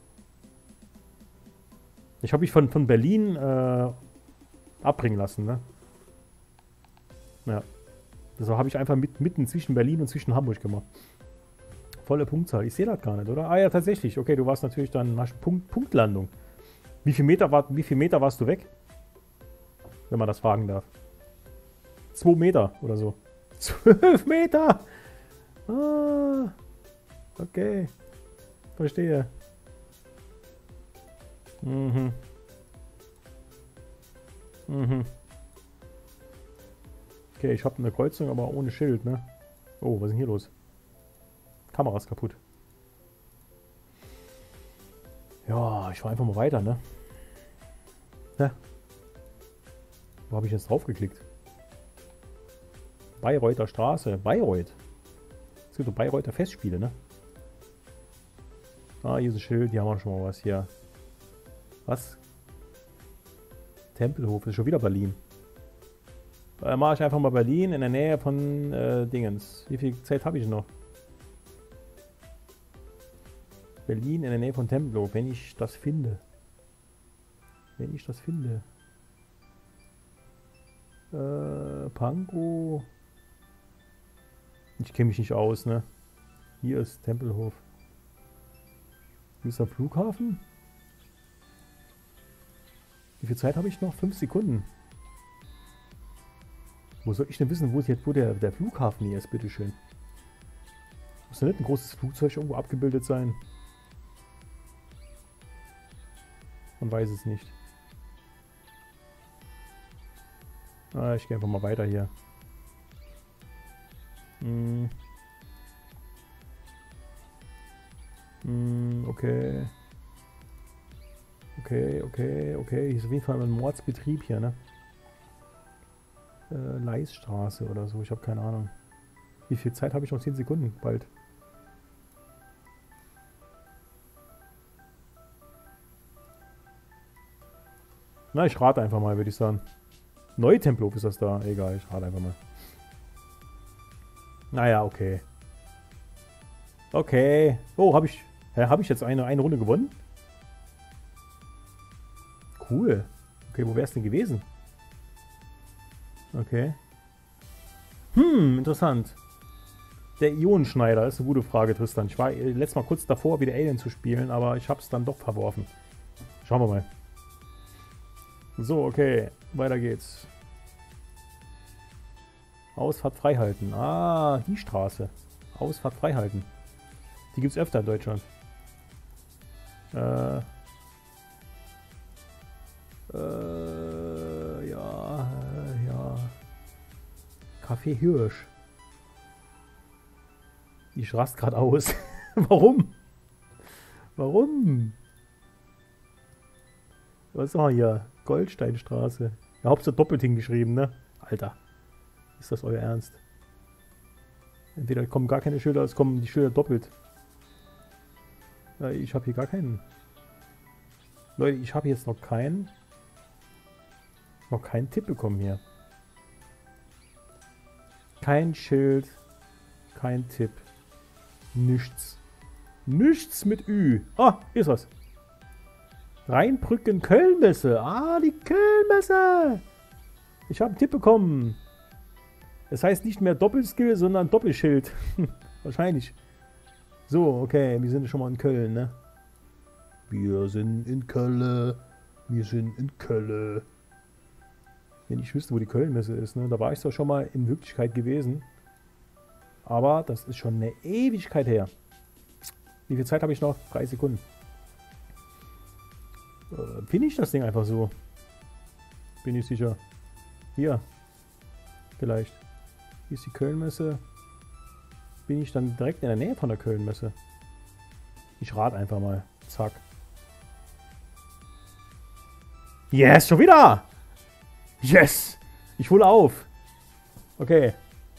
[SPEAKER 1] Ich habe mich von Berlin abbringen lassen, ne? Ja. Das habe ich einfach mitten zwischen Berlin und zwischen Hamburg gemacht. Volle Punktzahl. Ich sehe das gar nicht, oder? Ah ja, tatsächlich. Okay, du warst natürlich dann, hast Punktlandung. Wie viel Meter warst du weg? Wenn man das fragen darf. 2 Meter oder so. 12 Meter! Ah, okay. Verstehe. Mhm. Mhm. Okay, ich habe eine Kreuzung, aber ohne Schild, ne? Oh, was ist denn hier los? Kamera ist kaputt. Ja, ich fahr einfach mal weiter, ne? Ja. Wo habe ich jetzt drauf geklickt? Bayreuther Straße. Bayreuth. Es gibt doch Bayreuther Festspiele, ne? Ah, hier ist ein Schild. Hier haben wir schon mal was hier. Was? Tempelhof. Das ist schon wieder Berlin. Mache ich einfach mal Berlin in der Nähe von Dingens. Wie viel Zeit habe ich noch? Berlin in der Nähe von Tempelhof, wenn ich das finde. Wenn ich das finde. Pankow. Ich kenne mich nicht aus, ne? Hier ist Tempelhof. Hier ist der Flughafen. Wie viel Zeit habe ich noch? 5 Sekunden. Wo soll ich denn wissen, wo der Flughafen hier ist, bitteschön? Muss da nicht ein großes Flugzeug irgendwo abgebildet sein? Man weiß es nicht. Ah, ich gehe einfach mal weiter hier. Okay. Okay. Hier ist auf jeden Fall ein Mordsbetrieb hier, ne? Leisstraße oder so, ich habe keine Ahnung. Wie viel Zeit habe ich noch? 10 Sekunden, bald. Na, ich rate einfach mal, würde ich sagen. Neutempelhof ist das da? Egal, ich rate einfach mal. Naja, okay. Okay. Oh, habe ich jetzt eine Runde gewonnen? Cool. Okay, wo wär's denn gewesen? Okay. Interessant. Der Ionenschneider ist eine gute Frage, Tristan. Ich war letztes Mal kurz davor, wieder Alien zu spielen, aber ich habe es dann doch verworfen. Schauen wir mal. So, okay. Weiter geht's. Ausfahrt freihalten. Ah, die Straße. Ausfahrt freihalten. Die gibt's öfter in Deutschland. Ja. Café Hirsch. Ich rast gerade aus. Warum? Warum? Was ist hier? Goldsteinstraße. Ja, Hauptsache doppelt hingeschrieben, ne? Alter. Ist das euer Ernst? Entweder kommen gar keine Schilder, es kommen die Schilder doppelt. Ja, ich habe hier gar keinen. Leute, ich habe jetzt noch keinen Tipp bekommen hier. Kein Schild. Kein Tipp. Nichts. Nichts mit Ü. Ah, hier ist was. Rheinbrücken Kölnmesse. Ah, die Kölnmesse. Ich habe einen Tipp bekommen. Es heißt nicht mehr Doppelskill, sondern Doppelschild. Wahrscheinlich. So, okay. Wir sind schon mal in Köln, ne? Wir sind in Köln. Wir sind in Köln. Wenn ich wüsste, wo die Kölnmesse ist, ne? Da war ich zwar schon mal in Wirklichkeit gewesen. Aber das ist schon eine Ewigkeit her. Wie viel Zeit habe ich noch? 3 Sekunden. Finde ich das Ding einfach so? Bin ich sicher. Hier. Vielleicht. Hier ist die Kölnmesse. Bin ich dann direkt in der Nähe von der Kölnmesse? Ich rate einfach mal. Zack. Yes, schon wieder! Yes! Ich hole auf. Okay.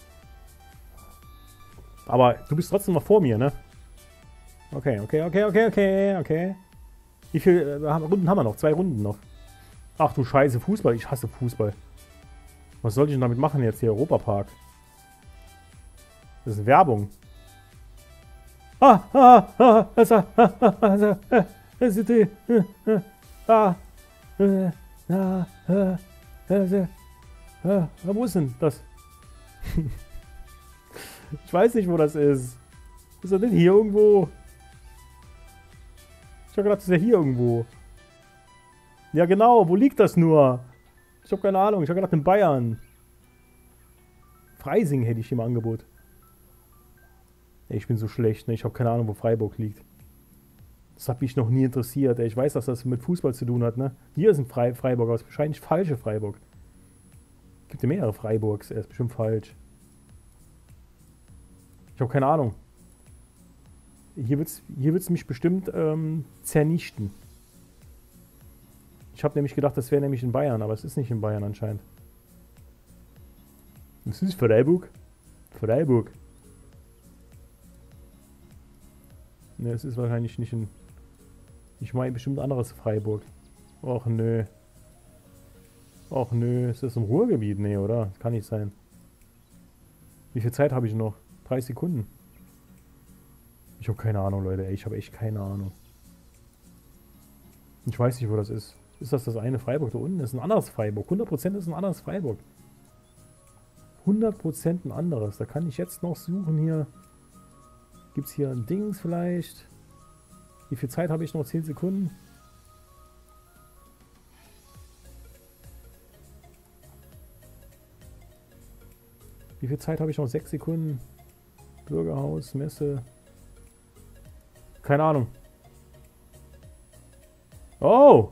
[SPEAKER 1] Aber du bist trotzdem noch vor mir, ne? Okay. Wie viele Runden haben wir noch? 2 Runden noch. Ach du Scheiße, Fußball. Ich hasse Fußball. Was soll ich denn damit machen jetzt hier? Europapark. Das ist Werbung. Wo ist denn das? Ich weiß nicht, wo das ist. Ist das denn hier irgendwo? Ich hab gedacht, das ist ja hier irgendwo. Ja genau, wo liegt das nur? Ich hab keine Ahnung, ich hab gedacht in Bayern. Freising hätte ich hier im Angebot. Ey, ich bin so schlecht, ne? Ich habe keine Ahnung, wo Freiburg liegt. Das hat mich noch nie interessiert. Ey. Ich weiß, dass das mit Fußball zu tun hat, ne? Hier ist ein Freiburg, aber es ist wahrscheinlich falsche Freiburg. Es gibt ja mehrere Freiburgs, er ist bestimmt falsch. Ich habe keine Ahnung. Hier wird's mich bestimmt zernichten. Ich habe nämlich gedacht, das wäre nämlich in Bayern, aber es ist nicht in Bayern anscheinend. Das ist Freiburg. Freiburg. Ne, es ist wahrscheinlich nicht ein... Ich meine bestimmt ein anderes Freiburg. Och nö. Och nö, ist das im Ruhrgebiet? Nee, oder? Das kann nicht sein. Wie viel Zeit habe ich noch? 3 Sekunden. Ich habe keine Ahnung, Leute. Ey, ich habe echt keine Ahnung. Ich weiß nicht, wo das ist. Ist das eine Freiburg da unten? Das ist ein anderes Freiburg. 100% ist ein anderes Freiburg. 100% ein anderes. Da kann ich jetzt noch suchen hier. Gibt es hier ein Dings vielleicht? Wie viel Zeit habe ich noch? 10 Sekunden. Wie viel Zeit habe ich noch? 6 Sekunden. Bürgerhaus, Messe. Keine Ahnung. Oh!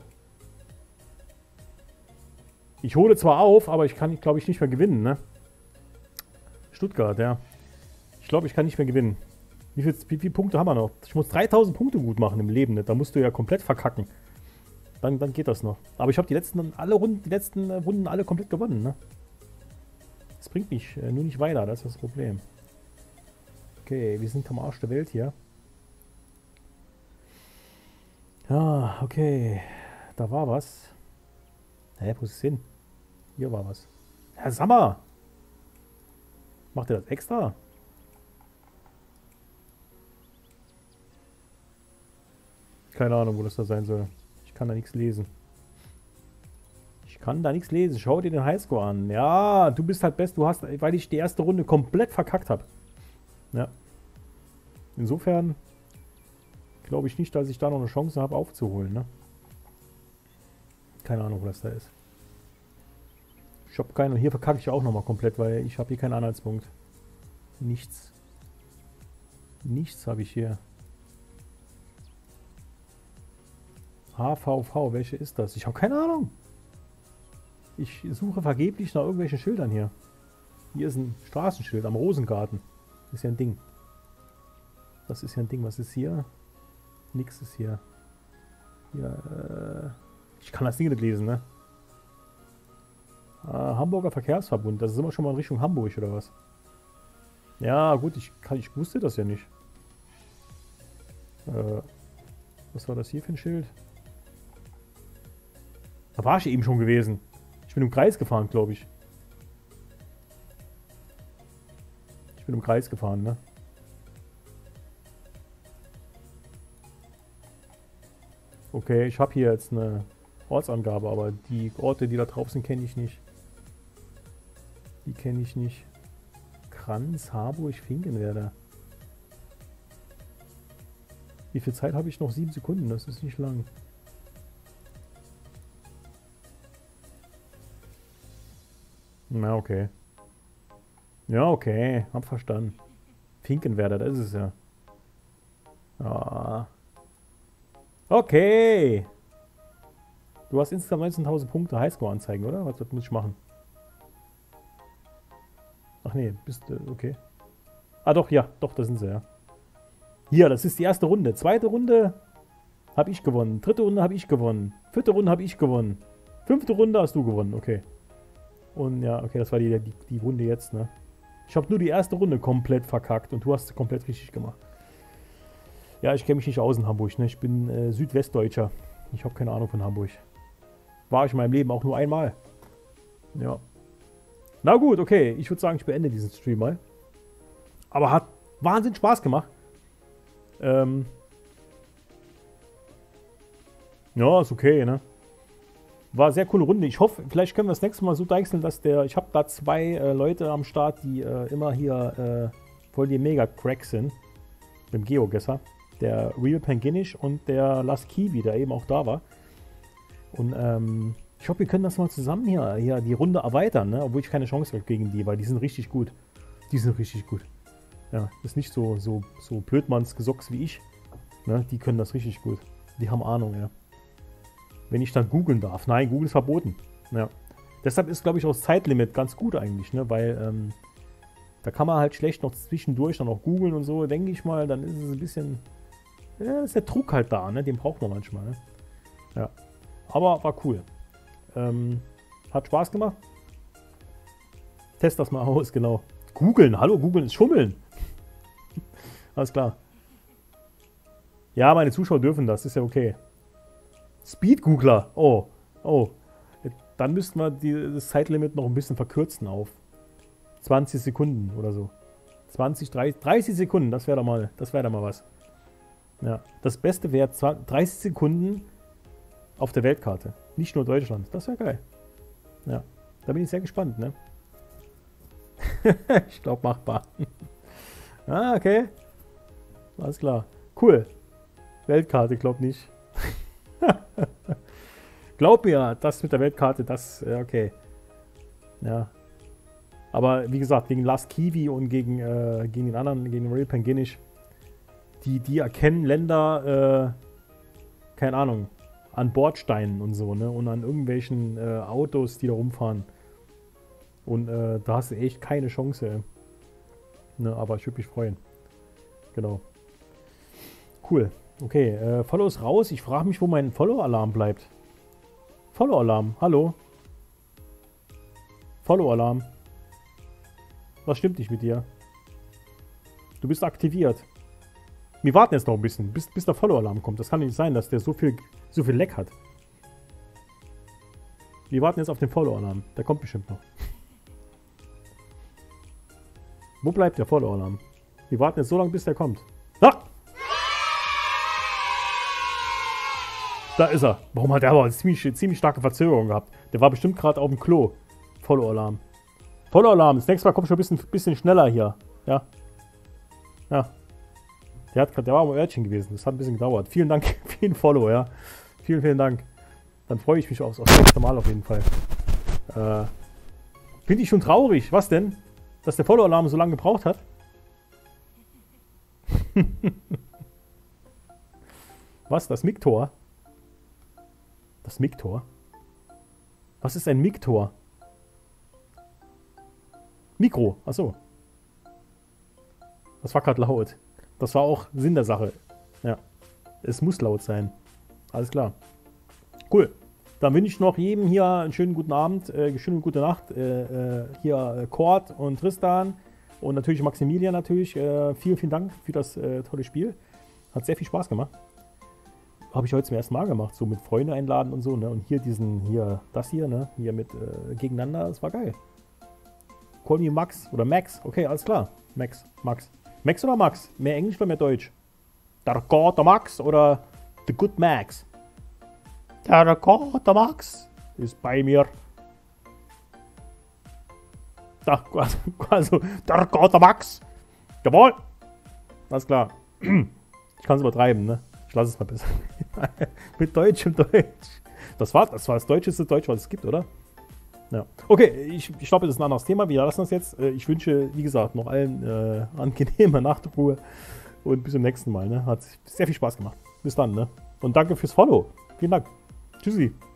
[SPEAKER 1] Ich hole zwar auf, aber ich kann, glaube ich, nicht mehr gewinnen, ne? Stuttgart, ja. Ich glaube, ich kann nicht mehr gewinnen. Wie viele Punkte haben wir noch? Ich muss 3000 Punkte gut machen im Leben, ne? Da musst du ja komplett verkacken. Dann geht das noch. Aber ich habe die letzten Runden alle komplett gewonnen, ne? Das bringt mich nur nicht weiter, das ist das Problem. Okay, wir sind am Arsch der Welt hier. Ja, okay. Da war was. Hä, wo ist es hin? Hier war was. Herr Sammer! Macht er das extra? Keine Ahnung, wo das da sein soll. Ich kann da nichts lesen. Ich kann da nichts lesen. Schau dir den Highscore an. Ja, du bist halt best. Du hast, weil ich die erste Runde komplett verkackt habe. Ja. Insofern glaube ich nicht, dass ich da noch eine Chance habe aufzuholen, ne? Keine Ahnung, wo das da ist. Ich habe keinen. Und hier verkacke ich auch nochmal komplett, weil ich habe hier keinen Anhaltspunkt. Nichts. Nichts habe ich hier. HVV, welche ist das? Ich habe keine Ahnung. Ich suche vergeblich nach irgendwelchen Schildern hier. Hier ist ein Straßenschild am Rosengarten. Das ist ja ein Ding. Das ist ja ein Ding. Was ist hier? Nix ist hier. Hier, ich kann das Ding nicht lesen, ne? Hamburger Verkehrsverbund. Das ist immer schon mal in Richtung Hamburg, oder was? Ja, gut, ich wusste das ja nicht. Was war das hier für ein Schild? Da war ich eben schon gewesen. Ich bin im Kreis gefahren, glaube ich. Ich bin im Kreis gefahren, ne? Okay, ich habe hier jetzt eine Ortsangabe, aber die Orte, die da drauf sind, kenne ich nicht. Die kenne ich nicht. Kranz, Harburg, Finkenwerder. Wie viel Zeit habe ich noch? 7 Sekunden, das ist nicht lang. Na, okay. Ja, okay, hab verstanden. Finkenwerder, das ist es ja. Ah. Okay. Du hast insgesamt 19.000 Punkte Highscore anzeigen, oder? Was muss ich machen? Ach nee, bist du, okay. Ah doch, ja, doch, da sind sie, ja. Hier, das ist die erste Runde. Zweite Runde habe ich gewonnen. Dritte Runde habe ich gewonnen. Vierte Runde habe ich gewonnen. 5. Runde hast du gewonnen, okay. Und ja, okay, das war die Runde jetzt, ne? Ich habe nur die erste Runde komplett verkackt und du hast es komplett richtig gemacht. Ja, ich kenne mich nicht aus in Hamburg, ne? Ich bin Südwestdeutscher. Ich habe keine Ahnung von Hamburg. War ich in meinem Leben auch nur einmal. Ja. Na gut, okay. Ich würde sagen, ich beende diesen Stream mal. Aber hat Wahnsinn Spaß gemacht. Ja, ist okay, ne? War eine sehr coole Runde. Ich hoffe, vielleicht können wir das nächste Mal so deichseln, dass der... Ich habe da 2 Leute am Start, die immer hier voll die Mega-Cracks sind. Mit dem Geogesser. Der Real Panginish und der Last Kiwi, der eben auch da war. Und ich hoffe, wir können das mal zusammen hier die Runde erweitern, ne? Obwohl ich keine Chance habe gegen die, weil die sind richtig gut. Die sind richtig gut. Ja, ist nicht so Blödmannsgesocks wie ich. Ne? Die können das richtig gut. Die haben Ahnung, ja. Wenn ich dann googeln darf. Nein, Google ist verboten. Ja. Deshalb ist, glaube ich, auch das Zeitlimit ganz gut eigentlich, ne? Weil da kann man halt schlecht noch zwischendurch dann auch googeln und so, denke ich mal. Dann ist es ein bisschen... Ja, ist der Druck halt da, ne? Den braucht man manchmal, ne? Ja. Aber war cool. Hat Spaß gemacht. Test das mal aus, genau. Googeln, hallo, googeln ist Schummeln. Alles klar. Ja, meine Zuschauer dürfen das, ist ja okay. Speed-Googler. Oh. Oh. Dann müssten wir das Zeitlimit noch ein bisschen verkürzen auf 20 Sekunden oder so. 20, 30 Sekunden, das wäre doch mal was. Ja, das Beste wäre 30 Sekunden auf der Weltkarte. Nicht nur Deutschland. Das wäre geil. Ja, da bin ich sehr gespannt, ne? Ich glaube, machbar. Ah, okay. Alles klar. Cool. Weltkarte, glaub nicht. Glaub mir, das mit der Weltkarte, das, okay. Ja. Aber wie gesagt, gegen Last Kiwi und gegen den anderen, gegen Real Penguinish, die erkennen Länder, keine Ahnung, an Bordsteinen und so, ne? Und an irgendwelchen Autos, die da rumfahren. Und da hast du echt keine Chance, ey. Ne, aber ich würde mich freuen. Genau. Cool. Okay, Follow ist raus. Ich frage mich, wo mein Follow-Alarm bleibt. Follow-Alarm, hallo? Follow-Alarm. Was stimmt nicht mit dir? Du bist aktiviert. Wir warten jetzt noch ein bisschen, bis der Follow-Alarm kommt. Das kann nicht sein, dass der so viel Leck hat. Wir warten jetzt auf den Follow-Alarm. Der kommt bestimmt noch. Wo bleibt der Follow-Alarm? Wir warten jetzt so lange, bis der kommt. Ah! Da ist er. Warum hat der aber eine ziemlich starke Verzögerung gehabt? Der war bestimmt gerade auf dem Klo. Follow-Alarm. Follow-Alarm. Das nächste Mal kommt schon ein bisschen schneller hier. Ja. Ja. Der war am Örtchen gewesen. Das hat ein bisschen gedauert. Vielen Dank für den Follow, ja. Vielen Dank. Dann freue ich mich aufs nächste Mal auf jeden Fall. Finde ich schon traurig. Was denn? Dass der Follow-Alarm so lange gebraucht hat? Was? Das Miktor? Das Miktor? Was ist ein Miktor? Mikro. Achso. Das war gerade laut. Das war auch Sinn der Sache. Ja. Es muss laut sein. Alles klar. Cool. Dann wünsche ich noch jedem hier einen schönen guten Abend, schöne gute Nacht. Hier Cord und Tristan und natürlich Maximilian natürlich. Vielen Dank für das tolle Spiel. Hat sehr viel Spaß gemacht. Habe ich heute zum ersten Mal gemacht, so mit Freunde einladen und so, ne? Und hier das hier, ne? Hier mit gegeneinander, das war geil. Call me Max oder Max. Okay, alles klar. Max. Max oder Max? Mehr Englisch oder mehr Deutsch? Der Gott, der Max oder The Good Max? Der Gott, der Max ist bei mir. Also, der Gott, der Max. Jawohl. Alles klar. Ich kann es übertreiben, ne? Ich lasse es mal besser. Mit Deutsch und Deutsch. Das war das deutscheste Deutsch, was es gibt, oder? Ja. Okay, ich glaube, das ist ein anderes Thema. Wir lassen das jetzt. Ich wünsche, wie gesagt, noch allen angenehme Nachtruhe und bis zum nächsten Mal. Ne? Hat sehr viel Spaß gemacht. Bis dann, ne? Und danke fürs Follow. Vielen Dank. Tschüssi.